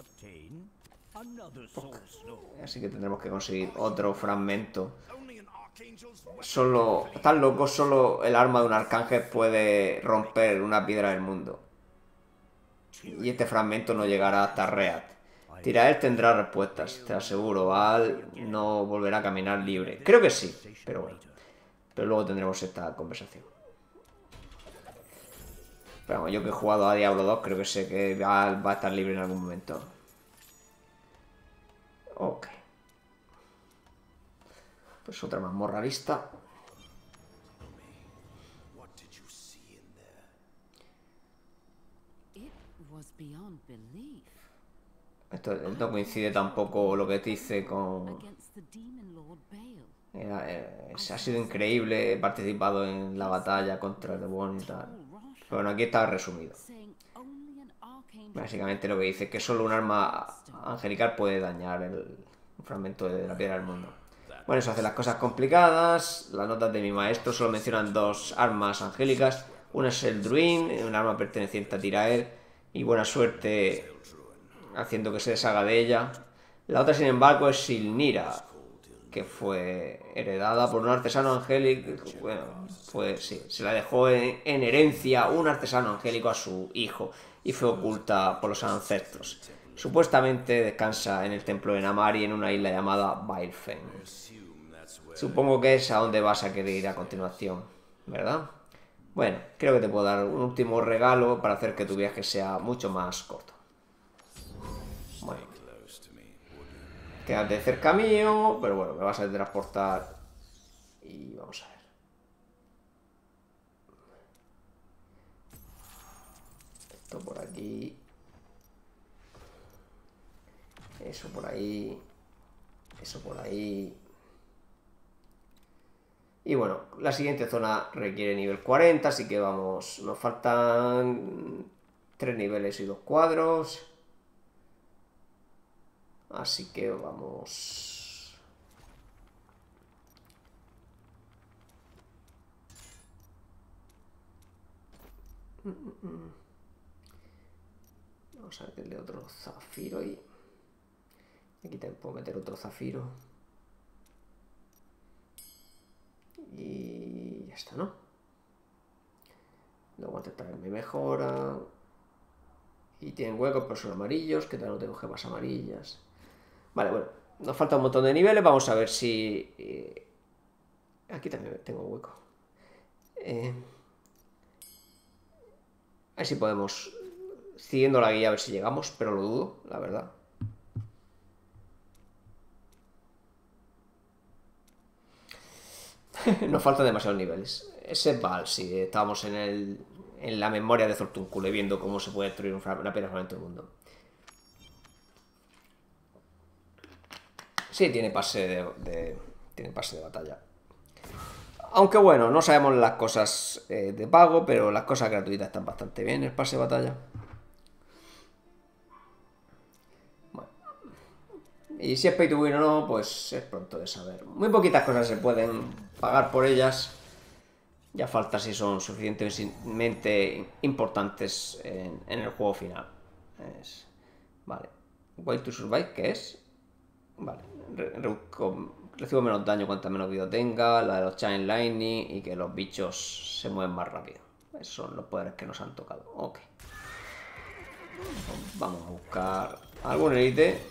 Así que tendremos que conseguir otro fragmento. Solo... Tan loco, solo el arma de un arcángel puede romper una piedra del mundo. Y este fragmento no llegará hasta Reat. Tirael tendrá respuestas, te aseguro. Val no volverá a caminar libre. Creo que sí, pero bueno. Pero luego tendremos esta conversación. Pero bueno, yo que he jugado a Diablo 2 creo que sé que Val va a estar libre en algún momento. Ok. Pues otra mazmorra lista. Esto no coincide tampoco lo que te dice con... ha sido increíble, he participado en la batalla contra el demonio y tal. Pero bueno, aquí está resumido. Básicamente lo que dice es que solo un arma angelical puede dañar un fragmento de la piedra del mundo. Bueno, eso hace las cosas complicadas. Las notas de mi maestro solo mencionan dos armas angélicas. Una es el Druin, un arma perteneciente a Tirael. Y buena suerte haciendo que se deshaga de ella. La otra, sin embargo, es Silnira, que fue heredada por un artesano angélico. Bueno, pues sí, se la dejó en herencia un artesano angélico a su hijo y fue oculta por los ancestros. Supuestamente descansa en el templo de Namari en una isla llamada Bailfen. Supongo que es a donde vas a querer ir a continuación, ¿verdad? Bueno, creo que te puedo dar un último regalo para hacer que tu viaje sea mucho más corto. Bueno, quédate cerca mío, pero bueno, me vas a transportar y vamos a ver. Esto por aquí. Eso por ahí. Eso por ahí. Y bueno, la siguiente zona requiere nivel 40, así que vamos. Nos faltan 3 niveles y 2 cuadros. Así que vamos. Vamos a meterle otro zafiro y aquí también puedo meter otro zafiro. Y ya está, ¿no? Luego antes para me mejora. Y tienen huecos, pero son amarillos, que tal no tengo gemas amarillas. Vale, bueno, nos falta un montón de niveles. Vamos a ver si... aquí también tengo hueco. A ver si podemos... Siguiendo la guía a ver si llegamos, pero lo dudo, la verdad. Nos faltan demasiados niveles. Ese es Val, sí. Estábamos en la memoria de Zortuncule viendo cómo se puede destruir una piedra en todo el mundo. Sí, tiene pase tiene pase de batalla. Aunque bueno, no sabemos las cosas de pago, pero las cosas gratuitas están bastante bien, el pase de batalla. Bueno. Y si es pay to win o no, pues es pronto de saber. Muy poquitas cosas se pueden pagar por ellas. Ya falta si son suficientemente importantes en el juego final. Vale. Way to Survive, ¿qué es? Vale. Recibo menos daño cuanta menos vida tenga. La de los Chain Lightning y que los bichos se mueven más rápido. Esos son los poderes que nos han tocado. Ok. Vamos a buscar algún elite.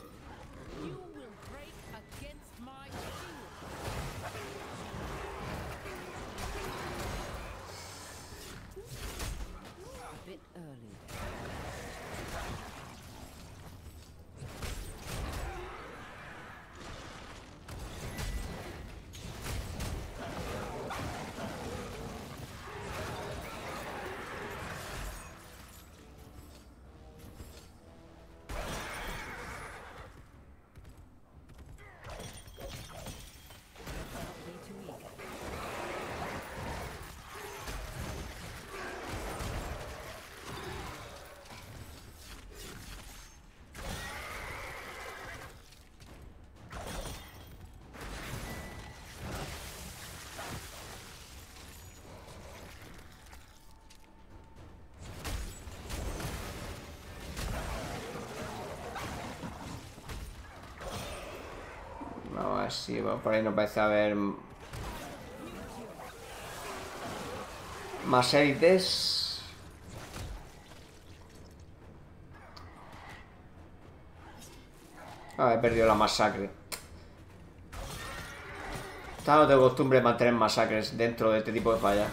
Vamos a ver si por ahí nos parece haber más élites. He perdido la masacre. No tengo costumbre de mantener masacres dentro de este tipo de fallas.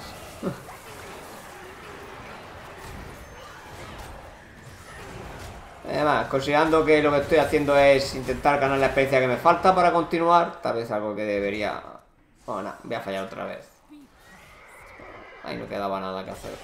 Además, considerando que lo que estoy haciendo es intentar ganar la experiencia que me falta para continuar, tal vez algo que debería... Bueno, nada, voy a fallar otra vez. Ahí no quedaba nada que hacer.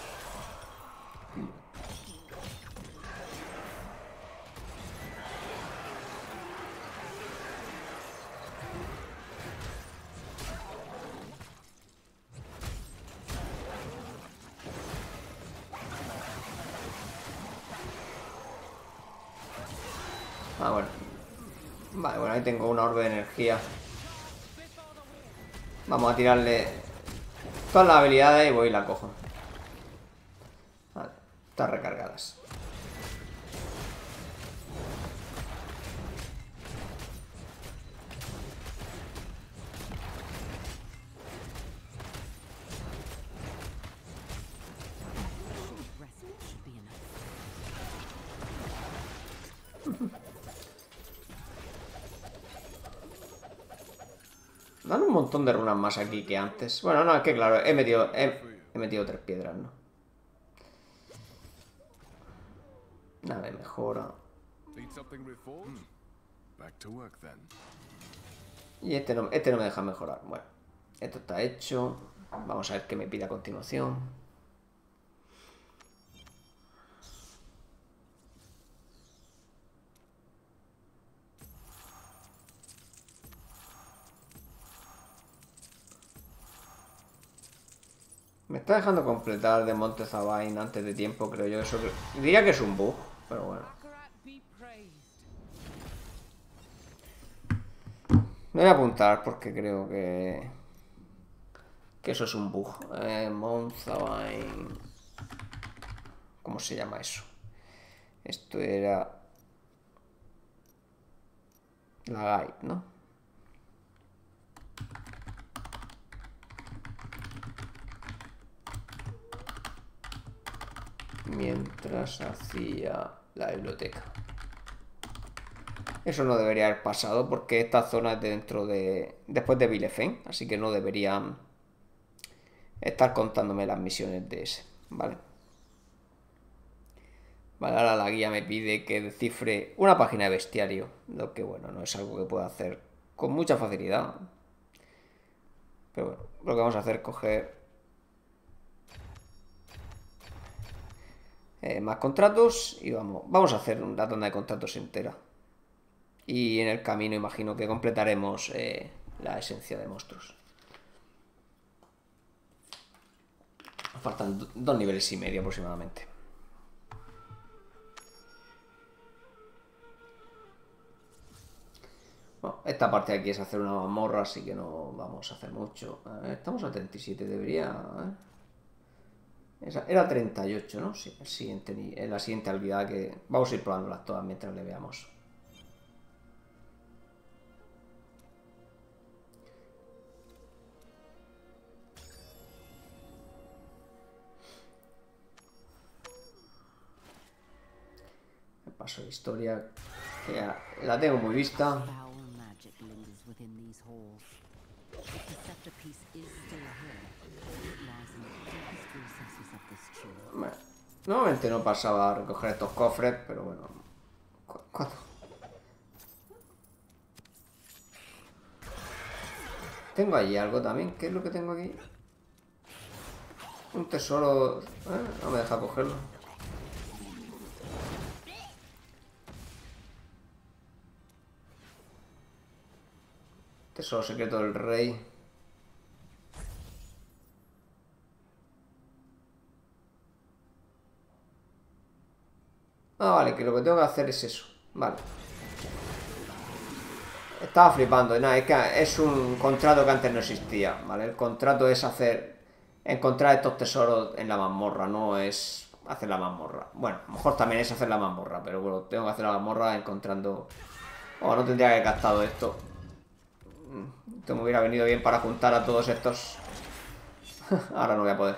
Bueno. Vale, bueno, ahí tengo una orbe de energía. Vamos a tirarle todas las habilidades y voy y la cojo. Vale, están recargadas. Dan un montón de runas más aquí que antes. Bueno, no, es que claro, he metido 3 piedras, ¿no? Nada me mejora. Y este no me deja mejorar. Bueno, esto está hecho. Vamos a ver qué me pide a continuación. Me está dejando completar de Monte Zabain antes de tiempo, creo yo. Eso diría que es un bug, pero bueno. Me voy a apuntar porque creo que eso es un bug. Mount Zabain. ¿Cómo se llama eso? Esto era la guide, ¿no? Mientras hacía la biblioteca. Eso no debería haber pasado porque esta zona es dentro de... después de Bielefeld, así que no deberían estar contándome las misiones de ese, ¿vale? Vale, ahora la guía me pide que descifre una página de bestiario, lo que bueno, no es algo que pueda hacer con mucha facilidad. Pero bueno, lo que vamos a hacer es coger más contratos y vamos a hacer una tanda de contratos entera. Y en el camino imagino que completaremos la esencia de monstruos. Nos faltan 2 niveles y medio aproximadamente. Bueno, esta parte de aquí es hacer una mazmorra, así que no vamos a hacer mucho. A ver, estamos a 37, debería... Era 38, ¿no? Sí, la siguiente habilidad que... Vamos a ir probándolas todas mientras le veamos. Me paso de historia, que ya la tengo muy vista. Bueno, normalmente no pasaba a recoger estos cofres, pero bueno. ¿Cuándo? Tengo allí algo también. ¿Qué es lo que tengo aquí? Un tesoro... no me deja cogerlo. Tesoro secreto del rey. Ah, vale, que lo que tengo que hacer es eso. Vale. Estaba flipando. Nada, es que es un contrato que antes no existía, ¿vale? El contrato es encontrar estos tesoros en la mazmorra, no es hacer la mazmorra. Bueno, a lo mejor también es hacer la mazmorra, pero bueno, tengo que hacer la mazmorra encontrando... Oh, no tendría que haber gastado esto. Esto me hubiera venido bien para juntar a todos estos. Ahora no voy a poder.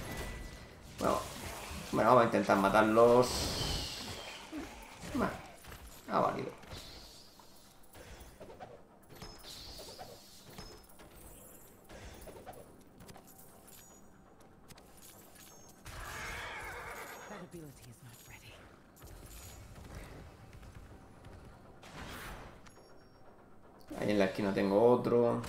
Bueno, vamos a intentar matarlos. Bueno, ha valido. Ahí en la esquina tengo otro.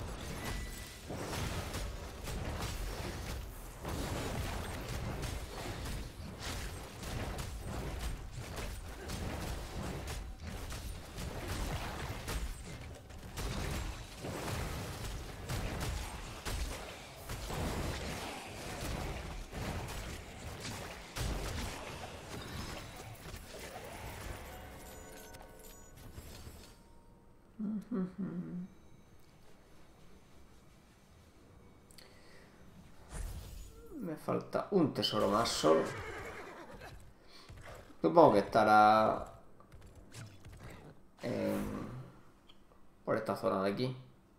Me falta un tesoro más solo. Supongo que estará por esta zona de aquí.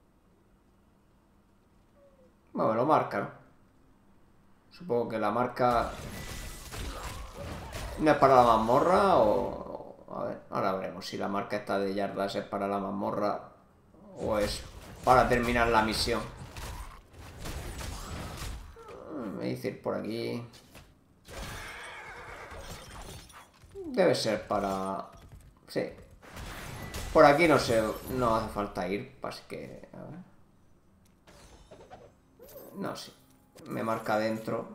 Bueno, lo marca, ¿no? Supongo que la marca no es para la mazmorra o... A ver, ahora veremos si la marca esta de yardas es para la mazmorra o es para terminar la misión. Me dice ir por aquí. Debe ser para... Sí. Por aquí no sé, no hace falta ir, así que... A ver. No, sí. Me marca adentro.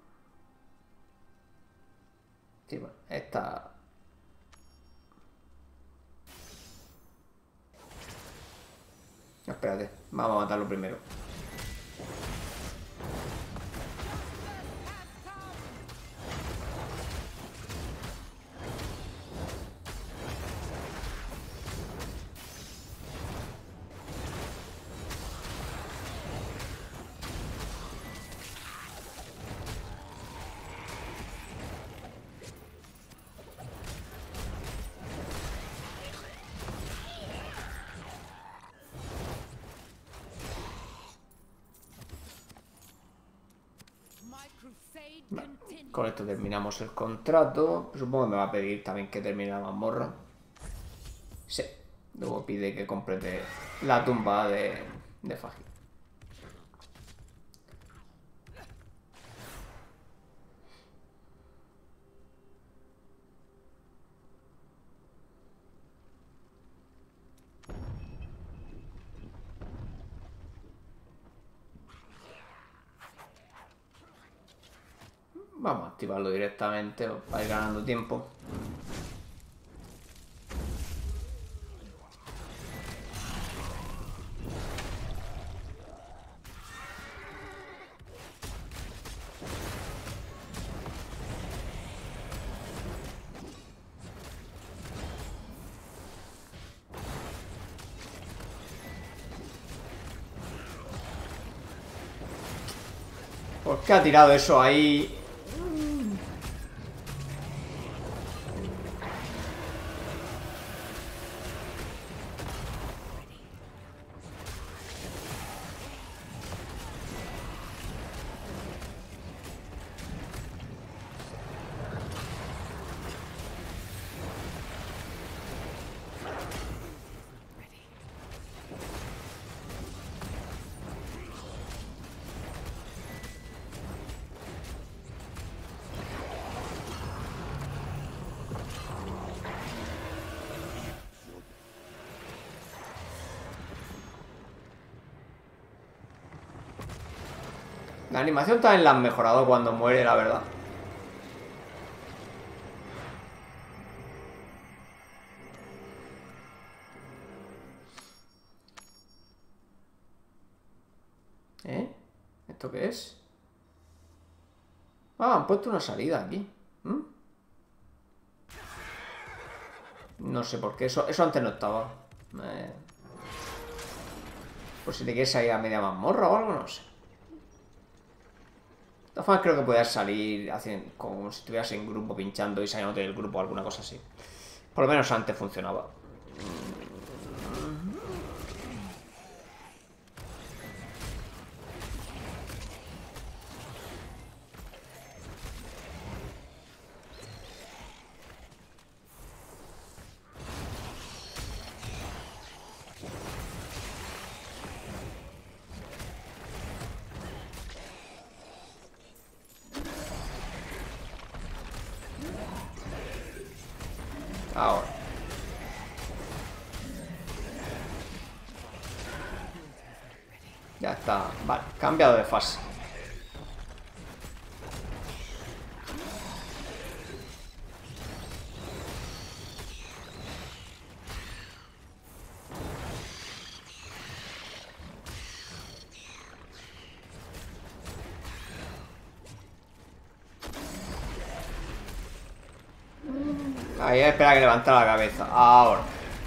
Sí, bueno, esta... Espérate, vamos a matarlo primero. Con esto terminamos el contrato. Supongo que me va a pedir también que termine la mazmorra. Sí. Luego pide que complete la tumba de Fagi. Vamos a activarlo directamente para ir ganando tiempo. ¿Por qué ha tirado eso ahí? La animación también la han mejorado cuando muere, la verdad. ¿Eh? ¿Esto qué es? Ah, han puesto una salida aquí. No sé por qué. Eso antes no estaba. Por si te quieres salir a media mazmorra o algo, no sé. De todas formas, creo que podías salir como si estuvieras en grupo pinchando y saliéndote del grupo o alguna cosa así. Por lo menos antes funcionaba. Ahora. Ya está. Vale, cambiado de fase. Ahí espera que levanta la cabeza. Ahora.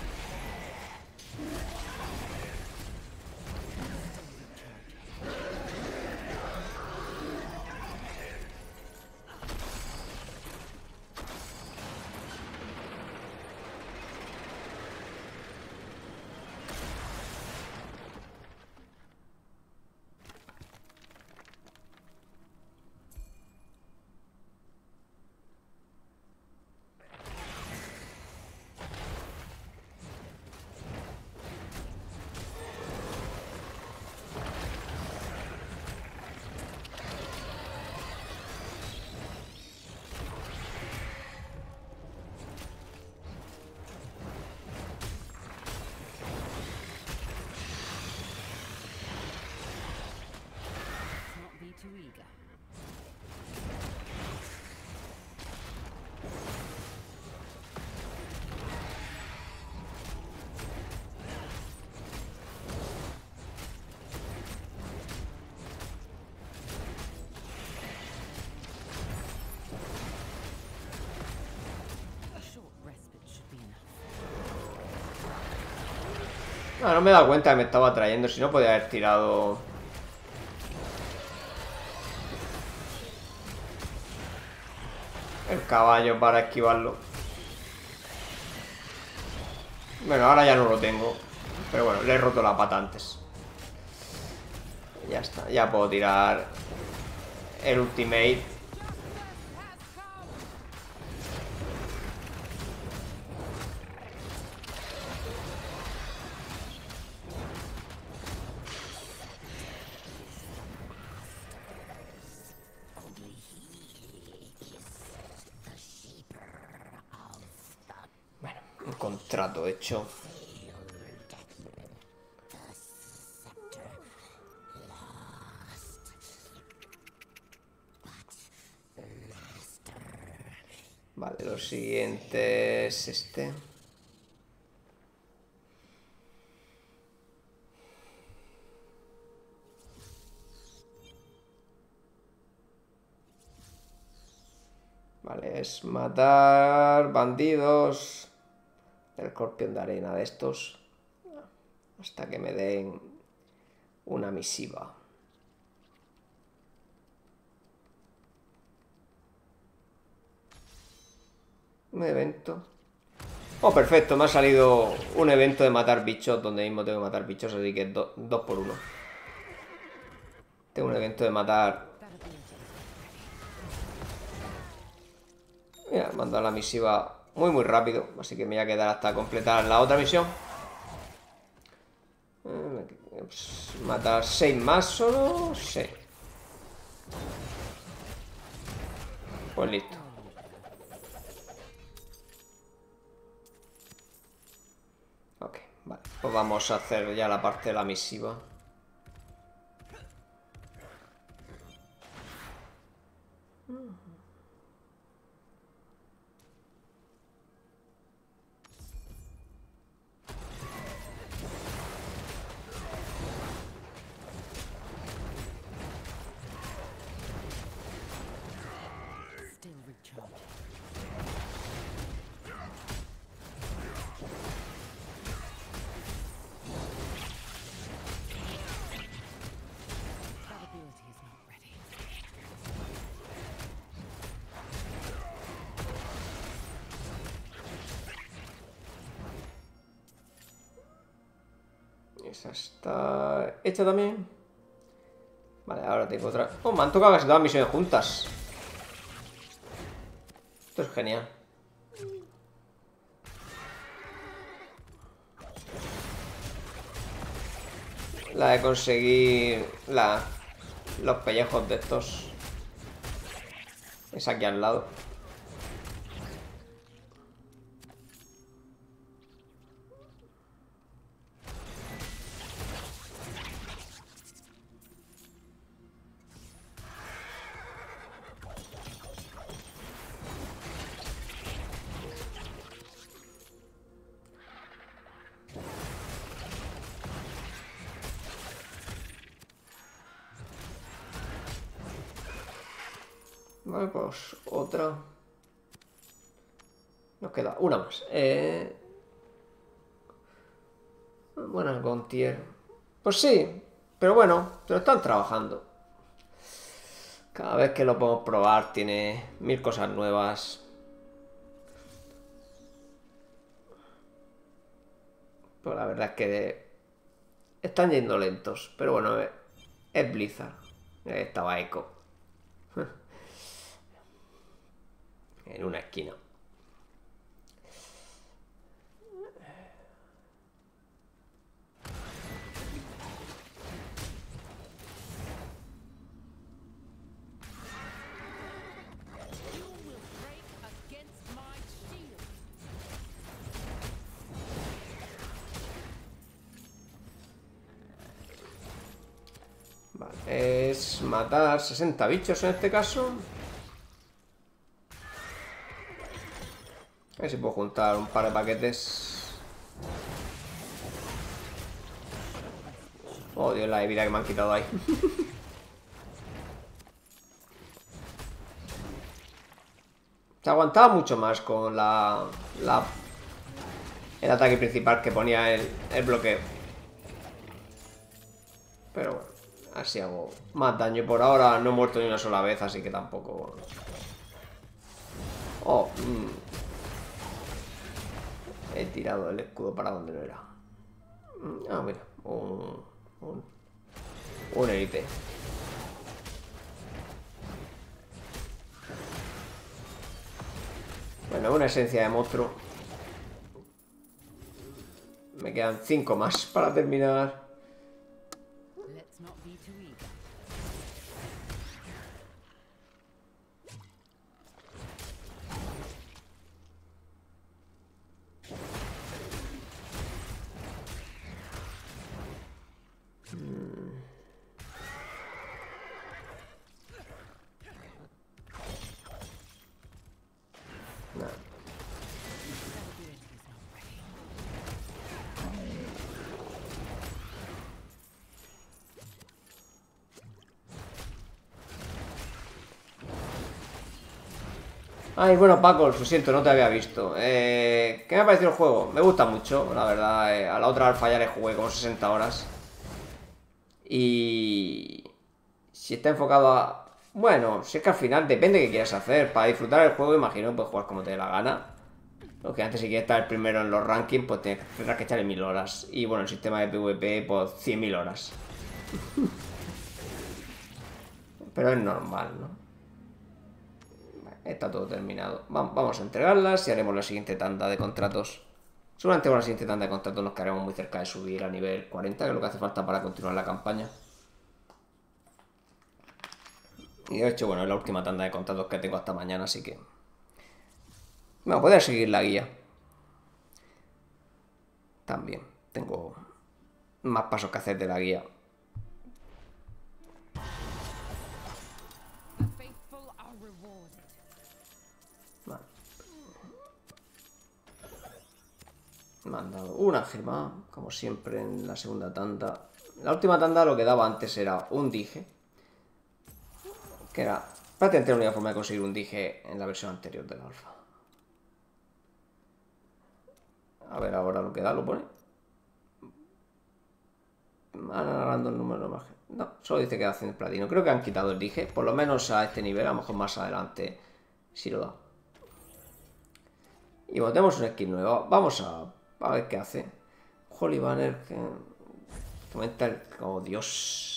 No, no me he dado cuenta que me estaba trayendo. Si no, podía haber tirado el caballo para esquivarlo. Bueno, ahora ya no lo tengo. Pero bueno, le he roto la pata antes. Ya está, ya puedo tirar el ultimate. Bueno, un contrato hecho. Vale, lo siguiente es este. Vale, es matar bandidos del escorpión de arena de estos hasta que me den una misiva. Un evento. Oh, perfecto, me ha salido un evento de matar bichos donde mismo tengo que matar bichos, así que 2 por 1. Tengo un evento de matar. Mira, mandar la misiva muy rápido, así que me voy a quedar hasta completar la otra misión. Matar 6 más solo. 6. Pues listo. Ok, vale. Pues vamos a hacer ya la parte de la misiva. Esa está hecha también. Vale, ahora tengo otra. Oh, me han tocado casi todas las misiones juntas. Esto es genial. La de conseguir los pellejos de estos. Es aquí al lado. Vale, pues otra. Nos queda una más. Buenas, Gontier. Pues sí, pero bueno, pero están trabajando. Cada vez que lo podemos probar tiene 1000 cosas nuevas. Pues la verdad es que están yendo lentos. Pero bueno, es Blizzard. Estaba Echo. En una esquina. Vale, es matar 60 bichos en este caso. A ver si puedo juntar un par de paquetes. Oh, Dios, la de vida que me han quitado ahí. Se aguantaba mucho más con el ataque principal que ponía el bloqueo. Pero bueno, así hago más daño. Por ahora no he muerto ni una sola vez, así que tampoco... Oh, he tirado el escudo para donde no era. Ah, mira, un élite. Bueno, una esencia de monstruo. Me quedan 5 más para terminar. No. Ay, bueno, Paco, lo siento, no te había visto. ¿Qué me ha parecido el juego? Me gusta mucho, la verdad. A la otra alfa ya le jugué como 60 horas. Y... si está enfocado a... Bueno, si es que al final depende de qué quieras hacer. Para disfrutar el juego, imagino que puedes jugar como te dé la gana. Lo que antes, si quieres estar primero en los rankings, pues tendrás que echarle 1000 horas. Y bueno, el sistema de PvP, pues 100.000 horas. Pero es normal, ¿no? Está todo terminado. Vamos a entregarlas y haremos la siguiente tanda de contratos. Seguramente con la siguiente tanda de contratos nos quedaremos muy cerca de subir a nivel 40, que es lo que hace falta para continuar la campaña. Y de hecho, bueno, es la última tanda de contratos que tengo hasta mañana, así que... bueno, poder seguir la guía. También tengo más pasos que hacer de la guía. Vale. Me han dado una gema, como siempre en la segunda tanda. La última tanda lo que daba antes era un dije. Que era prácticamente la única forma de conseguir un dije en la versión anterior del alfa. A ver ahora lo que da, lo pone. Ganando el número de margen. No, solo dice que da 100 de platino. Creo que han quitado el dije, por lo menos a este nivel. A lo mejor más adelante sí lo da. Y bueno, tenemos una skin nueva. Vamos a ver qué hace. Holy Banner que comenta el... oh, Dios.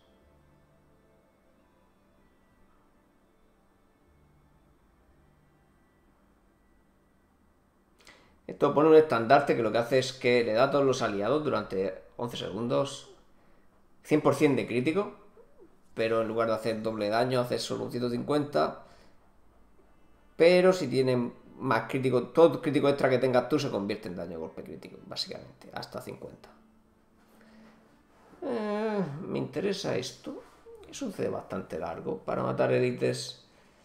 Esto pone un estandarte que lo que hace es que le da a todos los aliados durante 11 segundos 100% de crítico, pero en lugar de hacer doble daño hace solo un 150. Pero si tienen más crítico, todo crítico extra que tengas tú se convierte en daño de golpe crítico, básicamente, hasta 50. Me interesa esto. Es un CD bastante largo para matar élites.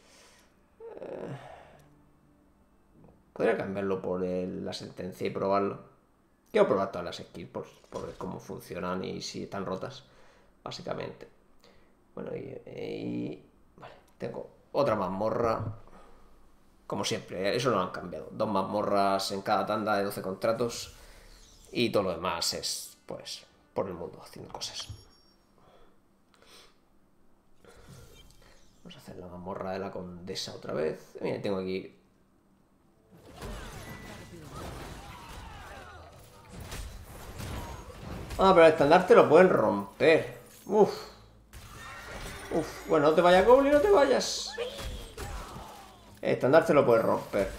Podría cambiarlo por la sentencia y probarlo. Quiero probar todas las skills por ver cómo funcionan y si están rotas, básicamente. Bueno, vale, tengo otra mazmorra. Como siempre, eso no lo han cambiado. 2 mazmorras en cada tanda de 12 contratos. Y todo lo demás es, pues, por el mundo, haciendo cosas. Vamos a hacer la mazmorra de la condesa otra vez. Mira, tengo aquí... ah, pero el estandarte lo pueden romper. Uf. Bueno, no te vayas, Goblin, no te vayas. El estandarte lo puedes romper.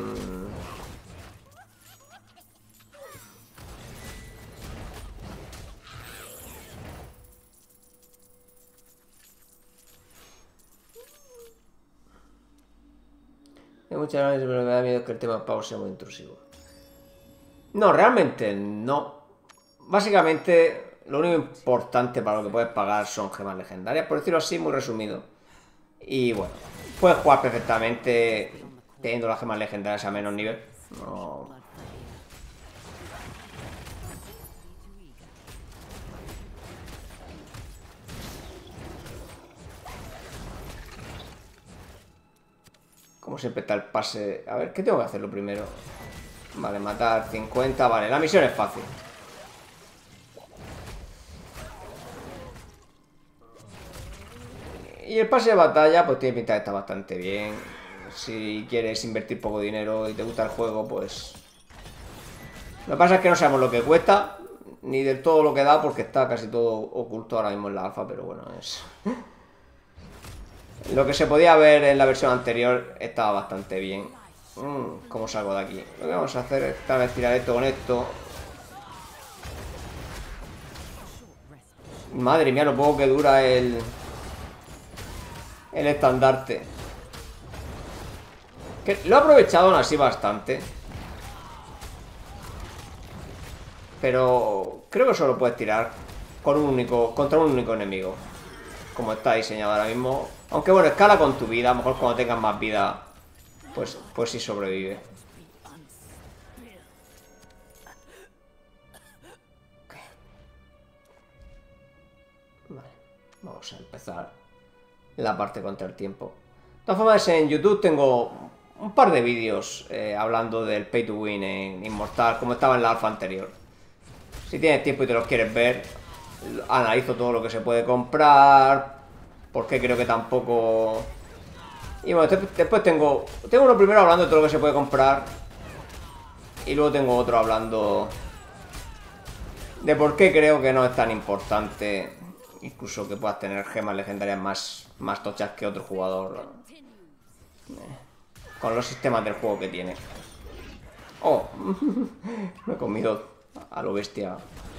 Hay muchas ganas, pero me da miedo que el tema pago sea muy intrusivo. No, realmente no. Básicamente, lo único importante para lo que puedes pagar son gemas legendarias, por decirlo así, muy resumido. Y bueno, puedes jugar perfectamente teniendo las gemas legendarias a menos nivel. No. Como siempre está el pase... a ver, ¿qué tengo que hacerlo primero? Vale, matar 50, vale, la misión es fácil. Y el pase de batalla, pues tiene pinta de estar bastante bien. Si quieres invertir poco dinero y te gusta el juego, pues... lo que pasa es que no sabemos lo que cuesta, ni del todo lo que da, porque está casi todo oculto ahora mismo en la alfa, pero bueno, es... lo que se podía ver en la versión anterior estaba bastante bien. ¿Cómo salgo de aquí? Lo que vamos a hacer es tal vez tirar esto con esto. Madre mía, lo poco que dura el estandarte. Que lo he aprovechado aún así bastante. Pero creo que solo puedes tirar con contra un único enemigo, como está diseñado ahora mismo. Aunque bueno, escala con tu vida. A lo mejor cuando tengas más vida Pues sí sobrevive. Vale, vamos a empezar la parte contra el tiempo. De todas formas, en YouTube tengo un par de vídeos hablando del Pay to Win en Inmortal, como estaba en la alfa anterior. Si tienes tiempo y te los quieres ver, analizo todo lo que se puede comprar, porque creo que tampoco... Y bueno, después tengo uno primero hablando de todo lo que se puede comprar, y luego tengo otro hablando de por qué creo que no es tan importante, incluso que puedas tener gemas legendarias más tochas que otro jugador, con los sistemas del juego que tiene. Oh, me he comido a lo bestia.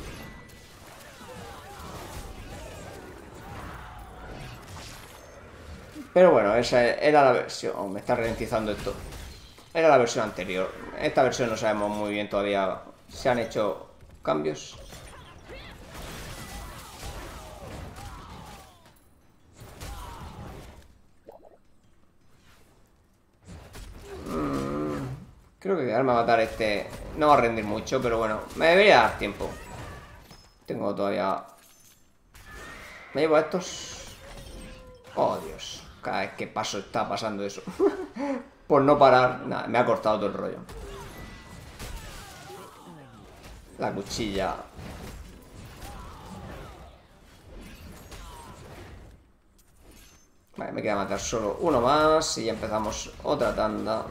Pero bueno, esa era la versión. Oh, me está ralentizando esto. Era la versión anterior. Esta versión no sabemos muy bien todavía. Se han hecho cambios. Creo que quedarme a matar este no va a rendir mucho, pero bueno, me debería dar tiempo. Tengo todavía... ¿Me llevo a estos? Oh, Dios. Cada vez que paso está pasando eso. Por no parar. Nada, me ha cortado todo el rollo. La cuchilla. Vale, me queda matar solo uno más y ya empezamos otra tanda.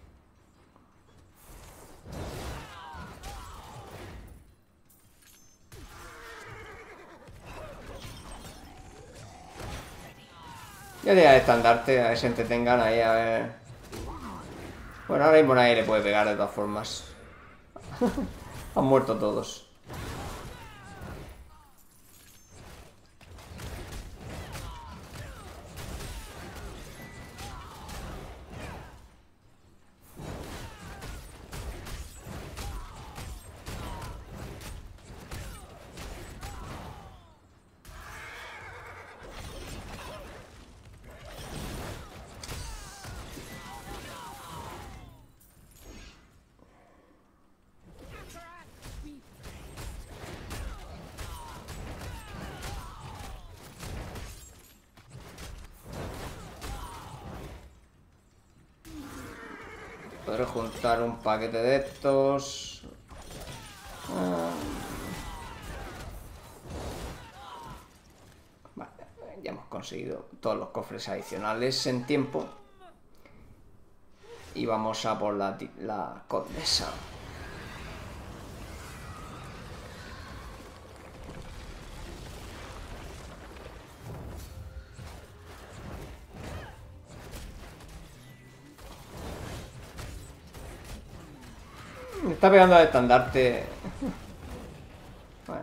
Ya te voy a estandarte, a ver si entretengan ahí, a ver. Bueno, ahora mismo nadie le puede pegar de todas formas. Han muerto todos. Podré juntar un paquete de estos. Vale, ya hemos conseguido todos los cofres adicionales en tiempo. Y vamos a por la condesa. Me está pegando al estandarte. Bueno.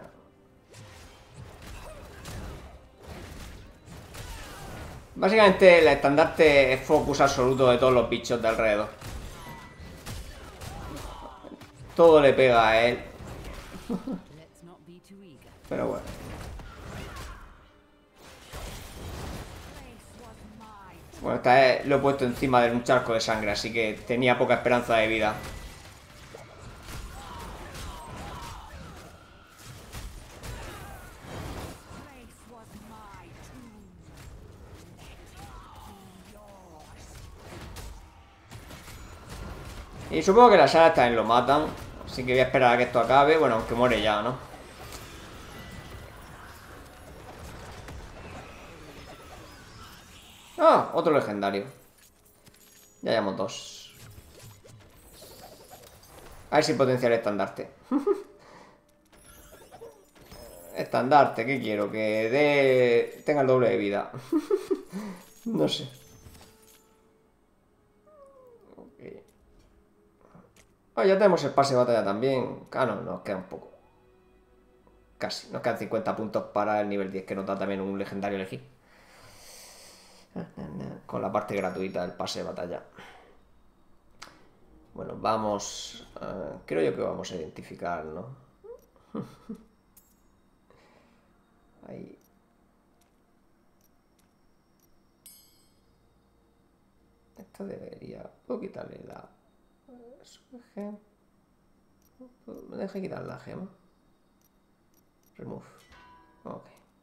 Básicamente el estandarte es focus absoluto de todos los bichos de alrededor. Todo le pega a él. Pero bueno. Bueno, esta vez lo he puesto encima de un charco de sangre, así que tenía poca esperanza de vida. Y supongo que las alas también lo matan. Así que voy a esperar a que esto acabe. Bueno, aunque muere ya, ¿no? Ah, otro legendario. Ya llevamos dos. A ver si potencia el estandarte. Estandarte, ¿qué quiero? Que tenga el doble de vida. No sé. Okay. Ah, ya tenemos el pase de batalla también. Ah, no, nos queda un poco. Casi. Nos quedan 50 puntos para el nivel 10 que nos da también un legendario elegir. Con la parte gratuita del pase de batalla. Bueno, vamos... creo yo que vamos a identificar, ¿no? Ahí. Esta debería... Puedo quitarle la... Me deja quitar la gema. Remove. Ok.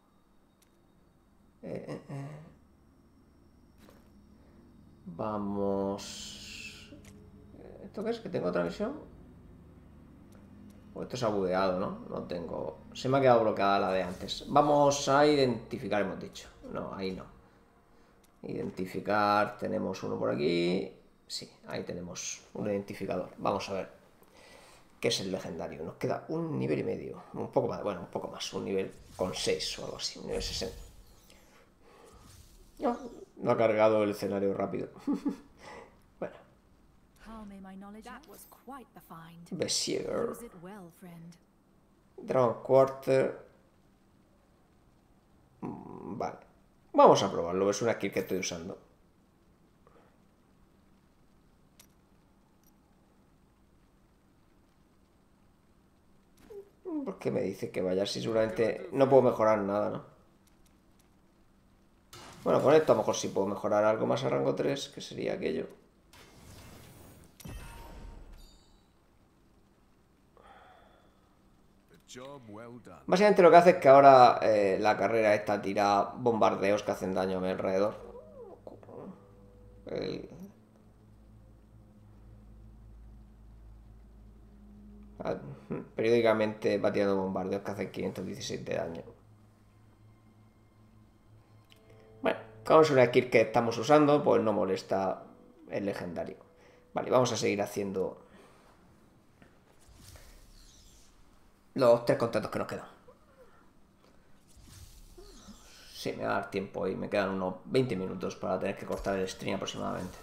Vamos... ¿Esto qué es? ¿Que tengo otra misión? Pues esto se ha bugueado, ¿no? No tengo... Se me ha quedado bloqueada la de antes. Vamos a identificar, hemos dicho. No, ahí no. Identificar, tenemos uno por aquí. Sí, ahí tenemos un identificador. Vamos a ver qué es el legendario. Nos queda un nivel y medio. Un poco más, bueno, un poco más. Un nivel con 6 o algo así. Un nivel 60. No ha cargado el escenario rápido. Bueno. Besier. Dragon Quarter. Vale. Vamos a probarlo. Es una skill que estoy usando. ¿Por qué me dice que vaya? Si seguramente no puedo mejorar nada, ¿no? Bueno, con esto a lo mejor sí puedo mejorar algo más a rango 3, que sería aquello. Básicamente lo que hace es que ahora la carrera esta tira bombardeos que hacen daño a mi alrededor. Periódicamente va tirando bombardeos que hacen 516 de daño. Bueno, como es una skill que estamos usando, pues no molesta el legendario. Vale, vamos a seguir haciendo los 3 contratos que nos quedan. Sí, me va a dar tiempo y me quedan unos 20 minutos para tener que cortar el stream aproximadamente.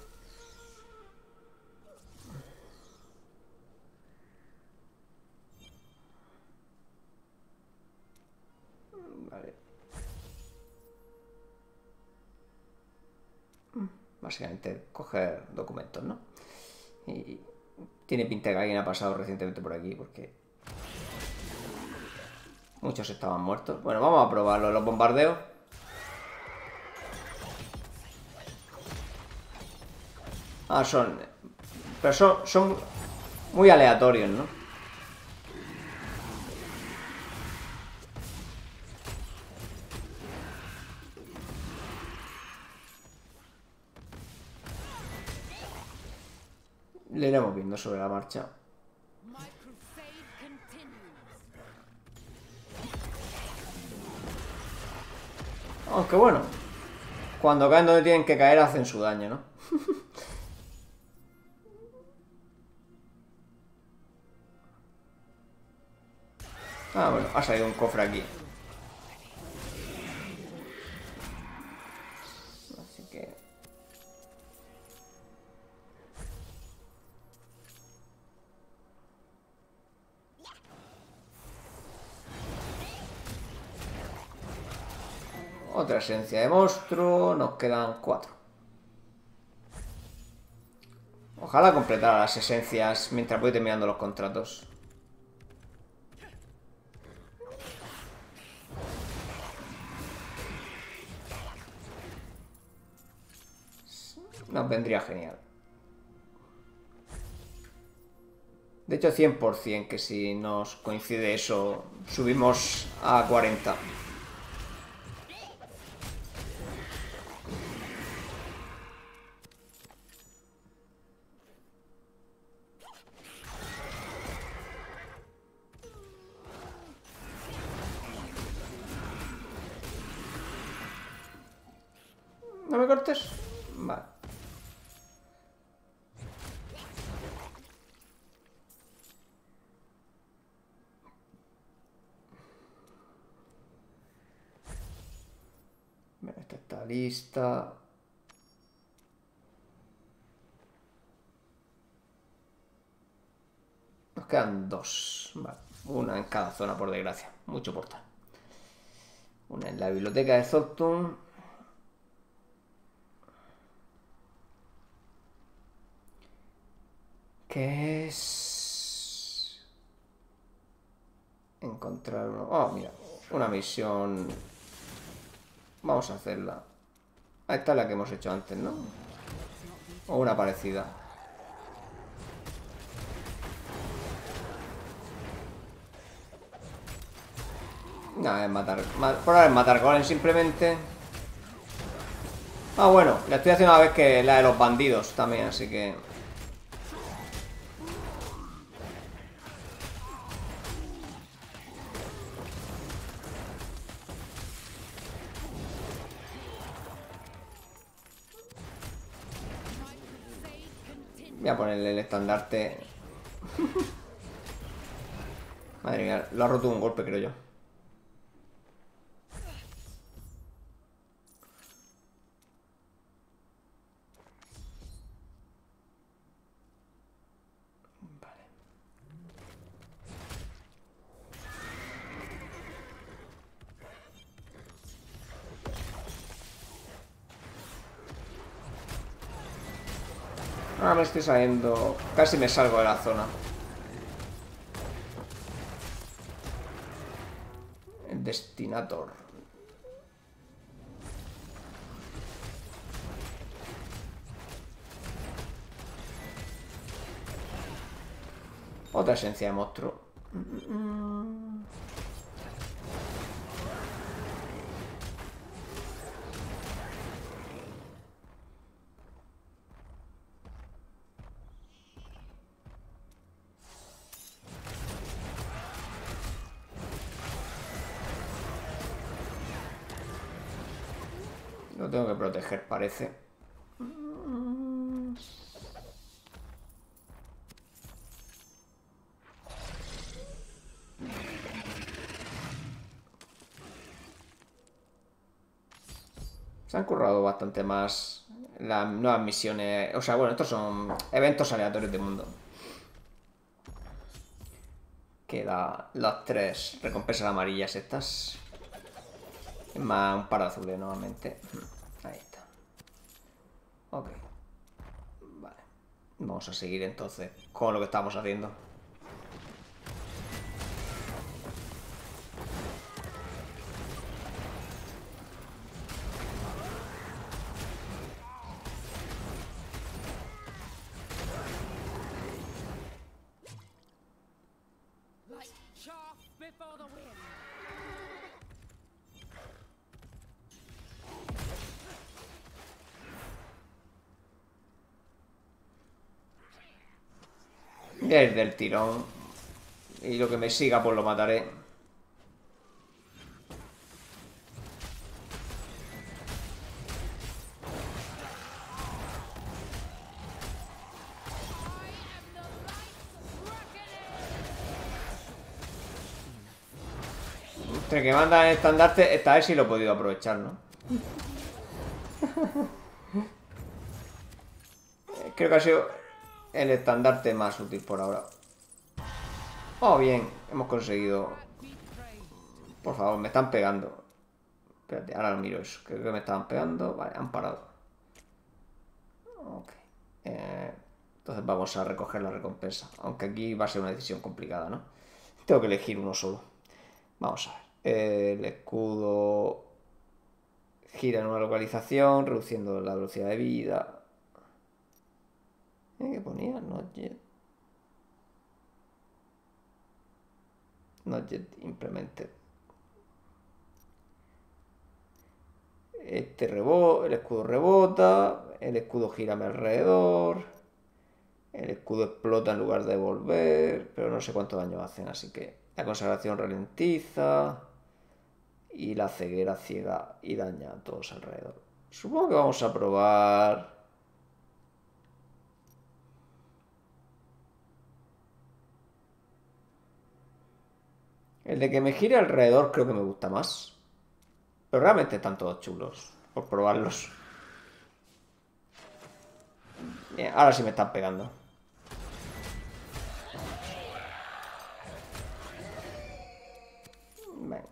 Vale. Básicamente coger documentos, ¿no? Y tiene pinta que alguien ha pasado recientemente por aquí porque muchos estaban muertos. Bueno, vamos a probarlo. Los bombardeos. Ah, pero son muy aleatorios, ¿no? Le iremos viendo sobre la marcha. Aunque bueno, cuando caen donde tienen que caer hacen su daño, ¿no? Ah, bueno, ha salido un cofre aquí. Así que... Otra esencia de monstruo. Nos quedan 4. Ojalá completara las esencias mientras voy terminando los contratos. Nos vendría genial. De hecho, 100% que si nos coincide eso, subimos a 40. ¿No me cortes? Vale. Bueno, esta está lista. Nos quedan 2. Vale. Una en cada zona, por desgracia. Mucho portal. Una en la biblioteca de Zoltun. Que es... encontrar uno... Oh, mira. Una misión... Vamos a hacerla. Esta es la que hemos hecho antes, ¿no? O una parecida. Nada, es matar. Por ahora es matar golem simplemente. Ah, bueno, la estoy haciendo a la vez que la de los bandidos también, así que... Voy a ponerle el estandarte. Madre mía, lo ha roto un golpe, creo yo. Ahora me estoy saliendo... Casi me salgo de la zona. El Destinator. Otra esencia de monstruo. Lo tengo que proteger, parece. Se han currado bastante más las nuevas misiones. O sea, bueno, estos son eventos aleatorios del mundo. Que las 3 recompensas amarillas estas. Es más un par de azules nuevamente. Ahí está. Ok. Vale. Vamos a seguir entonces con lo que estamos haciendo. Desde el tirón. Y lo que me siga, pues lo mataré. Entre que mandan el estandarte, esta vez sí lo he podido aprovechar, ¿no? Creo que ha sido el estandarte más útil por ahora. Oh, bien, hemos conseguido. Por favor, me están pegando. Espérate, ahora lo miro eso. Creo que me estaban pegando. Vale, han parado. Ok. Entonces vamos a recoger la recompensa. Aunque aquí va a ser una decisión complicada, ¿no? Tengo que elegir uno solo. Vamos a ver. El escudo gira en una localización, reduciendo la velocidad de vida. ¿Qué ponía? Not yet. Not yet implemented. El escudo rebota, el escudo gira a mi alrededor, el escudo explota en lugar de volver, pero no sé cuánto daño hacen, así que la consagración ralentiza y la ceguera ciega y daña a todos alrededor. Supongo que vamos a probar... El de que me gire alrededor creo que me gusta más. Pero realmente están todos chulos, por probarlos. Bien, ahora sí me están pegando. Venga.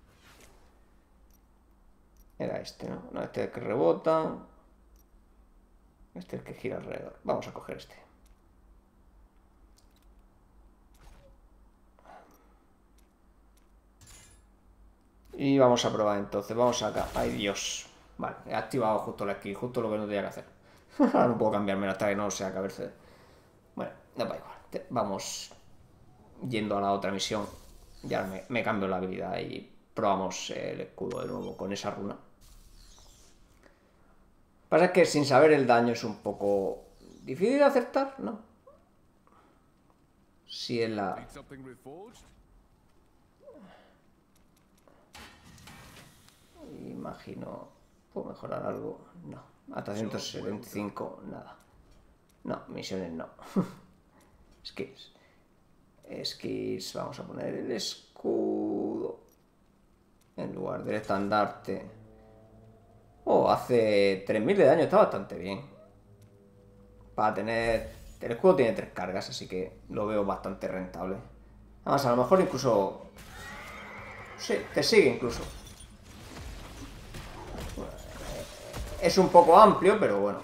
Era este, ¿no? No, este es el que rebota. Este es el que gira alrededor. Vamos a coger este. Y vamos a probar entonces. Vamos acá. ¡Ay, Dios! Vale, he activado justo la skill, justo lo que no tenía que hacer. No puedo cambiármelo hasta que no sea cabeza. Bueno, no da igual. Vamos yendo a la otra misión. Ya me cambio la habilidad y probamos el escudo de nuevo con esa runa. Pasa que sin saber el daño es un poco difícil de acertar, ¿no? Si es la... Imagino... ¿Puedo mejorar algo? No. Hasta 175, nada. No, misiones no. Skills. Skills, vamos a poner el escudo en lugar del estandarte. Oh, hace 3000 de daño, está bastante bien. Para tener... El escudo tiene 3 cargas, así que lo veo bastante rentable. Además, a lo mejor incluso... Sí, te sigue incluso. Es un poco amplio, pero bueno.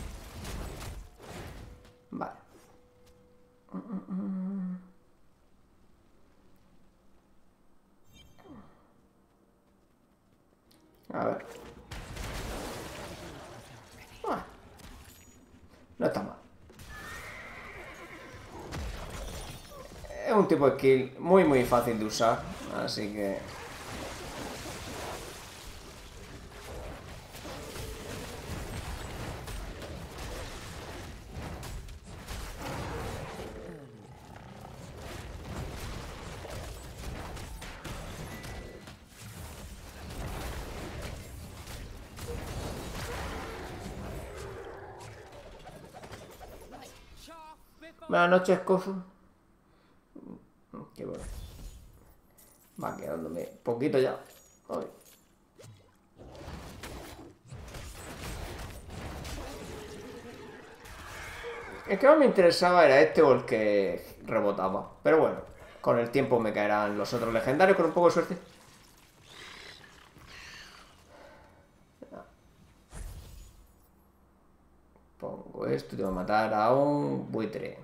Vale. A ver. No está mal. Es un tipo de skill muy fácil de usar, así que... Buenas noches, Kofu. Qué bueno. Va quedándome poquito ya. Ay. El que más me interesaba era este o el que rebotaba. Pero bueno, con el tiempo me caerán los otros legendarios con un poco de suerte. Pongo esto y tengo que matar a un buitre.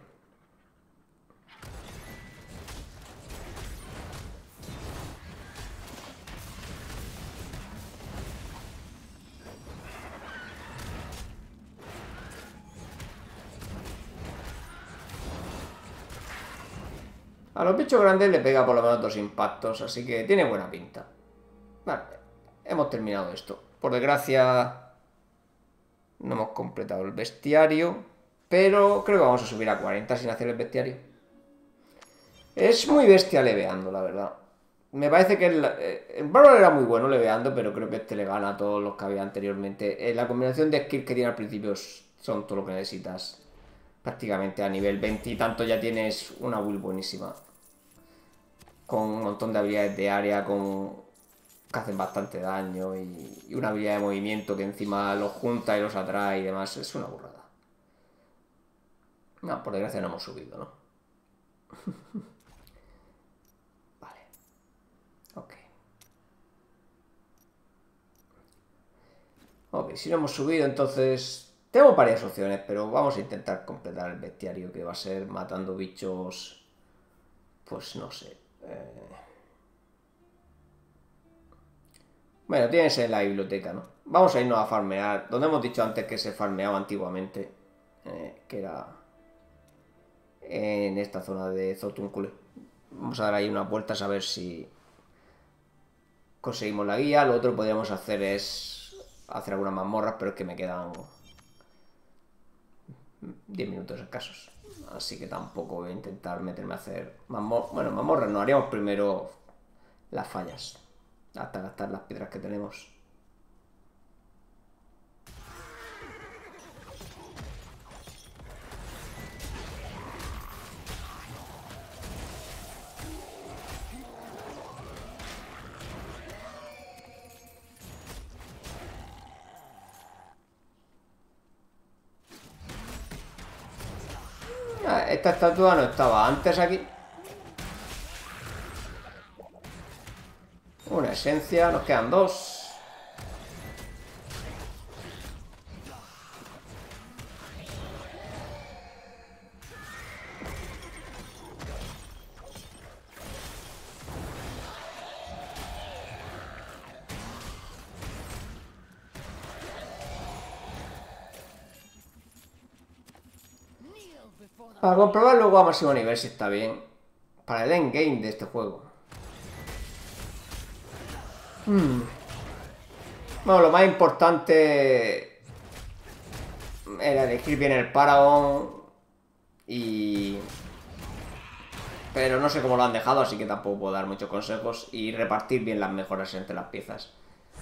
A los bichos grandes le pega por lo menos 2 impactos, así que tiene buena pinta. Vale, hemos terminado esto. Por desgracia, no hemos completado el bestiario, pero creo que vamos a subir a 40 sin hacer el bestiario. Es muy bestia leveando, la verdad. Me parece que el bárbaro era muy bueno leveando, pero creo que este le gana a todos los que había anteriormente. La combinación de skills que tiene al principio son todo lo que necesitas. Prácticamente a nivel 20 y tanto ya tienes una build buenísima. Con un montón de habilidades de área, que hacen bastante daño y una habilidad de movimiento que encima los junta y los atrae y demás. Es una burrada. No, por desgracia no hemos subido, ¿no? Vale. Ok. Ok, si no hemos subido, entonces... Tengo varias opciones, pero vamos a intentar completar el bestiario, que va a ser matando bichos... Pues no sé. Bueno, tienes en la biblioteca, ¿no? Vamos a irnos a farmear, donde hemos dicho antes que se farmeaba antiguamente, que era en esta zona de Zotunkule. Vamos a dar ahí unas vueltas a ver si conseguimos la guía. Lo otro que podríamos hacer es hacer algunas mazmorras, pero es que me quedan 10 minutos escasos. Así que tampoco voy a intentar meterme a hacer mazmorras. Bueno, mazmorras no, haríamos primero las fallas, hasta gastar las piedras que tenemos. Esta estatua no estaba antes aquí. Una esencia, nos quedan 2. Para comprobar luego a máximo nivel si está bien. Para el endgame de este juego. Bueno, lo más importante era elegir bien el Paragon. Pero no sé cómo lo han dejado, así que tampoco puedo dar muchos consejos. Y repartir bien las mejoras entre las piezas.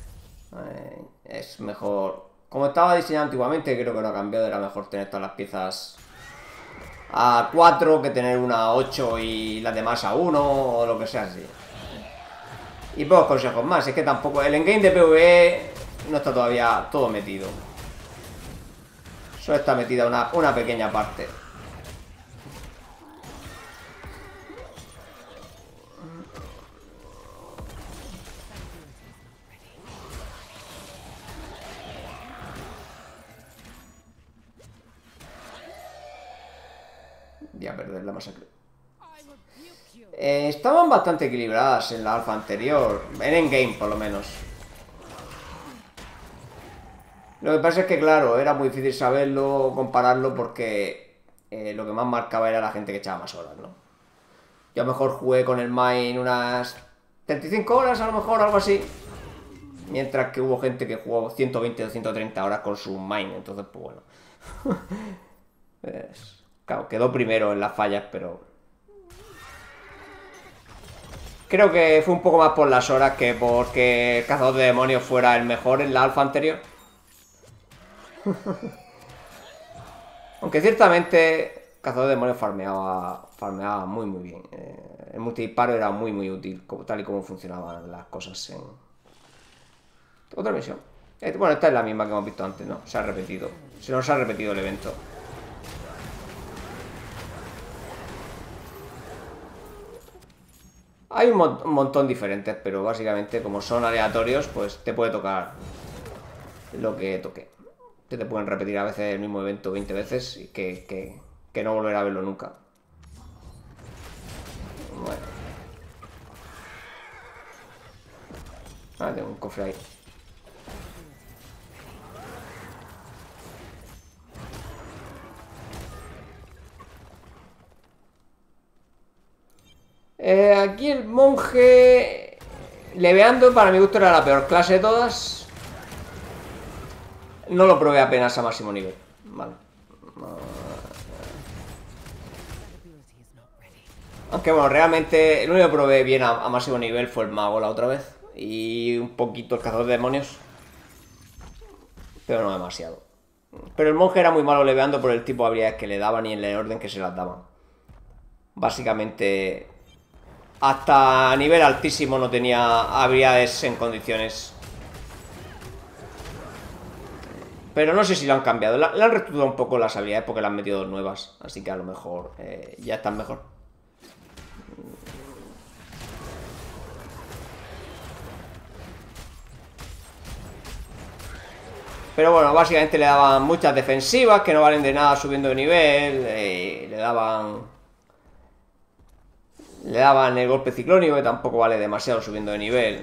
Es mejor... Como estaba diseñado antiguamente, creo que no ha cambiado. Era mejor tener todas las piezas a 4 que tener una a 8 y las demás a 1 o lo que sea así. Y pocos consejos más. Es que tampoco... El endgame de PvE no está todavía todo metido. Solo está metida una pequeña parte. Voy a perder la masacre. Estaban bastante equilibradas en la alfa anterior. En endgame, por lo menos. Lo que pasa es que, claro, era muy difícil saberlo, compararlo, porque lo que más marcaba era la gente que echaba más horas, ¿no? Yo a lo mejor jugué con el Mine unas 35 horas, a lo mejor, algo así. Mientras que hubo gente que jugó 120 o 130 horas con su Mine, entonces, pues bueno. Claro, quedó primero en las fallas, pero... Creo que fue un poco más por las horas que porque el cazador de demonios fuera el mejor en la alfa anterior. Aunque ciertamente cazador de demonios farmeaba muy bien. El multidisparo era muy útil, tal y como funcionaban las cosas en... Otra misión. Bueno, esta es la misma que hemos visto antes, ¿no? Se ha repetido. Se nos ha repetido el evento. Hay un montón diferentes, pero básicamente como son aleatorios, pues te puede tocar lo que toque. Te pueden repetir a veces el mismo evento 20 veces y que no volverá a verlo nunca. Bueno. Ah, tengo un cofre ahí. Aquí el monje... Leveando, para mi gusto, era la peor clase de todas. No lo probé apenas a máximo nivel. Vale. Aunque bueno, realmente el único que probé bien a máximo nivel fue el mago la otra vez. Y un poquito el cazador de demonios. Pero no demasiado. Pero el monje era muy malo leveando por el tipo de habilidades que le daban y en el orden que se las daban. Básicamente... Hasta nivel altísimo no tenía habilidades en condiciones. Pero no sé si lo han cambiado. Le han reestructurado un poco las habilidades porque le han metido dos nuevas. Así que a lo mejor ya están mejor. Pero bueno, básicamente le daban muchas defensivas que no valen de nada subiendo de nivel. Le daban el golpe ciclónico que tampoco vale demasiado subiendo de nivel.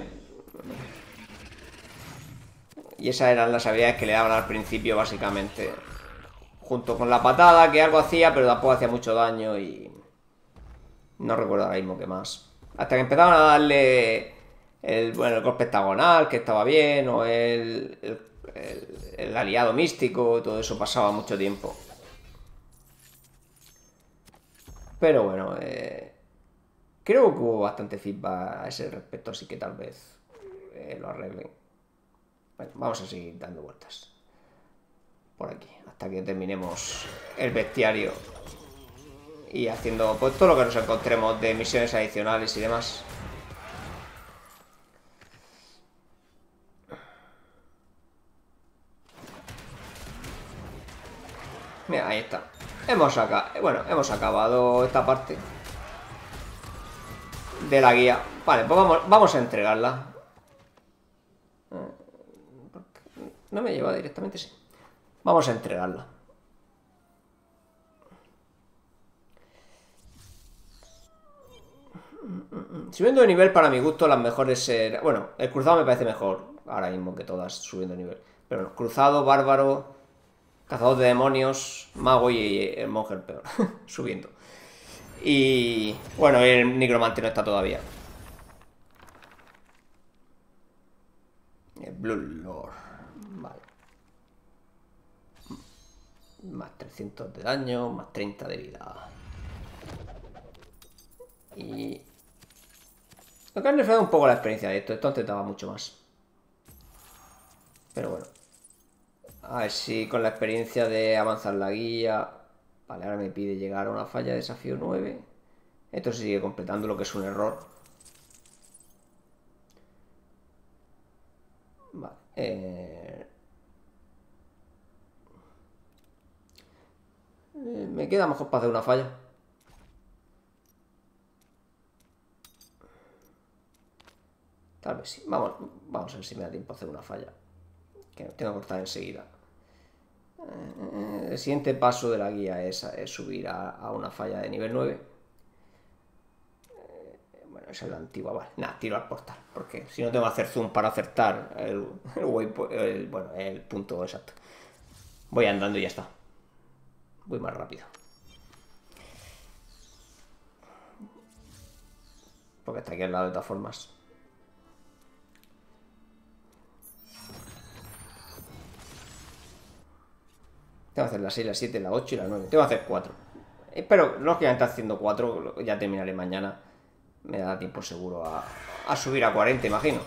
Y esas eran las habilidades que le daban al principio básicamente. Junto con la patada, que algo hacía, pero tampoco hacía mucho daño y... No recuerdo ahora mismo qué más. Hasta que empezaban a darle el golpe hexagonal, que estaba bien, o el aliado místico, todo eso pasaba mucho tiempo. Pero bueno, creo que hubo bastante feedback a ese respecto, así que tal vez lo arreglen. Bueno, vamos a seguir dando vueltas por aquí, hasta que terminemos el bestiario. Y haciendo pues todo lo que nos encontremos de misiones adicionales y demás. Mira, ahí está. Hemos acabado esta parte de la guía. Vale, pues vamos a entregarla. No me lleva directamente, sí. Vamos a entregarla. Subiendo de nivel, para mi gusto, las mejores... Bueno, el cruzado me parece mejor ahora mismo que todas subiendo de nivel. Pero no, cruzado, bárbaro... Cazador de demonios, mago y el monje el peor. Subiendo. Y bueno, el Nigromante no está todavía. El Blue Lord. Vale. Más 300 de daño, más 30 de vida. Y... lo que han nerfeado un poco la experiencia de esto. Esto antes daba mucho más. Pero bueno. A ver si con la experiencia de avanzar la guía... Vale, ahora me pide llegar a una falla de desafío 9. Esto se sigue completando, lo que es un error. Vale. Me queda mejor para hacer una falla. Tal vez sí. Vamos a ver si me da tiempo a hacer una falla. Que tengo que cortar enseguida. El siguiente paso de la guía es subir a una falla de nivel 9. Bueno, esa es la antigua, vale. Nada, tiro al portal. Porque si no tengo que hacer zoom para acertar el punto exacto. Voy andando y ya está. Voy más rápido. Porque está aquí al lado de todas formas. Tengo que hacer la 6, la 7, la 8 y la 9. Tengo que hacer 4. Pero lógicamente haciendo 4 ya terminaré mañana. Me da tiempo seguro a subir a 40, imagino.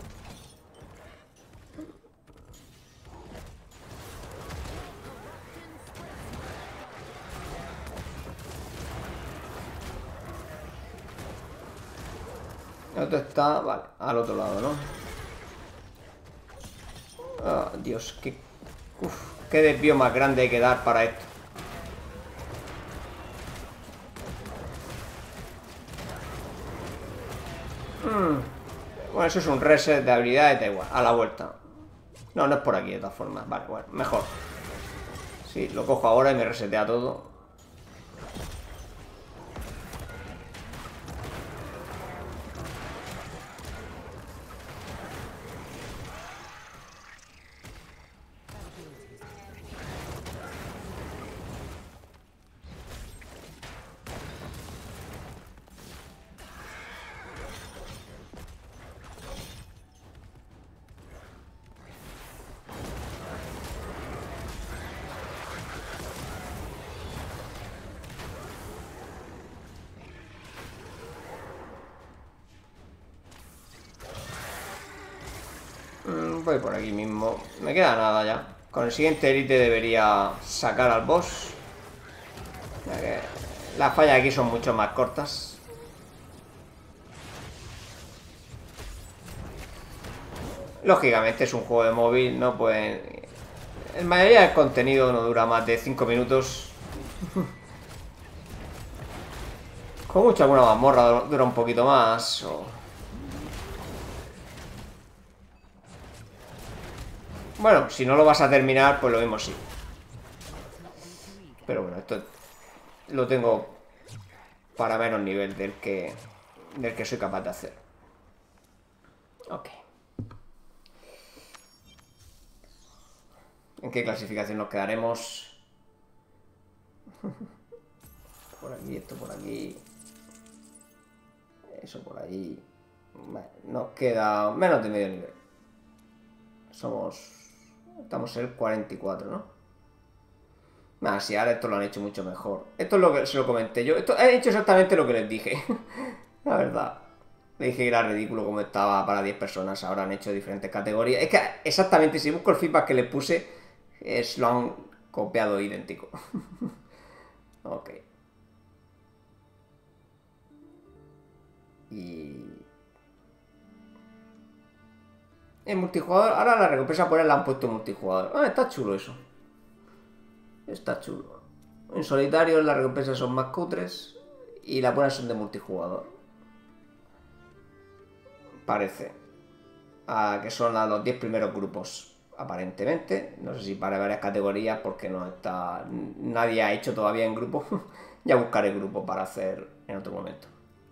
El otro está, vale, al otro lado, ¿no? Oh, Dios, qué desvío más grande hay que dar para esto. Bueno, eso es un reset de habilidades, da igual, a la vuelta. No, no es por aquí de todas formas. Vale, bueno, mejor. Sí, lo cojo ahora y me resetea todo. Voy por aquí mismo. Me queda nada ya. Con el siguiente élite debería sacar al boss. Ya que las fallas aquí son mucho más cortas. Lógicamente es un juego de móvil, no pueden... En mayoría del contenido no dura más de 5 minutos. Con mucho alguna mazmorra dura un poquito más. Bueno, si no lo vas a terminar, pues lo mismo sí. Pero bueno, esto lo tengo para menos nivel del que soy capaz de hacer. Ok. ¿En qué clasificación nos quedaremos? Por aquí, esto por aquí. Eso por ahí. Vale, nos queda menos de medio nivel. Estamos en el 44, ¿no? Nah, sí, ahora esto lo han hecho mucho mejor. Esto es lo que se lo comenté yo. Esto he hecho exactamente lo que les dije. La verdad. Le dije que era ridículo como estaba para 10 personas. Ahora han hecho diferentes categorías. Es que exactamente, si busco el feedback que les puse, lo han copiado idéntico. Ok. Y... en multijugador, ahora la recompensa por él la han puesto en multijugador. Ah, está chulo eso. Está chulo. En solitario las recompensas son más cutres y las buenas son de multijugador. Parece. Que son a los 10 primeros grupos, aparentemente. No sé si para varias categorías porque no está... nadie ha hecho todavía en grupo. Ya buscaré grupo para hacer en otro momento.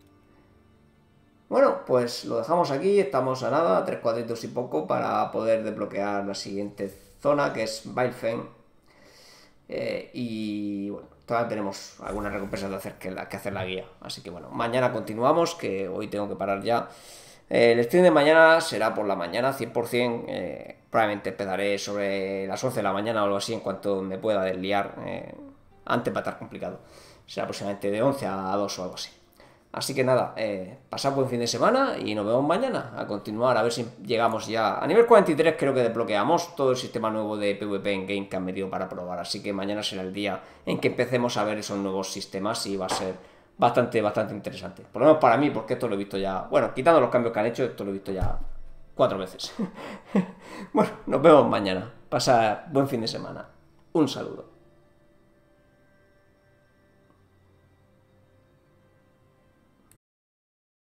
Bueno, pues lo dejamos aquí. Estamos a nada, 3 cuadritos y poco para poder desbloquear la siguiente zona, que es Bailfen. Y bueno, todavía tenemos algunas recompensas de hacer que hacer la guía. Así que bueno, mañana continuamos, que hoy tengo que parar ya. El stream de mañana será por la mañana, 100%. Probablemente empezaré sobre las 11 de la mañana o algo así, en cuanto me pueda desliar. Antes va a estar complicado. Será aproximadamente de 11 a 2 o algo así. Así que nada, pasad buen fin de semana y nos vemos mañana a continuar, a ver si llegamos ya. A nivel 43 creo que desbloqueamos todo el sistema nuevo de PvP en game que han metido para probar, así que mañana será el día en que empecemos a ver esos nuevos sistemas y va a ser bastante interesante. Por lo menos para mí, porque esto lo he visto ya, bueno, quitando los cambios que han hecho, esto lo he visto ya 4 veces. Bueno, nos vemos mañana. Pasa buen fin de semana. Un saludo.